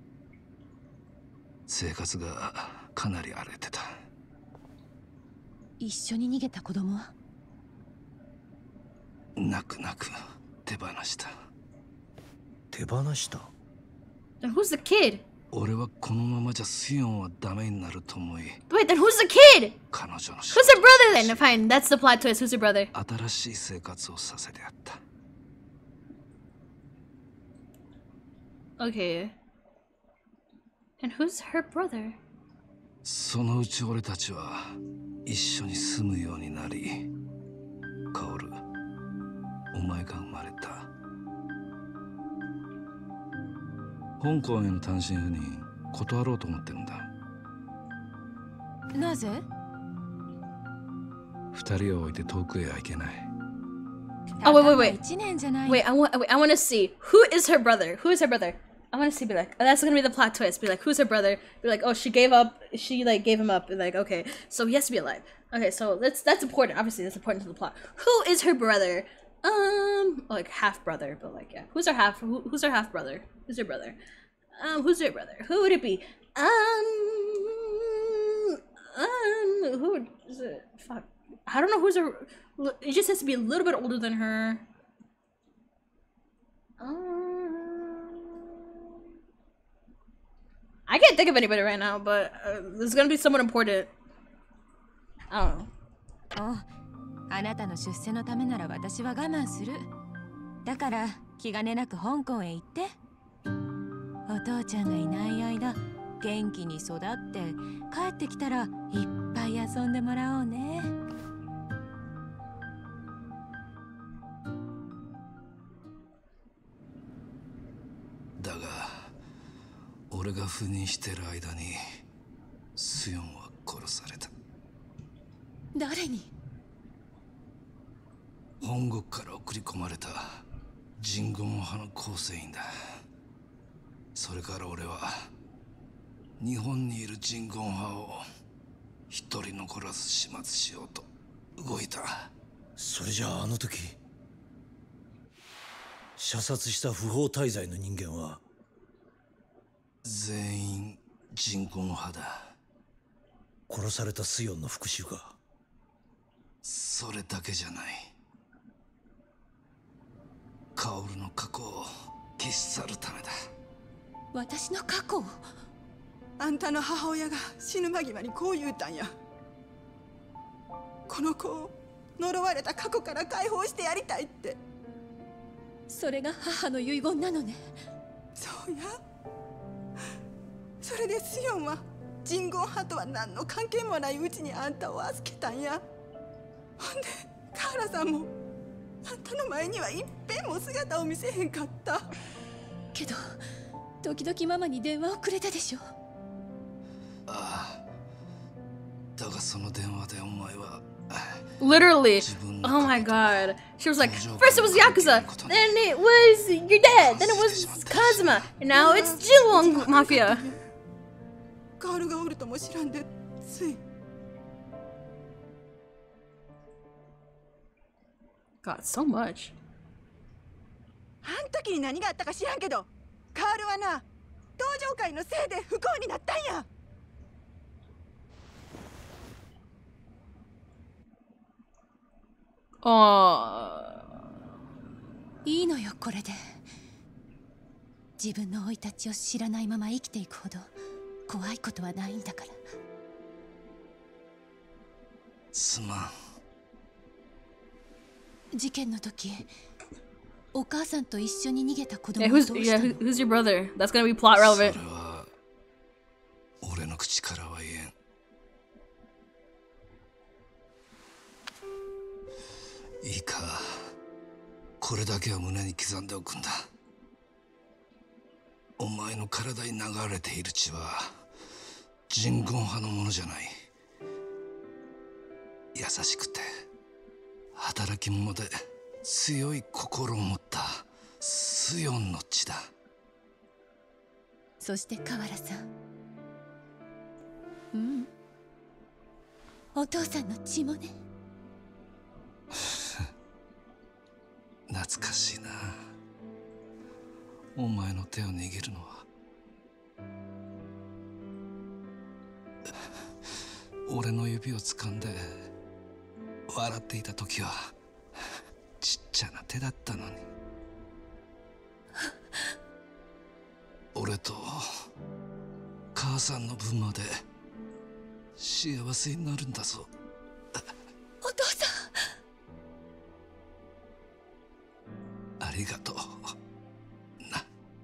生活がかなり荒れてた。 一緒に逃げた子供は泣く泣く手放した。 手放した？ Then who's the kid? 俺はこのままじゃスヨンはダメになると思い。 Wait, then who's the kid? 彼女の Who's her brother then? Fine, that's the plot twist. Who's her brother? 新しい生活をさせてやった。 Okay. And who's her brother? そのうち俺たちは一緒に住むようになり、カオル、お前が生まれた。香港への単身赴任断ろうと思ってるんだ。 なぜ？ 二人を置いて遠くへは行けない。 Oh wait, wait, wait. 一年じゃない。 Wait, I want. Wait, I want to see who is her brother. Who is her brother? I want to see. Be like, oh, that's gonna be the plot twist. Be like, who's her brother? Be like, oh, she gave up. She like gave him up. And like, okay, so he has to be alive. Okay, so let's. That's important. Obviously, that's important to the plot. Who is her brother? Um, like half brother, but like, yeah. Who's her half? Who, who's her half brother? Who's her brother? Um, who's her brother? Who would it be? Um, um, who would, is it? Fuck. I don't know who's her. It just has to be a little bit older than her. Um, I can't think of anybody right now, but uh, there's gonna be someone important. I don't know. お、あなたの出世のためなら私は我慢する。だから気兼ねなく香港へ行って。お父ちゃんがいない間、元気に育って帰ってきたらいっぱい遊んでもらおうね。 だが俺が赴任してる間にスヨンは殺された。 誰に？ 本国から送り込まれたジンゴン派の構成員だ。それから俺は日本にいるジンゴン派を一人残らず始末しようと動いた。 それじゃああの時射殺した不法滞在の人間は全員ジンゴン派だ。 殺されたスヨンの復讐か？ それだけじゃない。カオルの過去を消し去るためだ。 私の過去を？ あんたの母親が死ぬ間際にこう言うたんや。この子を呪われた過去から解放してやりたいって。 それが母の遺言なのね。 そうや。それでスヨンはジンゴン派とは何の関係もないうちにあんたを預けたんや。ほんでカーラさんもあんたの前には一遍も姿を見せへんかった。 けど時々ママに電話をくれたでしょ。 ああ、だがその電話でお前は Literally. Oh my god. She was like, first it was Yakuza, then it was your dad, then it was Kazuma, and now it's Jilong Mafia. カールがおるとも知らんでつい。 God, so much. あん時に何があったか知らんけど、カールはな、道場会のせいで不幸になったんや。 ああ、いいのよこれで。自分の生い立ちを知らないまま生きていくほど怖いことはないんだから。 すまん。 事件の時、お母さんと一緒に逃げた子供 Yeah, を who's, どうしたの？ yeah, who's your brother? That's gonna be plot relevant. それは俺の口からは言えん。いいか、これだけは胸に刻んでおくんだ。お前の体に流れている血はジンゴン派のものじゃない。優しくて働き者で強い心を持ったスヨンの血だ。 そして河原さん、うん、お父さんの血もね。 懐かしいな。お前の手を握るのは。俺の指を掴んで笑っていた時はちっちゃな手だったのに。俺と母さんの分まで幸せになるんだぞ。 お父さん、ありがとうな。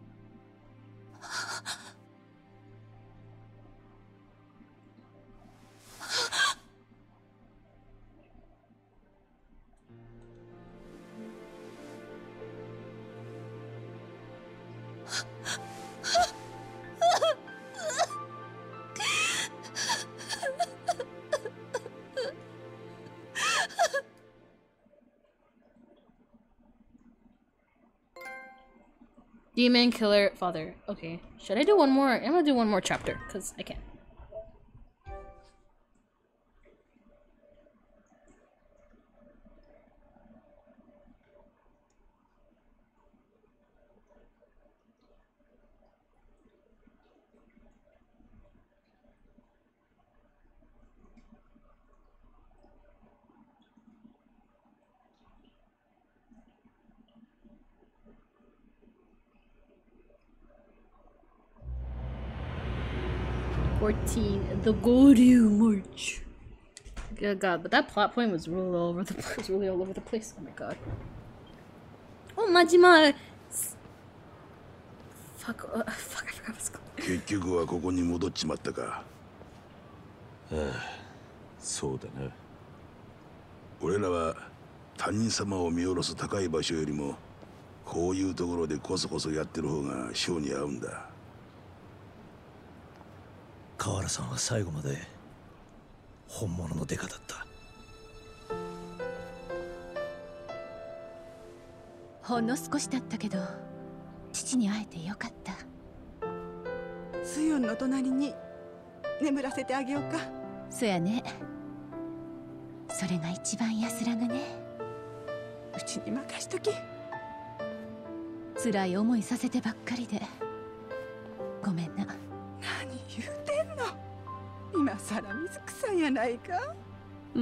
Demon Killer Father. Okay. Should I do one more? I'm gonna do one more chapter, because I can. fourteen, the Goryu March. Good God, but that plot point was really all over the place. Really all over the place. Oh my God. Oh, Majima. Fuck. Uh, fuck. I forgot what's called. 結局はここに戻っちまったか。 ああ、そうだな。 俺らは他人様を見下ろす高い場所よりもこういうところでコソコソやってる方が性に合うんだ。 河原さんは最後まで本物のデカだった。 ほんの少しだったけど父に会えてよかった。 スヨンの隣に眠らせてあげようか。 そやね。それが一番安らぐね。 うちに任しとき。 辛い思いさせてばっかりでごめんな。 何言うてんの。今さら水臭いやないか。 うん。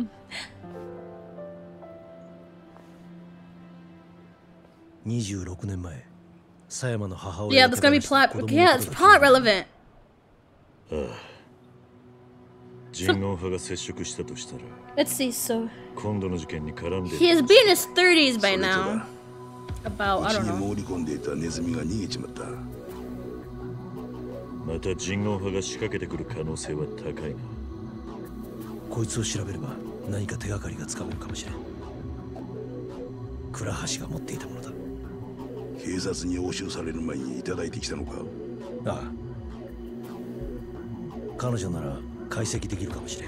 にじゅうろくねんまえ、狭山の母親 Yeah, that's gonna be plot. Yeah, it's plot relevant. ああ。人狼派が接触したとしたら。 Let's see. So 今度の事件に絡んで。 He has been in his thirties by now. About I don't know. うちに潜り込んでいたネズミが逃げちまった。 また人狼派が仕掛けてくる可能性は高いな。 こいつを調べれば何か手がかりがつかめるかもしれん。倉橋が持っていたものだ。 警察に押収される前にいただいてきたのか。 ああ。彼女なら解析できるかもしれん。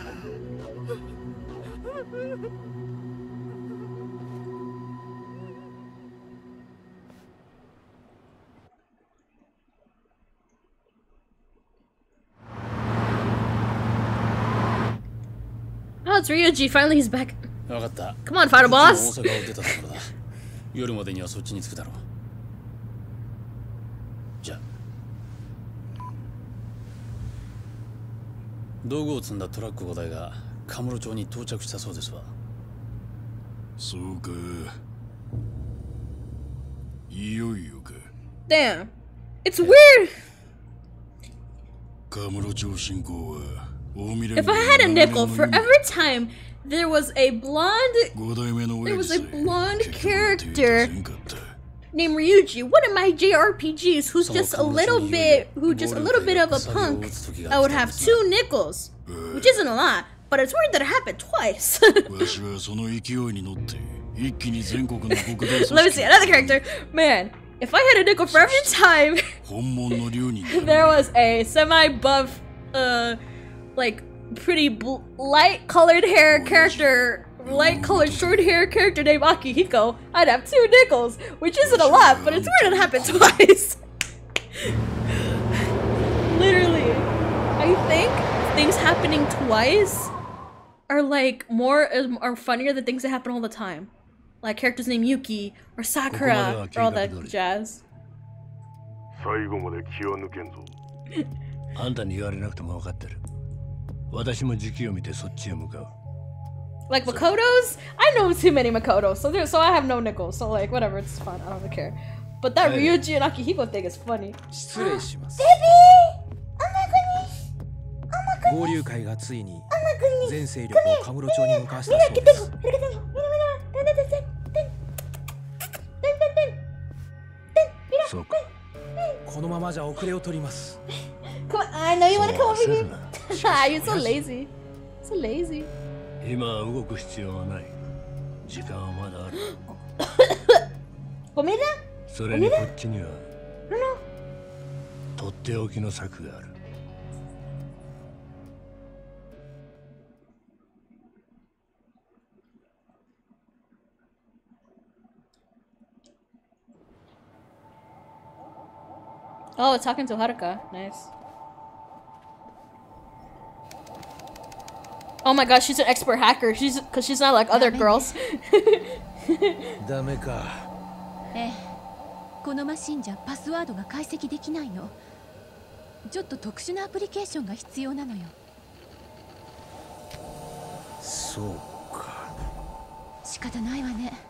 Oh, it's Ryuji. Finally, he's back. わかった。 Come on, Final Boss. 大阪を出たところだ。夜までにはそっちに着くだろう。じゃあ。道具を積んだトラックごだいがカムロ町に到着したそうですわ。 そうか。いよいよか。 Damn. It's weird. カムロ町進行は。 If I had a nickel for every time there was a blonde, there was a blonde character named Ryuji, one of my J R P Gs, who's just a little bit, who just a little bit of a punk, I would have two nickels, which isn't a lot, but it's weird that it happened twice. Let me see another character, man. If I had a nickel for every time there was a semi-buff, uh. like pretty light colored hair character, light colored short hair character named Akihiko, I'd have two nickels, which isn't a lot, but it's weird it happened twice. Literally, I think things happening twice are like more are funnier than things that happen all the time. like characters named Yuki or Sakura or all that jazz. 最後まで気を抜けんぞ。 あんたに言われなくても分かってる。私も時期を見てそっちへ向かう。 Like Makoto's? I know too many Makotos, so there, so I have no nickels. So like whatever, it's fun. I don't care. But that Ryuji and Akihiko thing is funny. 失礼します。 Baby! Oh my goodness! 合流会がついに全勢力をカムロ町に向かわせたそうです。 そうか。 このままじゃ遅れを取ります。 Come on, I know you want to come over here. You're so lazy. So lazy. 今動く必要はない。時間はまだある。 ¿Comida? それにこっちにはとっておきの策がある。 Oh, it's talking to Haruka. Nice. Oh my gosh, she's an expert hacker. She's because she's not like other girls. ダメか。 ええ、このマシンじゃパスワードが解析できないの。ちょっと特殊なアプリケーションが必要なのよ。 そうか。 仕方ないわね。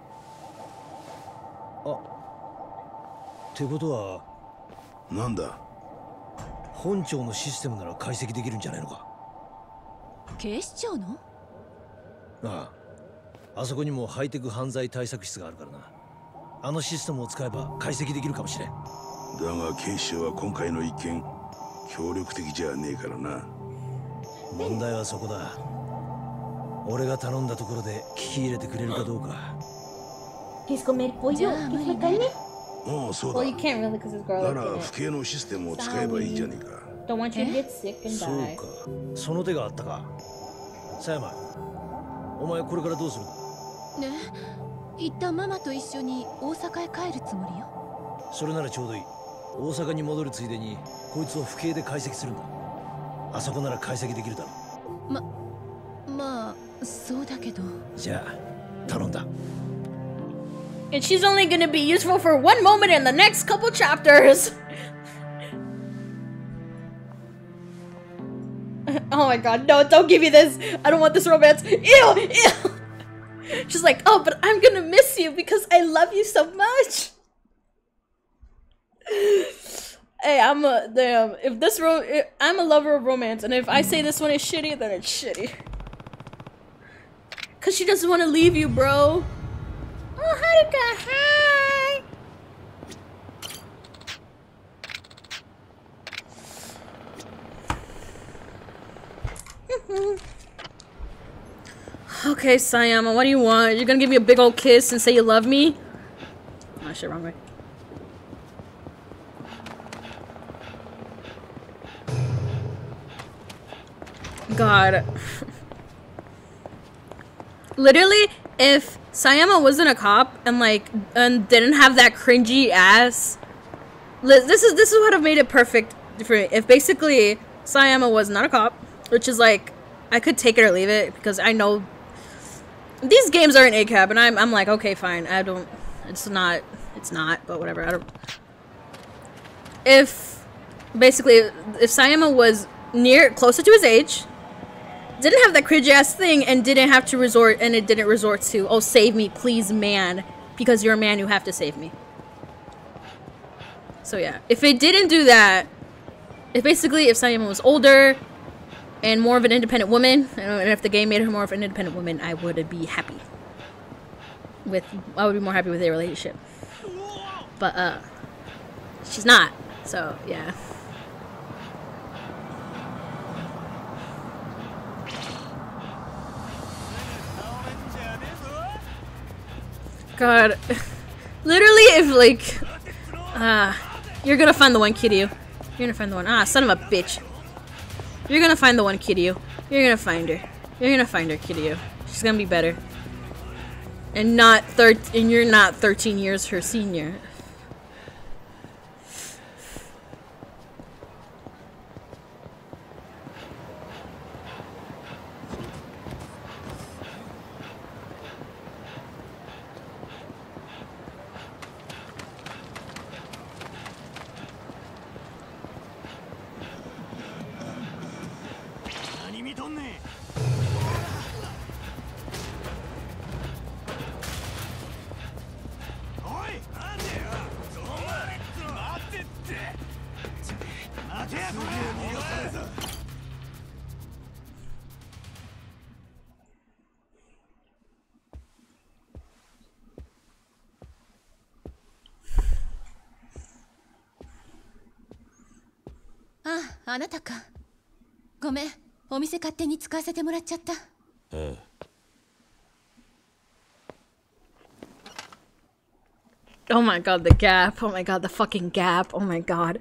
あ、ってことはなんだ。 本庁のシステムなら解析できるんじゃないのか。 警視庁の？ ああ、あそこにもハイテク犯罪対策室があるからな。あのシステムを使えば解析できるかもしれん。 だが警視庁は今回の一件協力的じゃねえからな。 問題はそこだ。俺が頼んだところで聞き入れてくれるかどうか。 He's comer pollo. He's my carne. ああ、そうだ。 Well, you can't really because his girl. なら不敬のシステムを使えばいいじゃねえか。 Don't want you to get sick and そう die. か。その手があったか。佐山、お前これからどうする？ ねえ、一旦ママと一緒に大阪へ帰るつもりよ。 それならちょうどいい。大阪に戻るついでにこいつを不敬で解析するんだ。あそこなら解析できるだろう。ま、まあそうだけど。 じゃあ頼んだ。 And she's only gonna be useful for one moment in the next couple chapters. Oh my god, no, don't give me this. I don't want this romance. Ew, ew. She's like, oh, but I'm gonna miss you because I love you so much. Hey, I'm a, damn, if this ro- I'm a lover of romance, and if I say this one is shitty, then it's shitty. Cause she doesn't want to leave you, bro. Oh, Haruka, hi! Okay, Sayama, what do you want? You're gonna give me a big old kiss and say you love me? Oh, shit, wrong way. God. Literally, if Sayama wasn't a cop and like and didn't have that cringy ass, this is this is what have made it perfect for me. If basically Sayama was not a cop, which is like I could take it or leave it because I know these games are an A C A B, and I'm I'm like okay, fine. I don't. It's not. It's not. But whatever. I don't. If basically if Sayama was near closer to his age, didn't have that cringy ass thing, and didn't have to resort, and it didn't resort to, oh, save me, please, man, because you're a man, you have to save me. So yeah, if it didn't do that, if basically if Sayama was older and more of an independent woman, and if the game made her more of an independent woman, I would be happy with, I would be more happy with their relationship. But uh, she's not. So yeah. God, literally, if like, ah, uh, you're gonna find the one, Kiryu. You're gonna find the one. Ah, son of a bitch. You're gonna find the one, Kiryu. You're gonna find her. You're gonna find her, Kiryu. She's gonna be better. And not thir- and you're not thirteen years her senior. あなたか。ごめん、お店勝手に使わせてもらっちゃった。 ああ。 Oh my god, the gap. Oh my god, the fucking gap. Oh my god.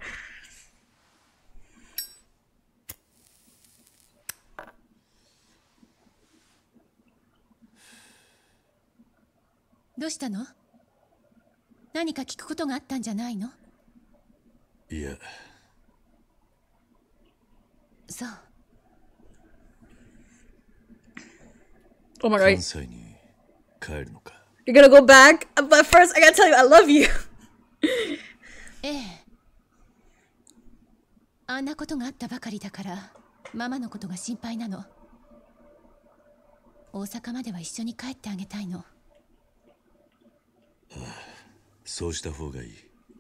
どうしたの？何か聞くことがあったんじゃないの？ いや。 そう。 Oh my god. 関西に帰るのか。 You're gonna go back? But first, I gotta tell you, I love you. ええ。あんなことがあったばかりだから、ママのことが心配なの。大阪までは一緒に帰ってあげたいの。 ああ、そうした方がいい。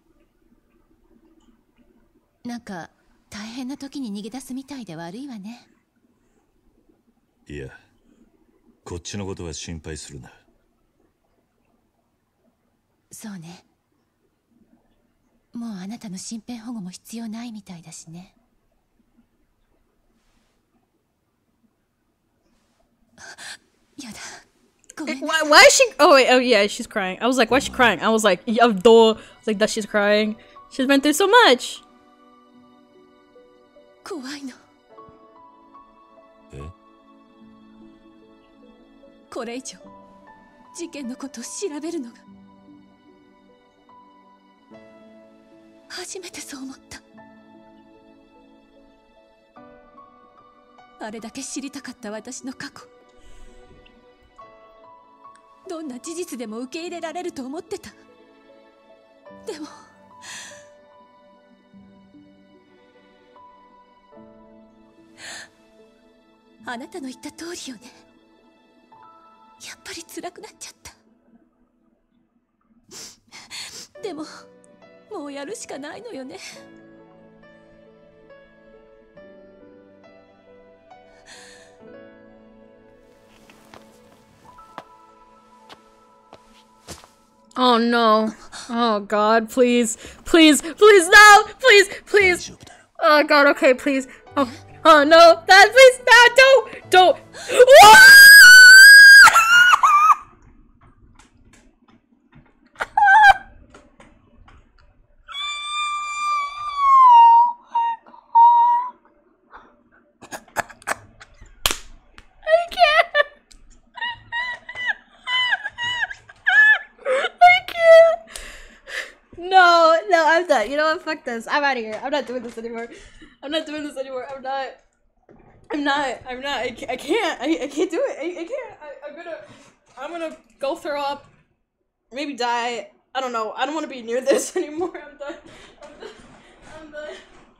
なんか大変な時に逃げ出すみたいで悪いわね。 いや、こっちのことは心配するな。 そうね。もうあなたの身辺保護も必要ないみたいだしね。やだ。ごめん。 Why, why is she? Oh wait, oh yeah, she's crying. I was like, why is she crying? I was like, of duh. I was like, that she's crying. She's been through so much. 怖いの。 え？ これ以上事件のことを調べるのが初めてそう思った。あれだけ知りたかった私の過去、どんな事実でも受け入れられると思ってた。でもあなたの言った通りよね。やっぱり辛くなっちゃった。でももうやるしかないのよね。 Oh no. Oh god, please. Please, please, no! Please, please. Oh god, okay, please. Oh, oh no. Dad, please, no, don't! Don't! No, no, I'm done. You know what? Fuck this. I'm out of here. I'm not doing this anymore. I'm not doing this anymore. I'm not. I'm not. I'm not. I, I can't. I, I can't do it. I, I can't. I, I'm gonna. I'm gonna go throw up. Maybe die. I don't know. I don't want to be near this anymore. I'm done. I'm done. I'm done.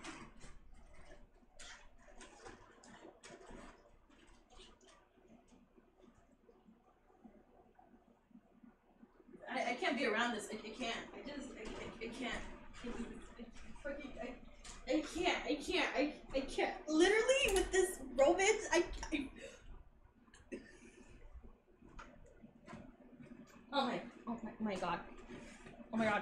I, I can't be around this. I, I can't. I just. I, I, I can't. I, I, I can't. I can't. I, I can't. Literally, with this romance, I. I oh my. Oh my, oh my god. Oh my god.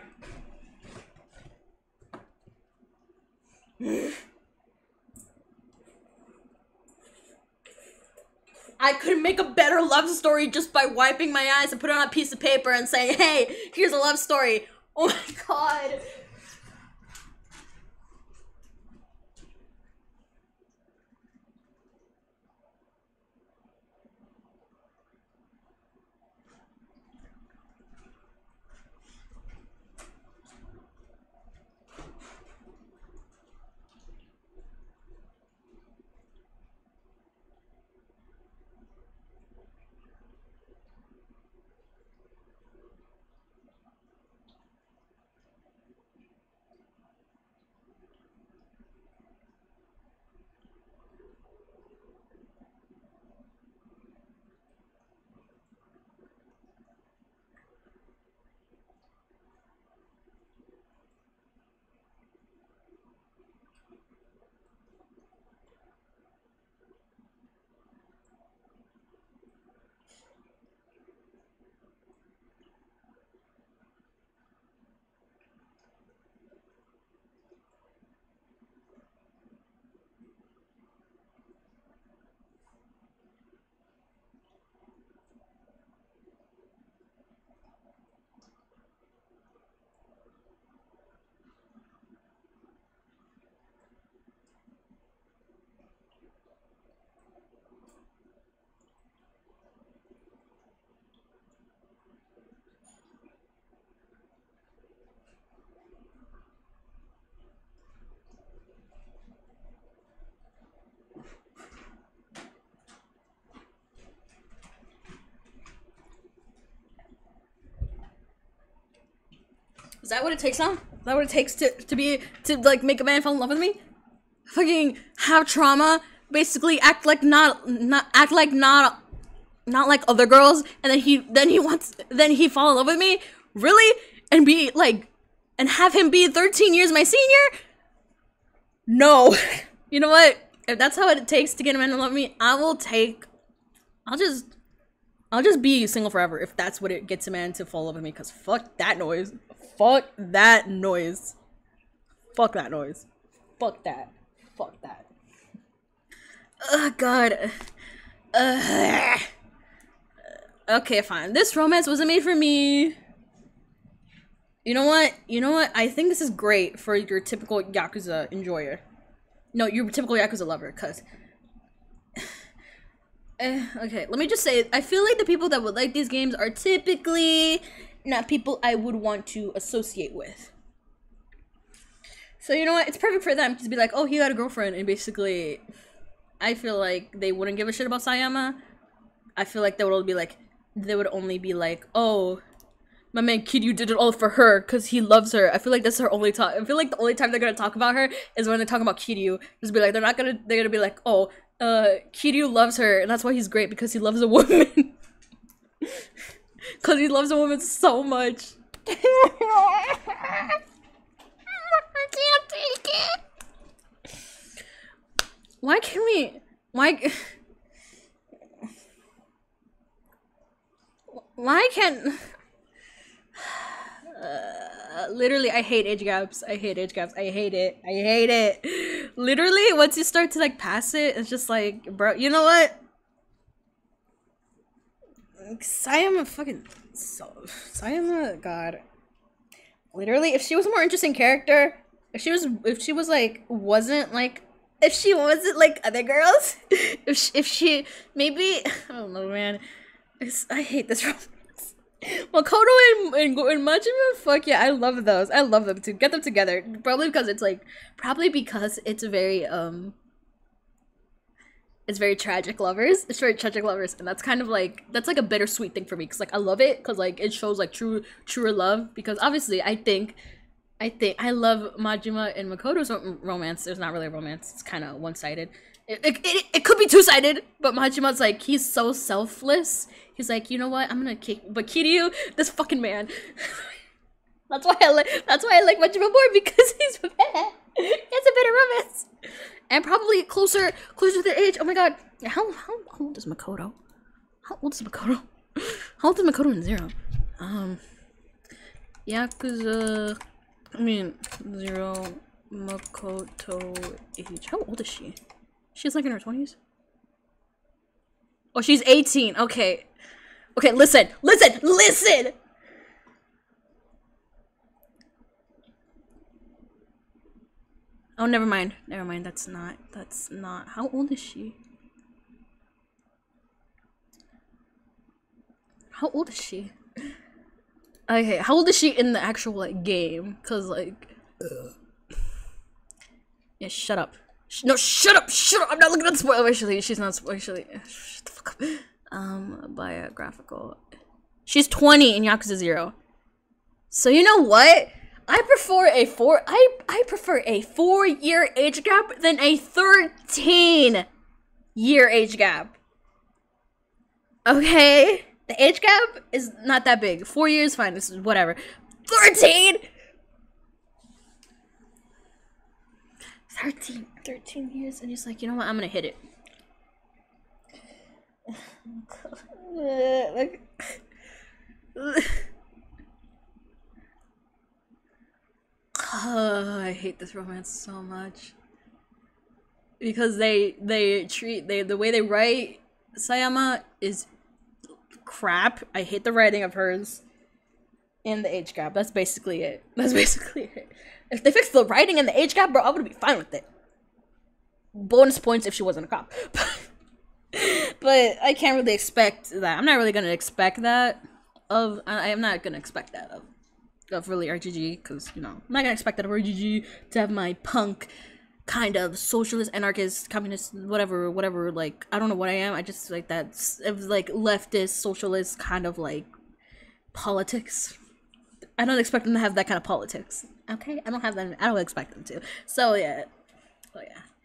I could make a better love story just by wiping my eyes and put it on a piece of paper and saying, hey, here's a love story. Oh my god. that what it takes now? Is that what it takes to to be to like make a man fall in love with me? Fucking have trauma, basically act like not not act like not not like other girls, and then he then he wants then he fall in love with me? Really? And be like and have him be thirteen years my senior? No. You know what? If that's how it takes to get a man to love me, I will take I'll just I'll just be single forever if that's what it gets a man to fall in love with me, cause fuck that noise. Fuck that noise. Fuck that noise. Fuck that. Fuck that. Oh god. Uh, okay, fine. This romance wasn't made for me. You know what? You know what? I think this is great for your typical Yakuza enjoyer. No, your typical Yakuza lover, cause uh, okay, let me just say, I feel like the people that would like these games are typically not people I would want to associate with. So you know what? It's perfect for them to be like, oh, he got a girlfriend, and basically, I feel like they wouldn't give a shit about Sayama. I feel like they would be like, they would only be like, oh, my man Kiryu did it all for her because he loves her. I feel like that's her only talk. I feel like the only time they're gonna talk about her is when they talk about Kiryu. Just be like, they're not gonna. They're gonna be like, oh, uh, Kiryu loves her, and that's why he's great because he loves a woman. Because he loves a woman so much. I can't take it. Why can we? Why? Why can't? Uh, literally, I hate age gaps. I hate age gaps. I hate it. I hate it. Literally, once you start to like pass it, it's just like, bro. You know what? Sayama fucking so Sayama, God. Literally, if she was a more interesting character, if she was, if she was like, wasn't like, if she wasn't like other girls, if she, if she maybe, I don't know, man. It's, I hate this romance. Makoto and, and, and Majima, fuck yeah, I love those. I love them too. Get them together. Probably because it's like, probably because it's very, um, it's very tragic lovers. It's very tragic lovers. And that's kind of like, that's like a bittersweet thing for me. Cause like, I love it. Cause like, it shows like true, truer love. Because obviously, I think, I think, I love Majima and Makoto's romance. There's not really a romance. It's kind of one-sided. It, it, it, it could be two-sided, but Majima's like, he's so selfless. He's like, you know what? I'm gonna kick, but Kiryu, this fucking man. that's why I like. That's why I like Majima more because he's bad. He has a better romance, and probably closer, closer to their age. Oh my god, how how old is Makoto? How old is Makoto? How old is Makoto in Zero? Um, Yakuza. I mean, Zero Makoto age. How old is she? She's like in her twenties. Oh, she's eighteen. Okay. Okay, listen. Listen. Listen! Oh, never mind. Never mind. That's not. That's not. How old is she? How old is she? Okay, how old is she in the actual, like, game? Because, like... Ugh. Yeah, shut up. No, shut up! Shut up! I'm not looking at the spoiler. Actually, she's not spoiler. Actually, shut the fuck up. Um, biographical. She's twenty in Yakuza Zero. So you know what? I prefer a four. I I prefer a four-year age gap than a thirteen-year age gap. Okay, the age gap is not that big. Four years, fine. This is whatever. Thirteen. thirteen, thirteen years, and he's like, you know what, I'm gonna hit it. uh, like, oh, I hate this romance so much. Because they, they treat, they, the way they write Sayama is crap. I hate the writing of hers. And the age gap, that's basically it. That's basically it. If they fixed the writing and the age gap, bro, I would be fine with it. Bonus points if she wasn't a cop. But I can't really expect that. I'm not really gonna expect that of. I am not gonna expect that of, of really R G G, because you know I'm not gonna expect that of R G G to have my punk kind of socialist, anarchist, communist, whatever, whatever. Like I don't know what I am. I just like that, like leftist, socialist kind of like politics. I don't expect them to have that kind of politics. Okay, I don't have that. I don't expect them to. So yeah, oh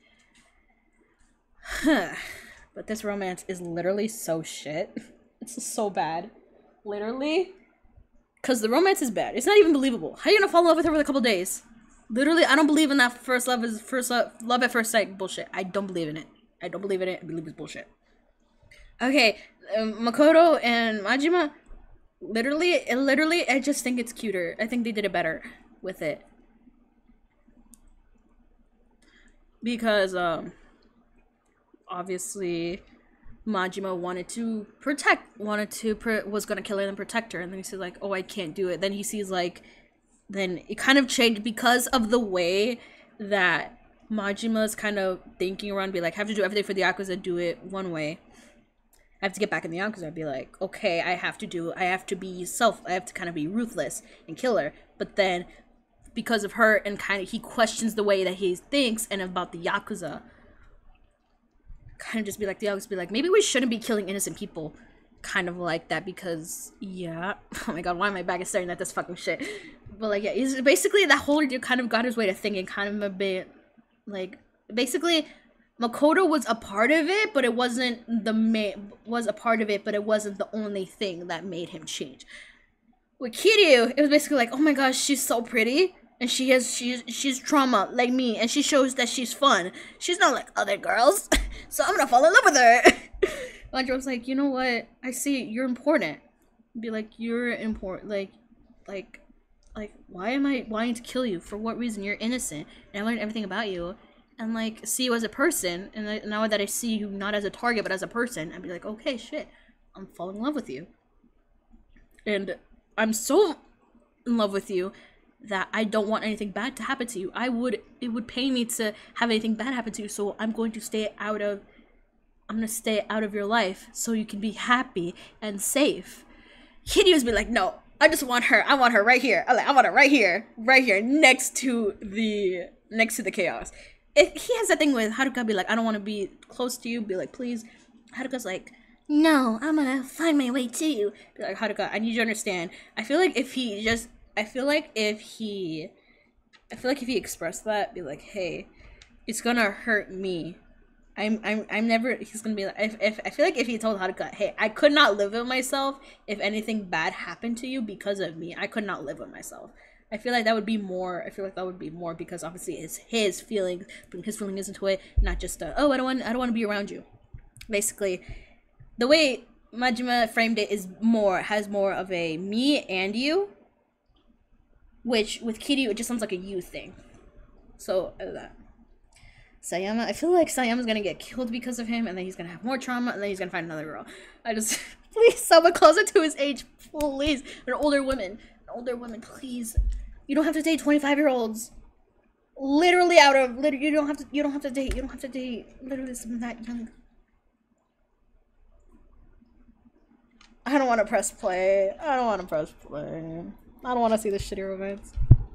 yeah. But this romance is literally so shit. It's so bad, literally. Cause the romance is bad. It's not even believable. How are you gonna fall in love with her within a couple days? Literally, I don't believe in that first love is first love, love at first sight bullshit. I don't believe in it. I don't believe in it. I believe it's bullshit. Okay, um, Makoto and Majima. Literally, it, literally, I just think it's cuter. I think they did it better with it. Because, um, obviously, Majima wanted to protect, wanted to, pr was gonna kill her and protect her. And then he said, like, oh, I can't do it. Then he sees, like, then it kind of changed because of the way that Majima's kind of thinking around, be like, I have to do everything for the Yakuza, do it one way. I have to get back in the Yakuza. I'd be like, okay, I have to do, I have to be self, I have to kind of be ruthless and kill her. But then, because of her, and kind of, he questions the way that he thinks and about the Yakuza. Kind of just be like, the Yakuza be like, maybe we shouldn't be killing innocent people. Kind of like that because, yeah. Oh my god, why am I back and staring at this fucking shit? But like, yeah, he's basically, that whole dude kind of got his way to thinking kind of a bit, like, basically, Makoto was a part of it, but it wasn't the main, was a part of it, but it wasn't the only thing that made him change. With Kiryu, it was basically like, oh my gosh, she's so pretty, and she has, she's, she's trauma, like me, and she shows that she's fun. She's not like other girls, so I'm gonna fall in love with her. Majima was like, you know what, I see, you're important. Be like, you're important, like, like, like, why am I wanting to kill you? For what reason? You're innocent, and I learned everything about you. And like see you as a person, and I, now that I see you not as a target but as a person, I'd be like, okay, shit, I'm falling in love with you, and I'm so in love with you that I don't want anything bad to happen to you. I would, it would pain me to have anything bad happen to you, so I'm going to stay out of, I'm gonna stay out of your life so you can be happy and safe. Kiryu's be like, no, I just want her. I want her right here. I like, I want her right here, right here, next to the, next to the chaos. If he has that thing with Haruka, be like, I don't want to be close to you, be like, please. Haruka's like, no, I'm gonna find my way to you. Be like, Haruka, I need you to understand. I feel like if he just, I feel like if he, I feel like if he expressed that, be like, hey, it's gonna hurt me. I'm, I'm, I'm never, he's gonna be like, if, if, I feel like if he told Haruka, hey, I could not live with myself if anything bad happened to you because of me. I could not live with myself. I feel like that would be more, I feel like that would be more because obviously it's his feelings, putting his feelings into it, not just a, oh, I don't want, I don't want to be around you. Basically, the way Majima framed it is more, has more of a me and you, which with Kiryu, it just sounds like a you thing. So, uh, that. Sayama, I feel like Sayama's gonna get killed because of him, and then he's gonna have more trauma, and then he's gonna find another girl. I just, please, someone closer to his age, please. An older woman, an older woman, please. You don't have to date twenty-five year olds. Literally out of, literally, you don't have to, you don't have to date, you don't have to date, literally someone that young. I don't want to press play. I don't want to press play. I don't want to see this shitty romance.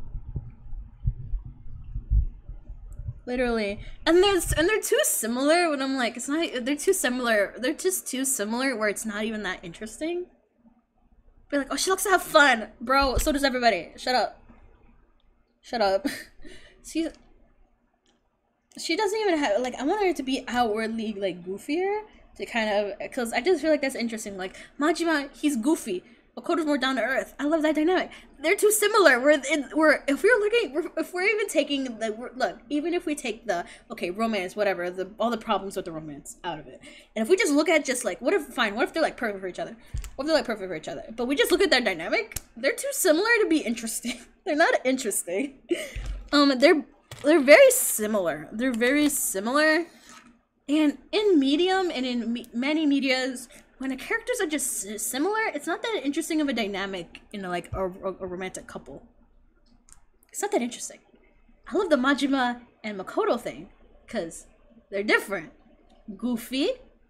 Literally. And there's, and they're too similar when I'm like, it's not, they're too similar. They're just too similar where it's not even that interesting. Be like, oh, she looks to have fun. Bro, so does everybody. Shut up. Shut up. She's, she doesn't even have, like, I want her to be outwardly, like, goofier. To kind of, because I just feel like that's interesting. Like, Majima, he's goofy. Makoto's more down to earth. I love that dynamic. They're too similar. We're, in, we're if we're looking, we're, if we're even taking the, we're, look, even if we take the, okay, romance, whatever, the all the problems with the romance out of it. And if we just look at just like, what if, fine, what if they're like perfect for each other? What if they're like perfect for each other? But we just look at their dynamic, they're too similar to be interesting. They're not interesting. Um, they're, they're very similar. They're very similar. And in Medium and in me many medias, when the characters are just similar, it's not that interesting of a dynamic in a, like a, a, a romantic couple. It's not that interesting. I love the Majima and Makoto thing because they're different. Goofy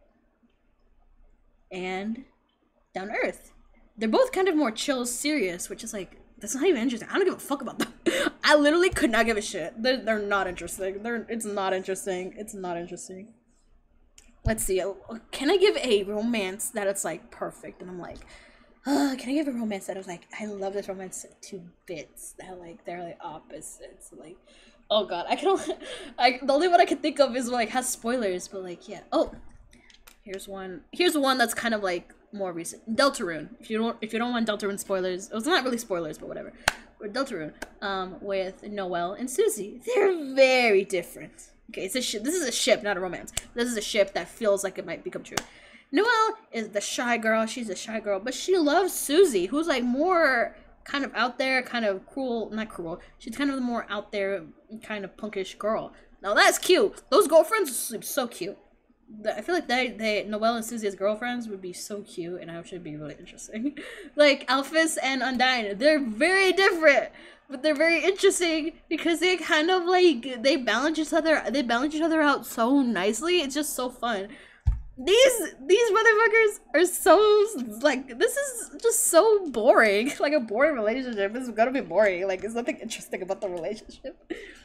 and down to earth. They're both kind of more chill, serious, which is like, that's not even interesting. I don't give a fuck about them. I literally could not give a shit. They're, they're not interesting. They're, it's not interesting. It's not interesting. Let's see. Can I give a romance that it's like perfect? And I'm like, Uh, can I give a romance that I was like, I love this romance to bits? That like they're like opposites. Like, oh god, I can only, I the only one I can think of is like has spoilers, but like yeah. Oh, here's one. Here's one that's kind of like more recent. Deltarune. If you don't if you don't want Deltarune spoilers, it's not really spoilers, but whatever. Or Deltarune, um, with Noelle and Susie. They're very different. Okay, it's a ship. This is a ship, not a romance. This is a ship that feels like it might become true. Noelle is the shy girl. She's a shy girl, but she loves Susie, who's like more kind of out there, kind of cruel. Not cruel. She's kind of the more out there, kind of punkish girl. Now that's cute. Those girlfriends are so cute. I feel like they, they Noelle and Susie as girlfriends would be so cute, and I should be really interesting. Like Alphys and Undyne, they're very different, but they're very interesting because they kind of like they balance each other. They balance each other out so nicely. It's just so fun. These these motherfuckers are so like this is just so boring. Like a boring relationship is gonna be boring. Like there's nothing interesting about the relationship.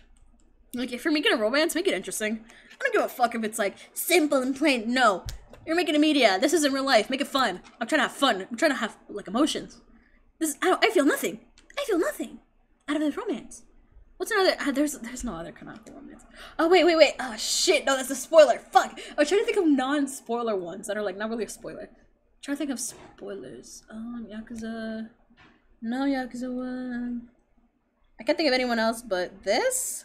Like if you're making a romance, make it interesting. I don't give a fuck if it's like simple and plain. No, you're making a media. This isn't real life. Make it fun. I'm trying to have fun. I'm trying to have like emotions. This I don't. I feel nothing. I feel nothing out of this romance. What's another? Uh, there's there's no other canonical romance. Oh wait wait wait. Oh shit. No, that's a spoiler. Fuck. I was trying to think of non-spoiler ones that are like not really a spoiler. I'm trying to think of spoilers. Um, Yakuza. No Yakuza one. I can't think of anyone else, but this.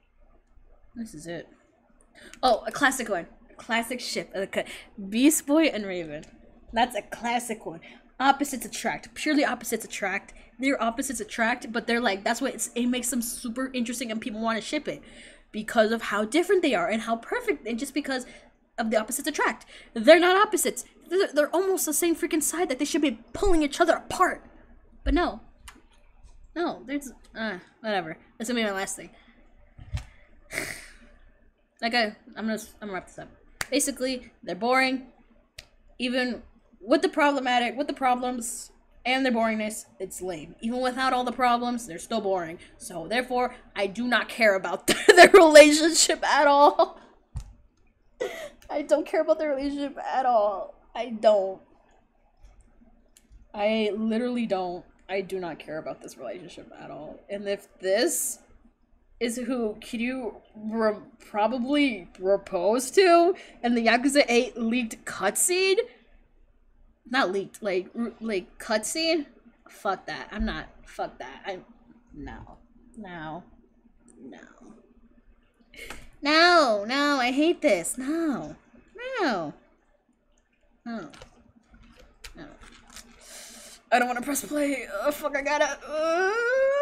This is it. Oh, a classic one. A classic ship. Okay. Beast Boy and Raven. That's a classic one. Opposites attract. Purely opposites attract. They're opposites attract, but they're like, that's what it's, it makes them super interesting and people want to ship it. Because of how different they are and how perfect, and just because of the opposites attract. They're not opposites. They're, they're almost the same freaking side that they should be pulling each other apart. But no. No, there's, uh, whatever. That's gonna be my last thing. Okay, I'm gonna I'm gonna wrap this up. Basically, they're boring. Even with the problematic, with the problems and their boringness, it's lame. Even without all the problems, they're still boring. So therefore, I do not care about their relationship at all. I don't care about their relationship at all. I don't. I literally don't. I do not care about this relationship at all. And if this is who Kiryu re probably proposed to in the Yakuza eight leaked cutscene, not leaked, like like cutscene, fuck that. I'm not. Fuck that. I'm no, no, no, no, no. I hate this. No, no, no, no. I don't want to press play. Oh fuck! I gotta. Uh...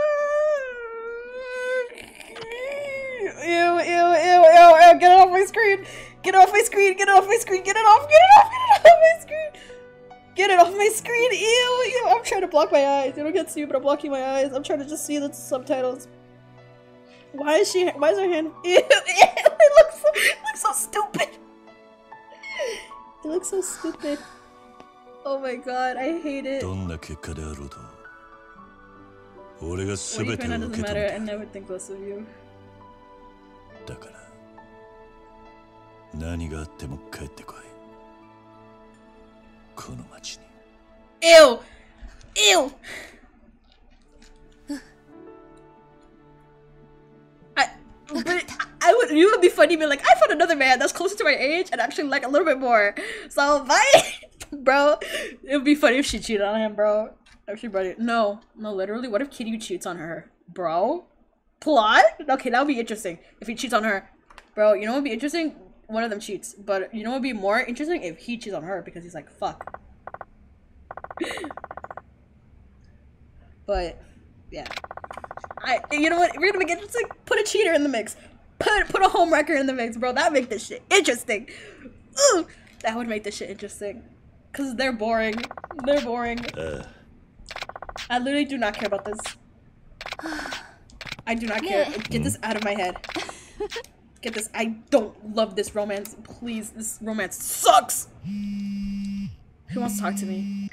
Ew, ew, ew, ew, ew, get it off my screen! Get it off my screen, get it off my screen, get it off, get it off, get it off my screen! Get it off my screen, ew, ew, I'm trying to block my eyes. You don't get stupid, I'm blocking my eyes. I'm trying to just see the subtitles. Why is she, why is her hand, ew, ew, it looks so, it looks so stupid. It looks so stupid. Oh my god, I hate it. What do you find out doesn't matter, I never think less of you. だから何があっても帰ってこいこの町に Ew! Ew! I, but it, I would, you would be funny, be like, I found another man that's closer to my age and actually like a little bit more. So, bye! Bro, it would be funny if she cheated on him, bro. If she brought it. No, no, literally, what if Kiryu cheats on her? Bro? Plot? Okay, that would be interesting if he cheats on her. Bro, you know what would be interesting? One of them cheats. But you know what would be more interesting? If he cheats on her because he's like, fuck. But, yeah. I, you know what? If we're gonna make it interesting, put a cheater in the mix. Put, put a homewrecker in the mix, bro. That would make this shit interesting. Ooh, that would make this shit interesting. Because they're boring. They're boring. Uh. I literally do not care about this. I do not care. Yeah. Get this out of my head. Get this. I don't love this romance. Please, this romance sucks. Who wants to talk to me?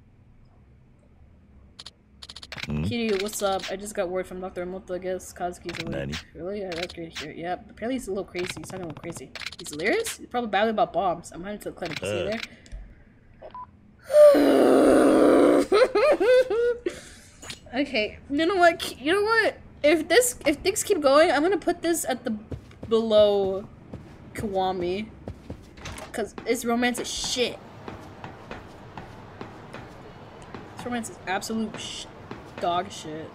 Mm. Kiryu, what's up? I just got word from Doctor Emoto. I guess Kazuki's awake. Really? Yeah, that's great to hear. Yep. Apparently he's a little crazy. He's talking a little crazy. He's delirious? He's probably babbling about bombs. I'm heading to the clinic to uh. see you there. Okay, you know what? You know what? If this, if things keep going, I'm gonna put this at the below Kiwami, cause its romance is shit. This romance is absolute sh dog shit.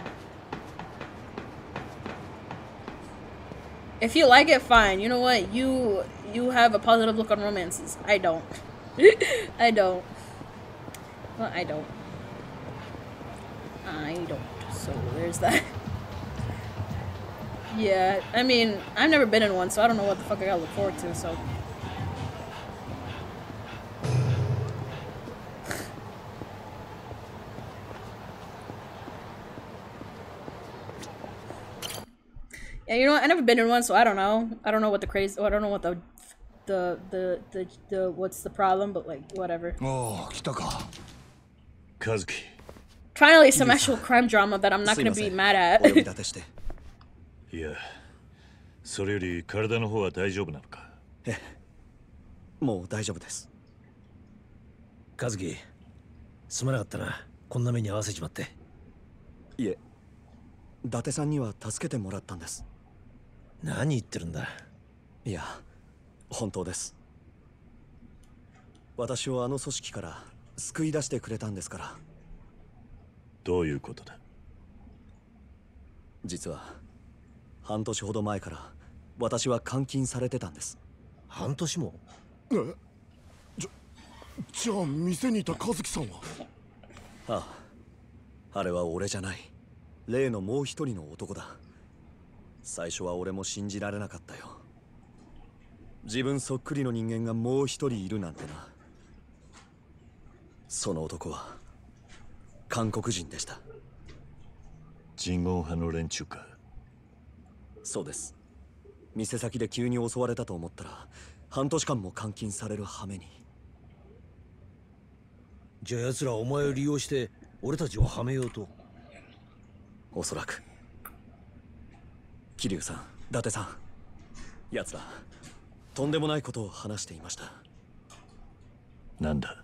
If you like it, fine. You know what? You you have a positive look on romances. I don't. I don't. Well, I don't. I don't. So there's that. Yeah, I mean, I've never been in one, so I don't know what the fuck I gotta look forward to, so. Yeah, you know what? I've never been in one, so I don't know. I don't know what the crazy. I don't know what the, the, the, the, the, what's the problem, but like, whatever. Oh, Kitaka. Kazuki. Finally, some actual crime drama that I'm not gonna be mad at. いや、それより体の方は大丈夫なのか。ええ、もう大丈夫です。 和樹、すまなかったな。こんな目に遭わせちまって。 いえ、伊達さんには助けてもらったんです。 何言ってるんだ。 いや、本当です。私をあの組織から救い出してくれたんですから。 どういうことだ。 実は半年ほど前から私は監禁されてたんです。 半年も？ え、じゃ、じゃあ店にいた和樹さんは？ ああ、あれは俺じゃない。例のもう一人の男だ。最初は俺も信じられなかったよ。自分そっくりの人間がもう一人いるなんてな。その男は韓国人でした。 人言派の連中か。 そうです。店先で急に襲われたと思ったら半年間も監禁される羽目に。 じゃあ奴らはお前を利用して俺たちをはめようと。 おそらく。桐生さん、伊達さん、奴らとんでもないことを話していました。 なんだ。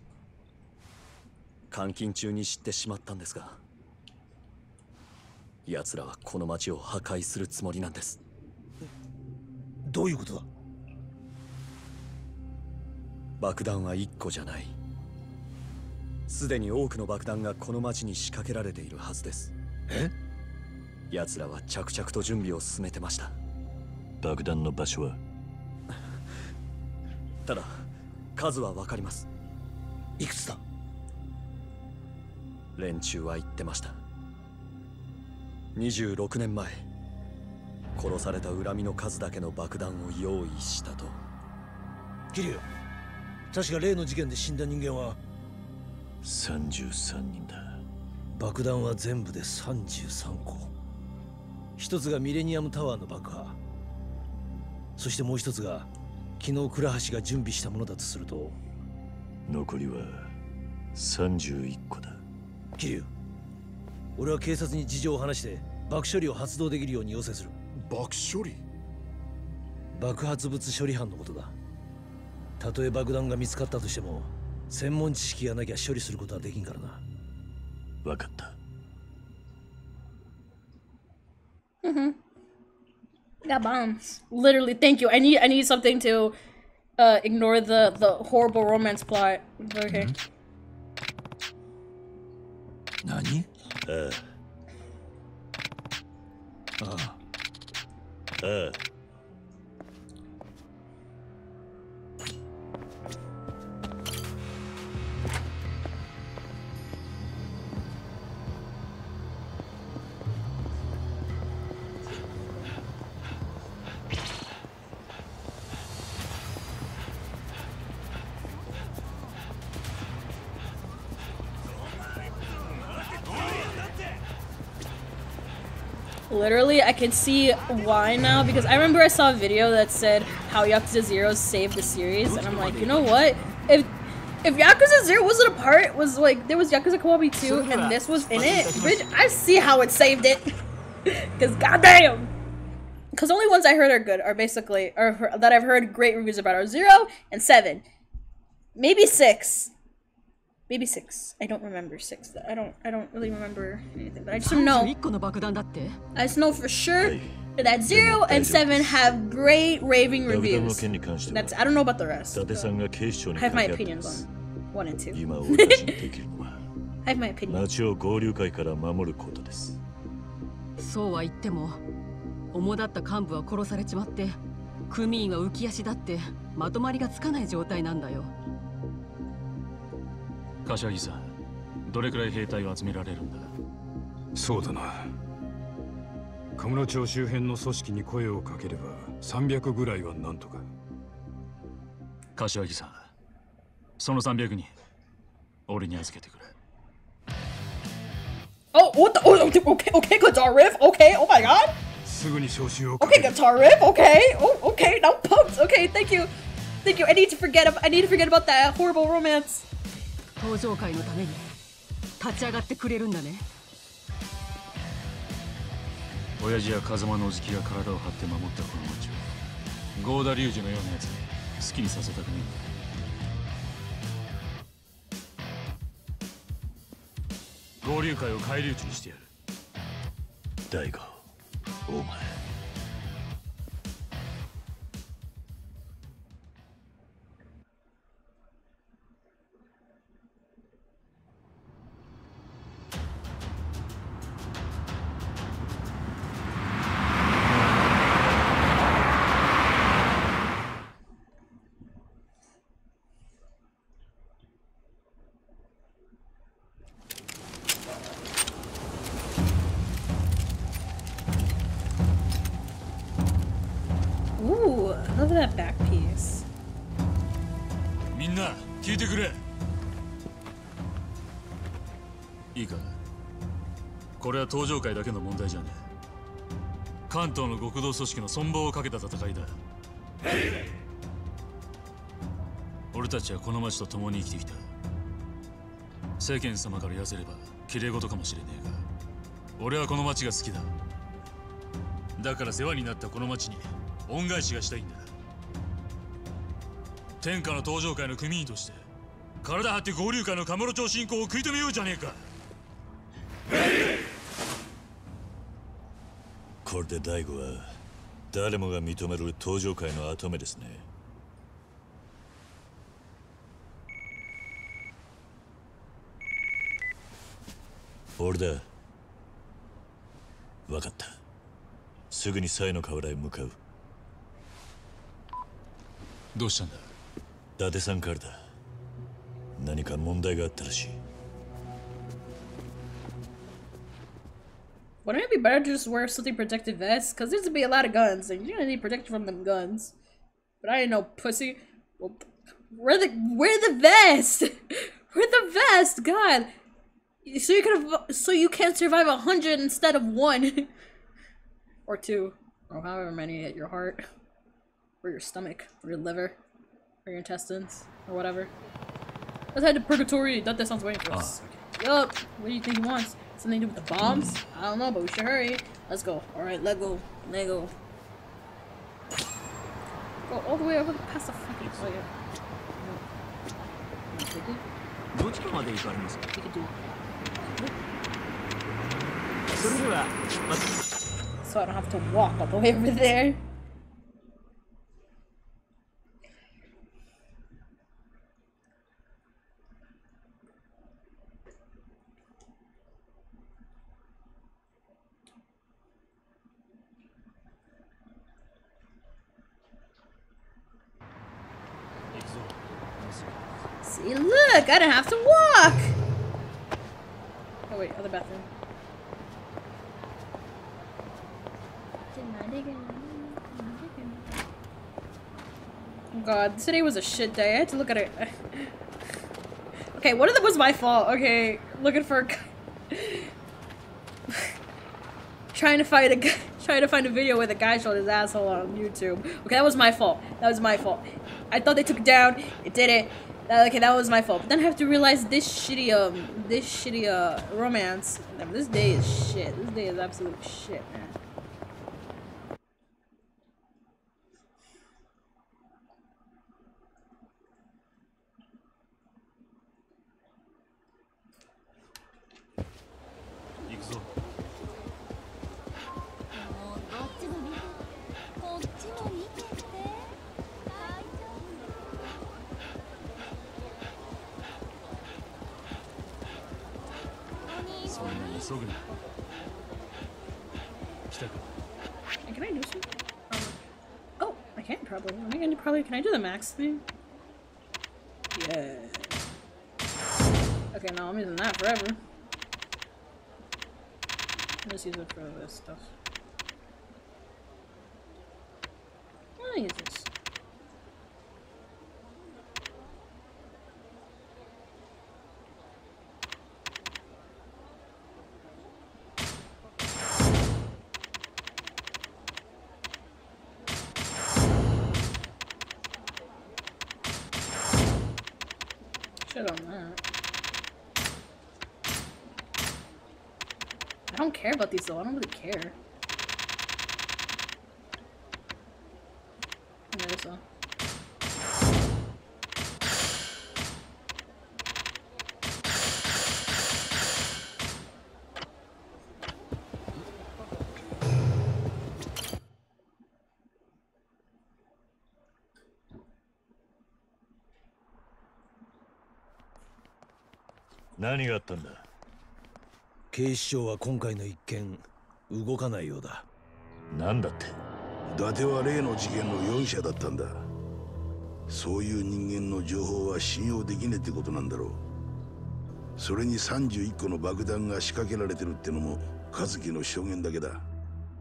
監禁中に知ってしまったんですが、奴らはこの町を破壊するつもりなんです。 どういうことだ。 爆弾は一個じゃない。すでに多くの爆弾がこの町に仕掛けられているはずです。 え？ 奴らは着々と準備を進めてました。 爆弾の場所は？ ただ数は分かります。 いくつだ？ 連中は言ってました。にじゅうろくねんまえ、殺された恨みの数だけの爆弾を用意したと。 桐生、確か例の事件で死んだ人間はさんじゅうさんにんだ。 爆弾は全部でさんじゅうさんこ。一つがミレニアムタワーの爆破、そしてもう一つが昨日倉橋が準備したものだとすると、 残りはさんじゅういっこだ。 桐生、俺は警察に事情を話して爆処理を発動できるように要請する。 爆処理？ 爆発物処理班のことだ。たとえ爆弾が見つかったとしても専門知識がなきゃ処理することはできんからな。 分かった。 Mm-hmm. Got bombs. Literally, thank you. I need I need something to uh ignore the the horrible romance plot. Okay. Nani? Uh. Ah. Uh. Literally, I can see why now, because I remember I saw a video that said how Yakuza Zero saved the series, and I'm like, you know what? If if Yakuza Zero wasn't a part, was like, there was Yakuza Kiwami two, and this was in it, bitch, I see how it saved it. Because goddamn! Because only ones I heard are good are basically, or that I've heard great reviews about are Zero and Seven. Maybe Six. Maybe six. I don't remember six. I don't. I don't really remember anything. But I just know. I just know for sure that zero and seven have great raving reviews. That's. I don't know about the rest. I have my opinions on one and two. I have my opinion. 町を合流会から守ることです。 そうは言っても、主だった幹部は殺されちまって、組員は浮き足だってまとまりがつかない状態なんだよ。 柏木さん、どれくらい兵隊を集められるんだ？ そうだな。神室町周辺の組織に声をかければさんびゃくぐらいはなんとか。 柏木さん、そのさんびゃくにん、俺に預けてくれ。 Oh, what the? Oh, okay, okay, guitar riff. Okay, oh my god. すぐに招集を。 Okay, guitar riff. Okay, oh, okay, now pumped. Okay, thank you, thank you. I need to forget. I need to forget about that horrible romance. 登場会のために立ち上がってくれるんだね。 親父や風間のおじきが体を張って守ったこの町をゴーダ龍二のようなやつに好きにさせたくねえんだ。合流会を返り討ちにしてやる。 大悟、お前。 Ooh, look at that back piece. みんな聞いてくれ。いいか、これは登場会だけの問題じゃねえ。関東の極道組織の存亡をかけた戦いだ。俺たちはこの町と共に生きてきた。世間様から痩せれば綺麗事かもしれねえが、俺はこの町が好きだ。だから世話になったこの町に恩返しがしたいんだ。天下の登場会の組員として体張って合流会の神室町侵攻を食い止めようじゃねえか。 これで大悟は誰もが認める登場会の跡目ですね。俺だ。分かった。すぐにサイの河原へ向かう。 どうしたんだ？ 伊達さんからだ。何か問題があったらしい。 Wouldn't it be better to just wear something protective vest? Because there's gonna be a lot of guns, and you're gonna need protection from them guns. But I ain't no pussy. Well, wear the wear the vest. Wear the vest, God. So you could so you can survive a hundred instead of one, or two, or however many at your heart, or your stomach, or your liver, or your intestines, or whatever. Let's head to Purgatory. That sounds waiting for us. Okay. Yup. What do you think he wants? Something to do with the bombs? I don't know, but we should hurry. Let's go. Alright, let go. Let go. Go all the way over past the fucking player. We could do. So I don't have to walk all the way over there. See, look, I didn't have to walk. Oh wait, other bathroom. Oh god, today was a shit day. I had to look at it. Okay, one of them was my fault. Okay, looking for trying to find a guy, trying to find a video where the guy showed his asshole on YouTube. Okay, that was my fault. That was my fault. I thought they took it down. It didn't. That, okay, that was my fault. But then I have to realize this shitty um this shitty uh romance. Damn, this day is shit. This day is absolute shit, man. そんなに急ぐな。来たか。 Can I do some? Um, oh, I can probably. Am I gonna probably? Can I do the max thing? Yeah. Okay, no, I'm using that forever. I'm just use it for this stuff. I'll use this. Shit on that. I don't care about these though. I don't really care. Okay, so. 何があったんだ。 警視庁は今回の一件動かないようだ。 なんだって。 伊達は例の事件の容疑者だったんだ。そういう人間の情報は信用できねえってことなんだろう。それにさんじゅういっこの爆弾が仕掛けられてるってのも和樹の証言だけだ。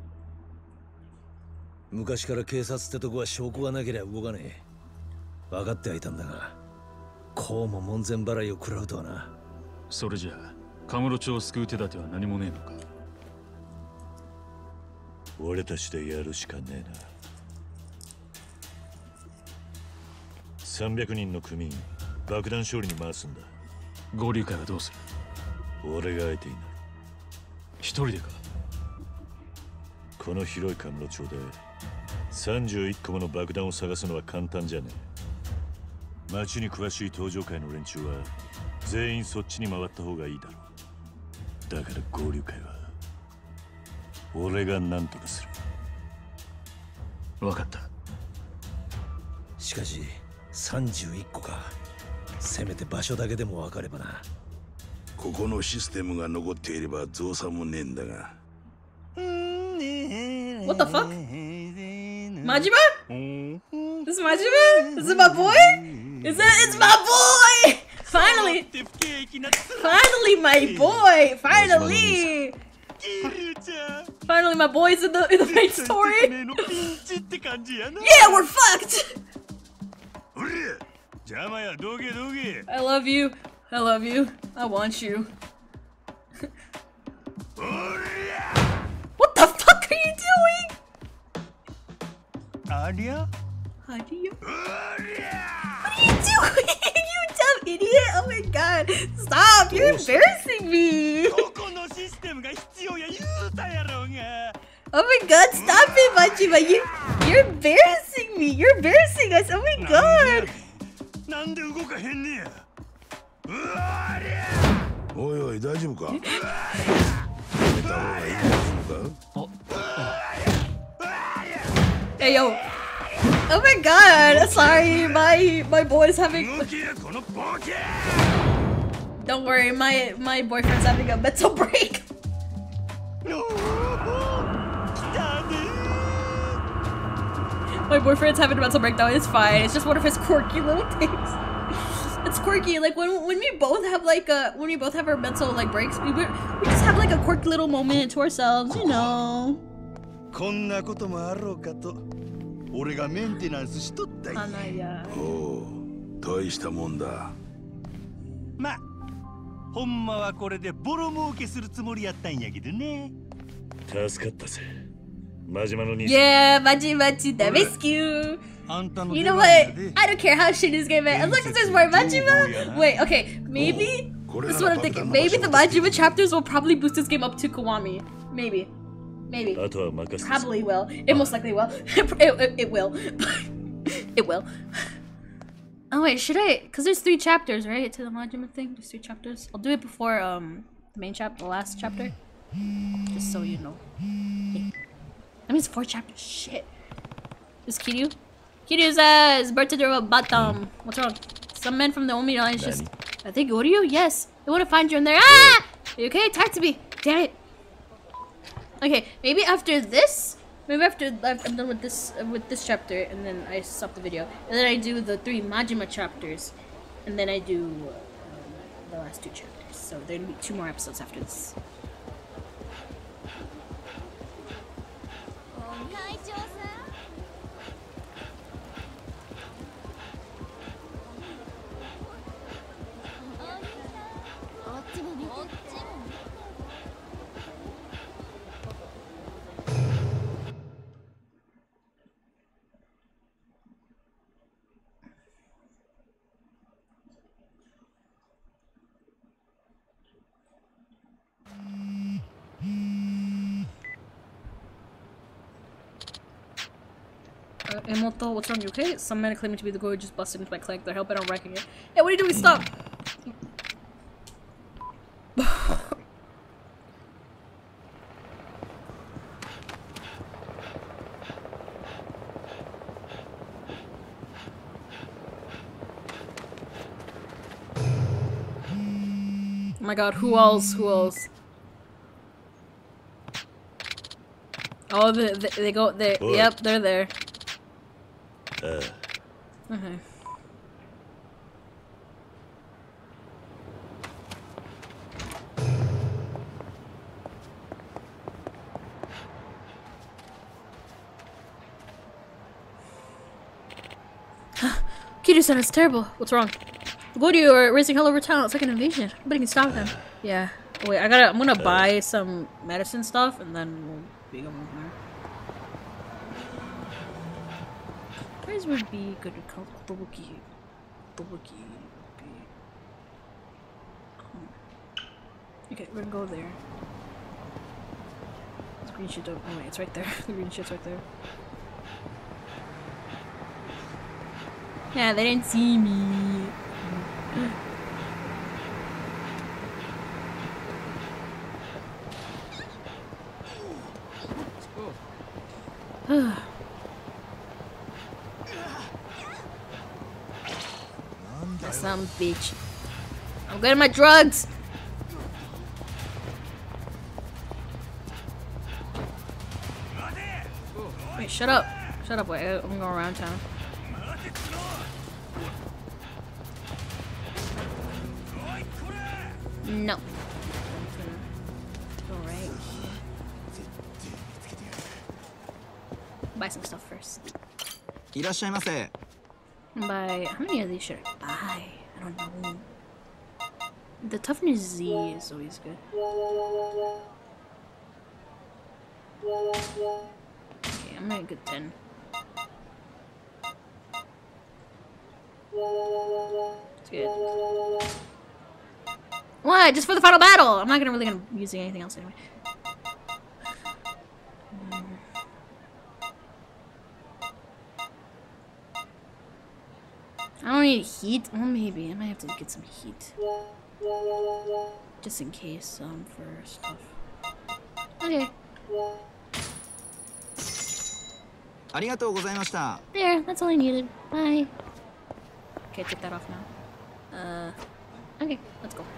昔から警察ってとこは証拠がなければ動かねえ。分かってはいたんだが、こうも門前払いを食らうとはな。 それじゃあカムロ町を救う手立ては何もねえのか。 俺たちでやるしかねえな。さんびゃくにんの組員爆弾処理に回すんだ。 合流会はどうする。 俺が相手になる。 一人でか。 この広いカムロ町でさんじゅういっこもの爆弾を探すのは簡単じゃねえ。町に詳しい登場会の連中は全員そっちに回った方がいいだろう。だから合流会は俺が何とかする。 分かった。 しかしさんじゅういっこか。せめて場所だけでも分かればな。 ここのシステムが残っていれば増産もねえんだが。 What the fuck? Majima? This is Majima? This is my boy? Is that it's my boy? Finally! Finally, my boy! Finally! Finally, my boy's in the in the main story. Yeah, we're fucked. I love you. I love you. I want you. What the fuck are you doing? Aria? Aria? What are you doing? You dumb idiot! Oh my god! Stop! You're embarrassing me! Oh my god! Stop it, Majima! You, you're embarrassing me! You're embarrassing us! Oh my god! おいおい、大丈夫か？やめた方がいいのか？ Hey yo! Oh my god! Sorry, my my boy's having. Don't worry, my my boyfriend's having a mental break. My boyfriend's having a mental breakdown. It's fine. It's just one of his quirky little things. It's quirky. Like when when we both have like a when we both have our mental like breaks, we we just have like a quirky little moment to ourselves, you know. こんなこともあろうかと俺がメンテナンスしとったんや。 おお、大したもんだ。 まあ、ほんまはこれでボロ儲けするつもりやったんやけどね。 助かったぜ。マジマの兄さん。 Yeah, Majimachi, that rescue. You know what? I don't care how shit this game is. As long as there's more Majima. Wait, okay, maybe this is what I'm thinking. Maybe the Majima chapters will probably boost this game up to Kiwami. Maybe. Maybe. Probably will. It most likely will. it, it, it will. It will. Oh wait, should I? Because there's three chapters, right? To the Majima thing. There's three chapters. I'll do it before um the main chapter, the last chapter. Just so you know. Hey. That means four chapters. Shit. This Kiryu? Kiryu's uh, his birthday of a bottom. What's wrong? Some men from the Omi Islands just. I think Oreo? Yes. They want to find you in there. Ah! You okay? Talk to me. Damn it. Okay, maybe after this, maybe after I'm done with this uh, with this chapter, and then I stop the video, and then I do the three Majima chapters, and then I do um, the last two chapters. So there'll be two more episodes after this. Uh, Emoto, what's wrong? You okay? Some men claiming to be the gorge just busted into my clinic. They're helping on wrecking it. Hey, what are you doing? Stop! Oh my god, who else? Who else? Oh, the, the, they go there. Boy. Yep, they're there. Uh, Okay. Kiryu-san, it's terrible. What's wrong? Go to you are racing hell over town. It's like an invasion. Nobody can stop them. Yeah. Wait, I gotta. I'm gonna buy some medicine stuff, and then we'll be going there. Price would be good to call Tobuki. Tobuki. Okay, we're gonna go there. This green shit. Oh wait, it's right there. The green shit's right there. Yeah, they didn't see me. That some bitch. I'm getting my drugs. Wait, shut up. Shut up. Wait, I'm gonna go around town. No. Alright. Buy some stuff first. いらっしゃいませ。 Buy how many of these should I buy? I don't know. The toughness Z is always good. Okay, I'm gonna get ten. It's good. Why? Just for the final battle! I'm not gonna really gonna be using anything else anyway. Mm. I don't need heat. Well, maybe. I might have to get some heat. Just in case, um, for stuff. Okay. ありがとうございました。 There, that's all I needed. Bye. Okay, take that off now. Uh, okay, let's go.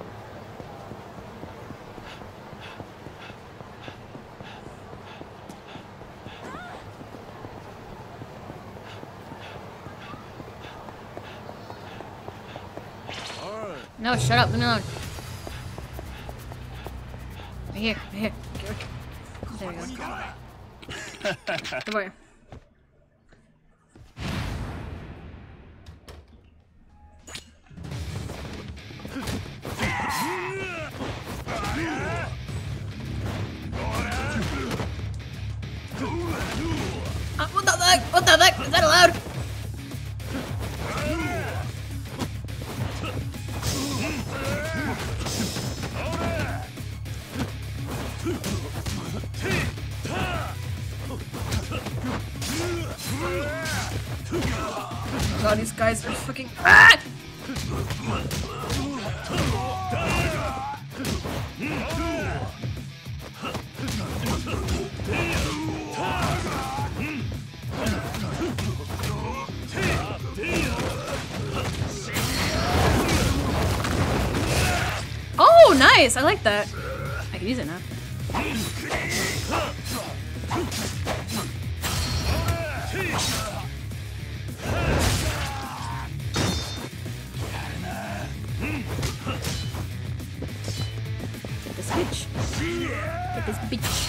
No, shut up, leave me alone. Right here, right here. There we go. Good boy. Uh, what the fuck? What the fuck? Is that allowed? Oh god, these guys are fucking. Ah! Oh, nice! I like that. I can use it now. Get this bitch. Get this bitch.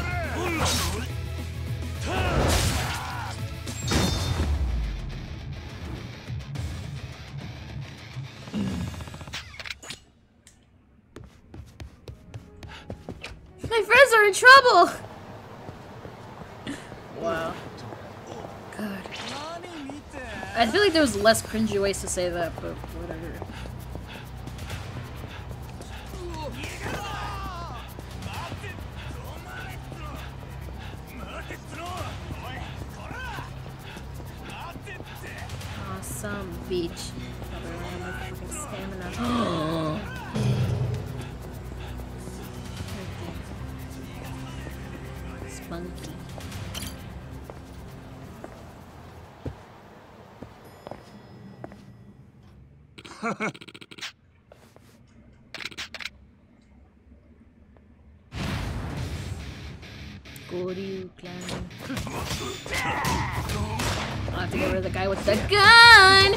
My friends are in trouble! Wow. God. I feel like there was less cringy ways to say that, but whatever. Awesome beach. Fucking stamina. Spunky. Goryu clan. I'll have to get rid of the guy with the gun!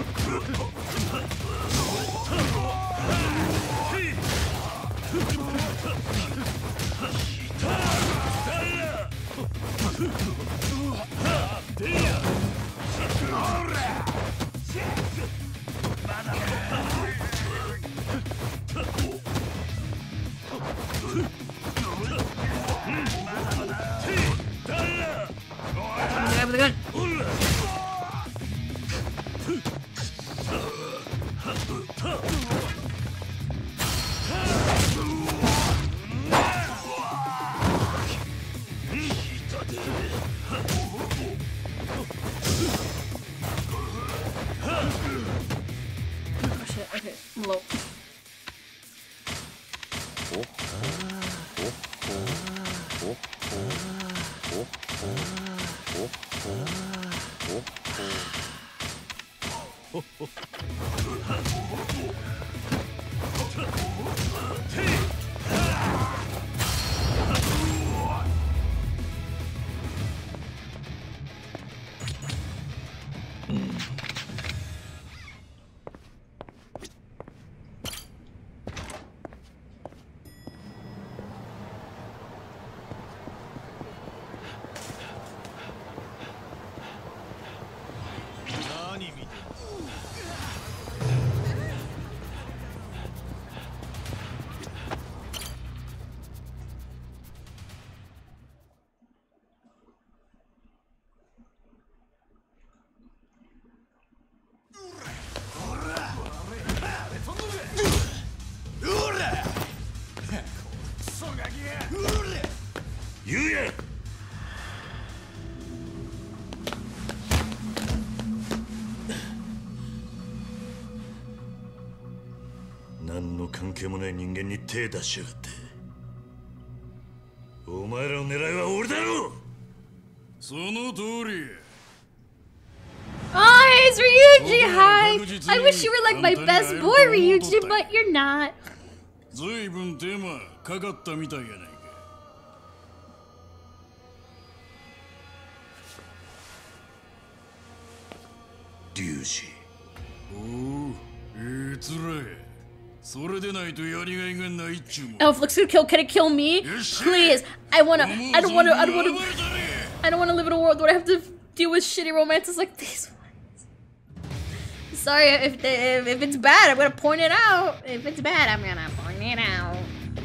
Guy with the gun. Oh shit, okay, I'm low. 何の関係もない人間に手出しやがって。お前らの狙いは俺だろう。その通り。 Oh, it's Ryuji, hi! I wish you were like my best boy, Ryuji, but you're not. ずいぶん手間かかったみたいやないか。 龍二。 おお、ええつらい。それでないとやりがいがないっちゅうもん。 Elf looks gonna kill. Can it kill me? Please. I wanna. I don't wanna. I don't wanna. I don't wanna live in a world where I have to deal with shitty romances like these ones. Sorry if if, if it's bad. I'm gonna point it out. If it's bad, I'm gonna point it out.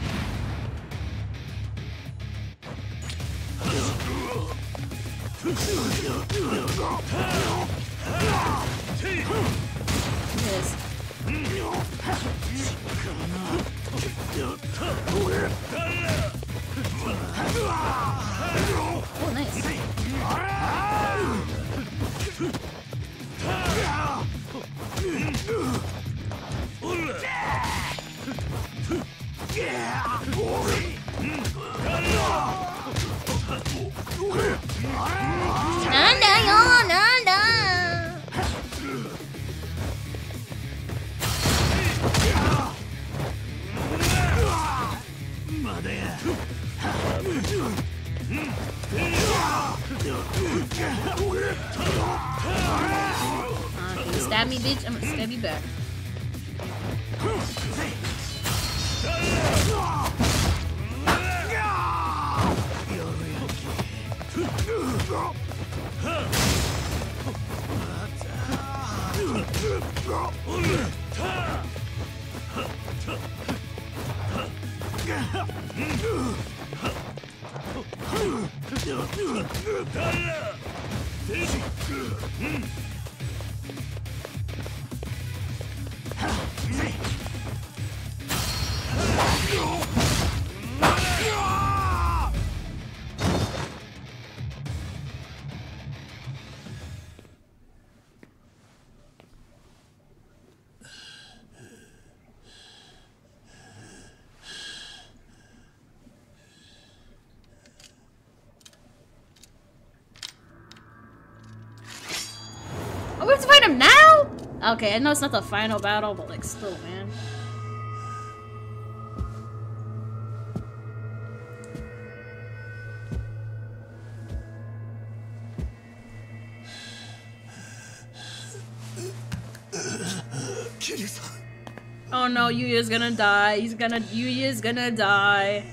Yes. Oh, nice. Nanda, yo, Nanda. Uh, you stab me, bitch. I'm gonna stab you back. Oh, we have to fight him now? Okay, I know it's not the final battle, but like still, man. Oh no, Yuya's gonna die. He's gonna Yuya's gonna die.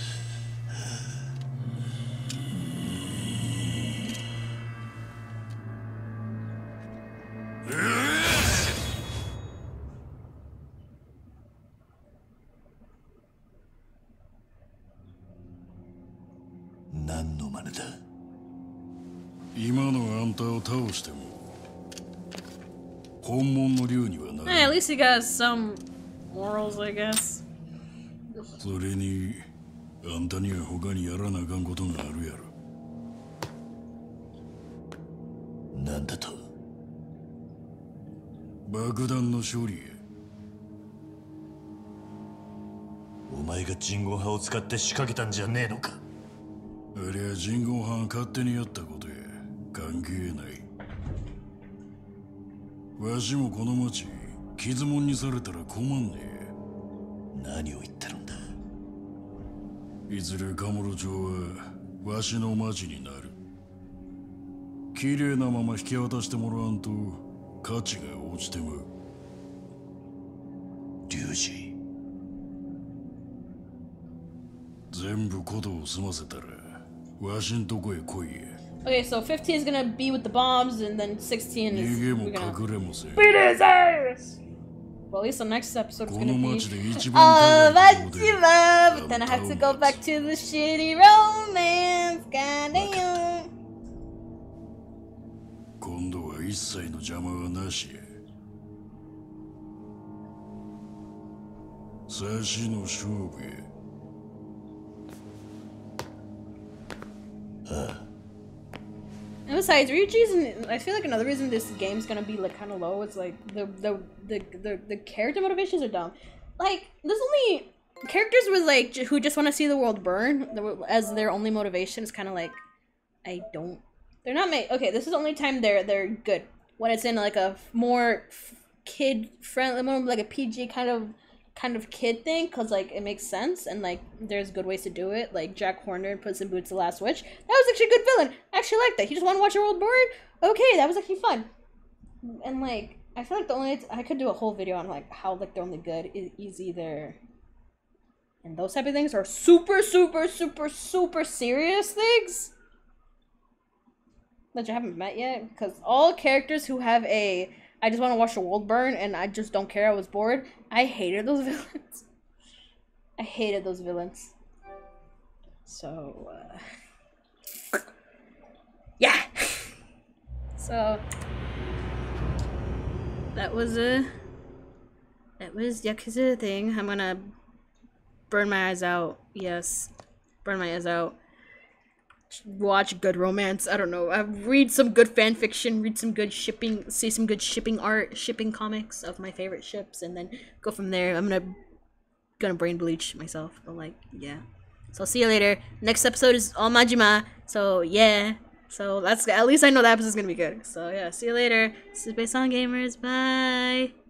Hey, at least he got some morals, I guess. それにあんたには他にやらなあかんことがあるやろ。なんだと？爆弾の処理や。 お前が人言派を使って仕掛けたんじゃねえのか？ あれは人言派が勝手にやったことや。関係ない。わしもこの町傷もんにされたら困んねえ。 何を言ってるんだ？ いずれカムロ町はわしの町になる。綺麗なまま引き渡してもらわんと価値が落ちてまう。 龍二、 全部ことを済ませたらわしんとこへ来いや。 Okay, so fifteen is gonna be with the bombs, and then sixteen is we're gonna beat his ass. Well, at least the next episode is gonna be all oh, much love. But then I have to go back to the shitty romance. Goddamn. 今度は一切の邪魔はなしや。差しの勝負や。 ああ。 And besides, Ryuji's, and I feel like another reason this game's gonna be like kind of low is like the, the the the the character motivations are dumb. Like there's only characters with like who just want to see the world burn as their only motivation. Is kind of like I don't. They're not made. Okay, this is the only time they're they're good when it's in like a more kid friendly, more like a P G kind of kind of kid thing, because like it makes sense and like there's good ways to do it, like Jack Horner and Puss in Boots: The Last Witch. That was actually a good villain. I actually like that. He just want to watch the world burn. Okay, that was actually fun. And like I feel like the only I could do a whole video on like how like they're only good is, is either and those type of things are super super super super serious things that you haven't met yet, because all characters who have a I just want to watch the world burn and I just don't care, I was bored, I hated those villains. I hated those villains. So, uh... yeah! So, that was a... That was Yakuza thing. I'm gonna burn my eyes out. Yes. Burn my eyes out. Watch good romance. I don't know. I read some good fan fiction, read some good shipping, see some good shipping art, shipping comics of my favorite ships, and then go from there. I'm gonna gonna brain bleach myself, but like yeah. So I'll see you later. Next episode is all Majima. So yeah. So that's at least I know that episode's gonna be good. So yeah, see you later. This is Based on Gamers. Bye.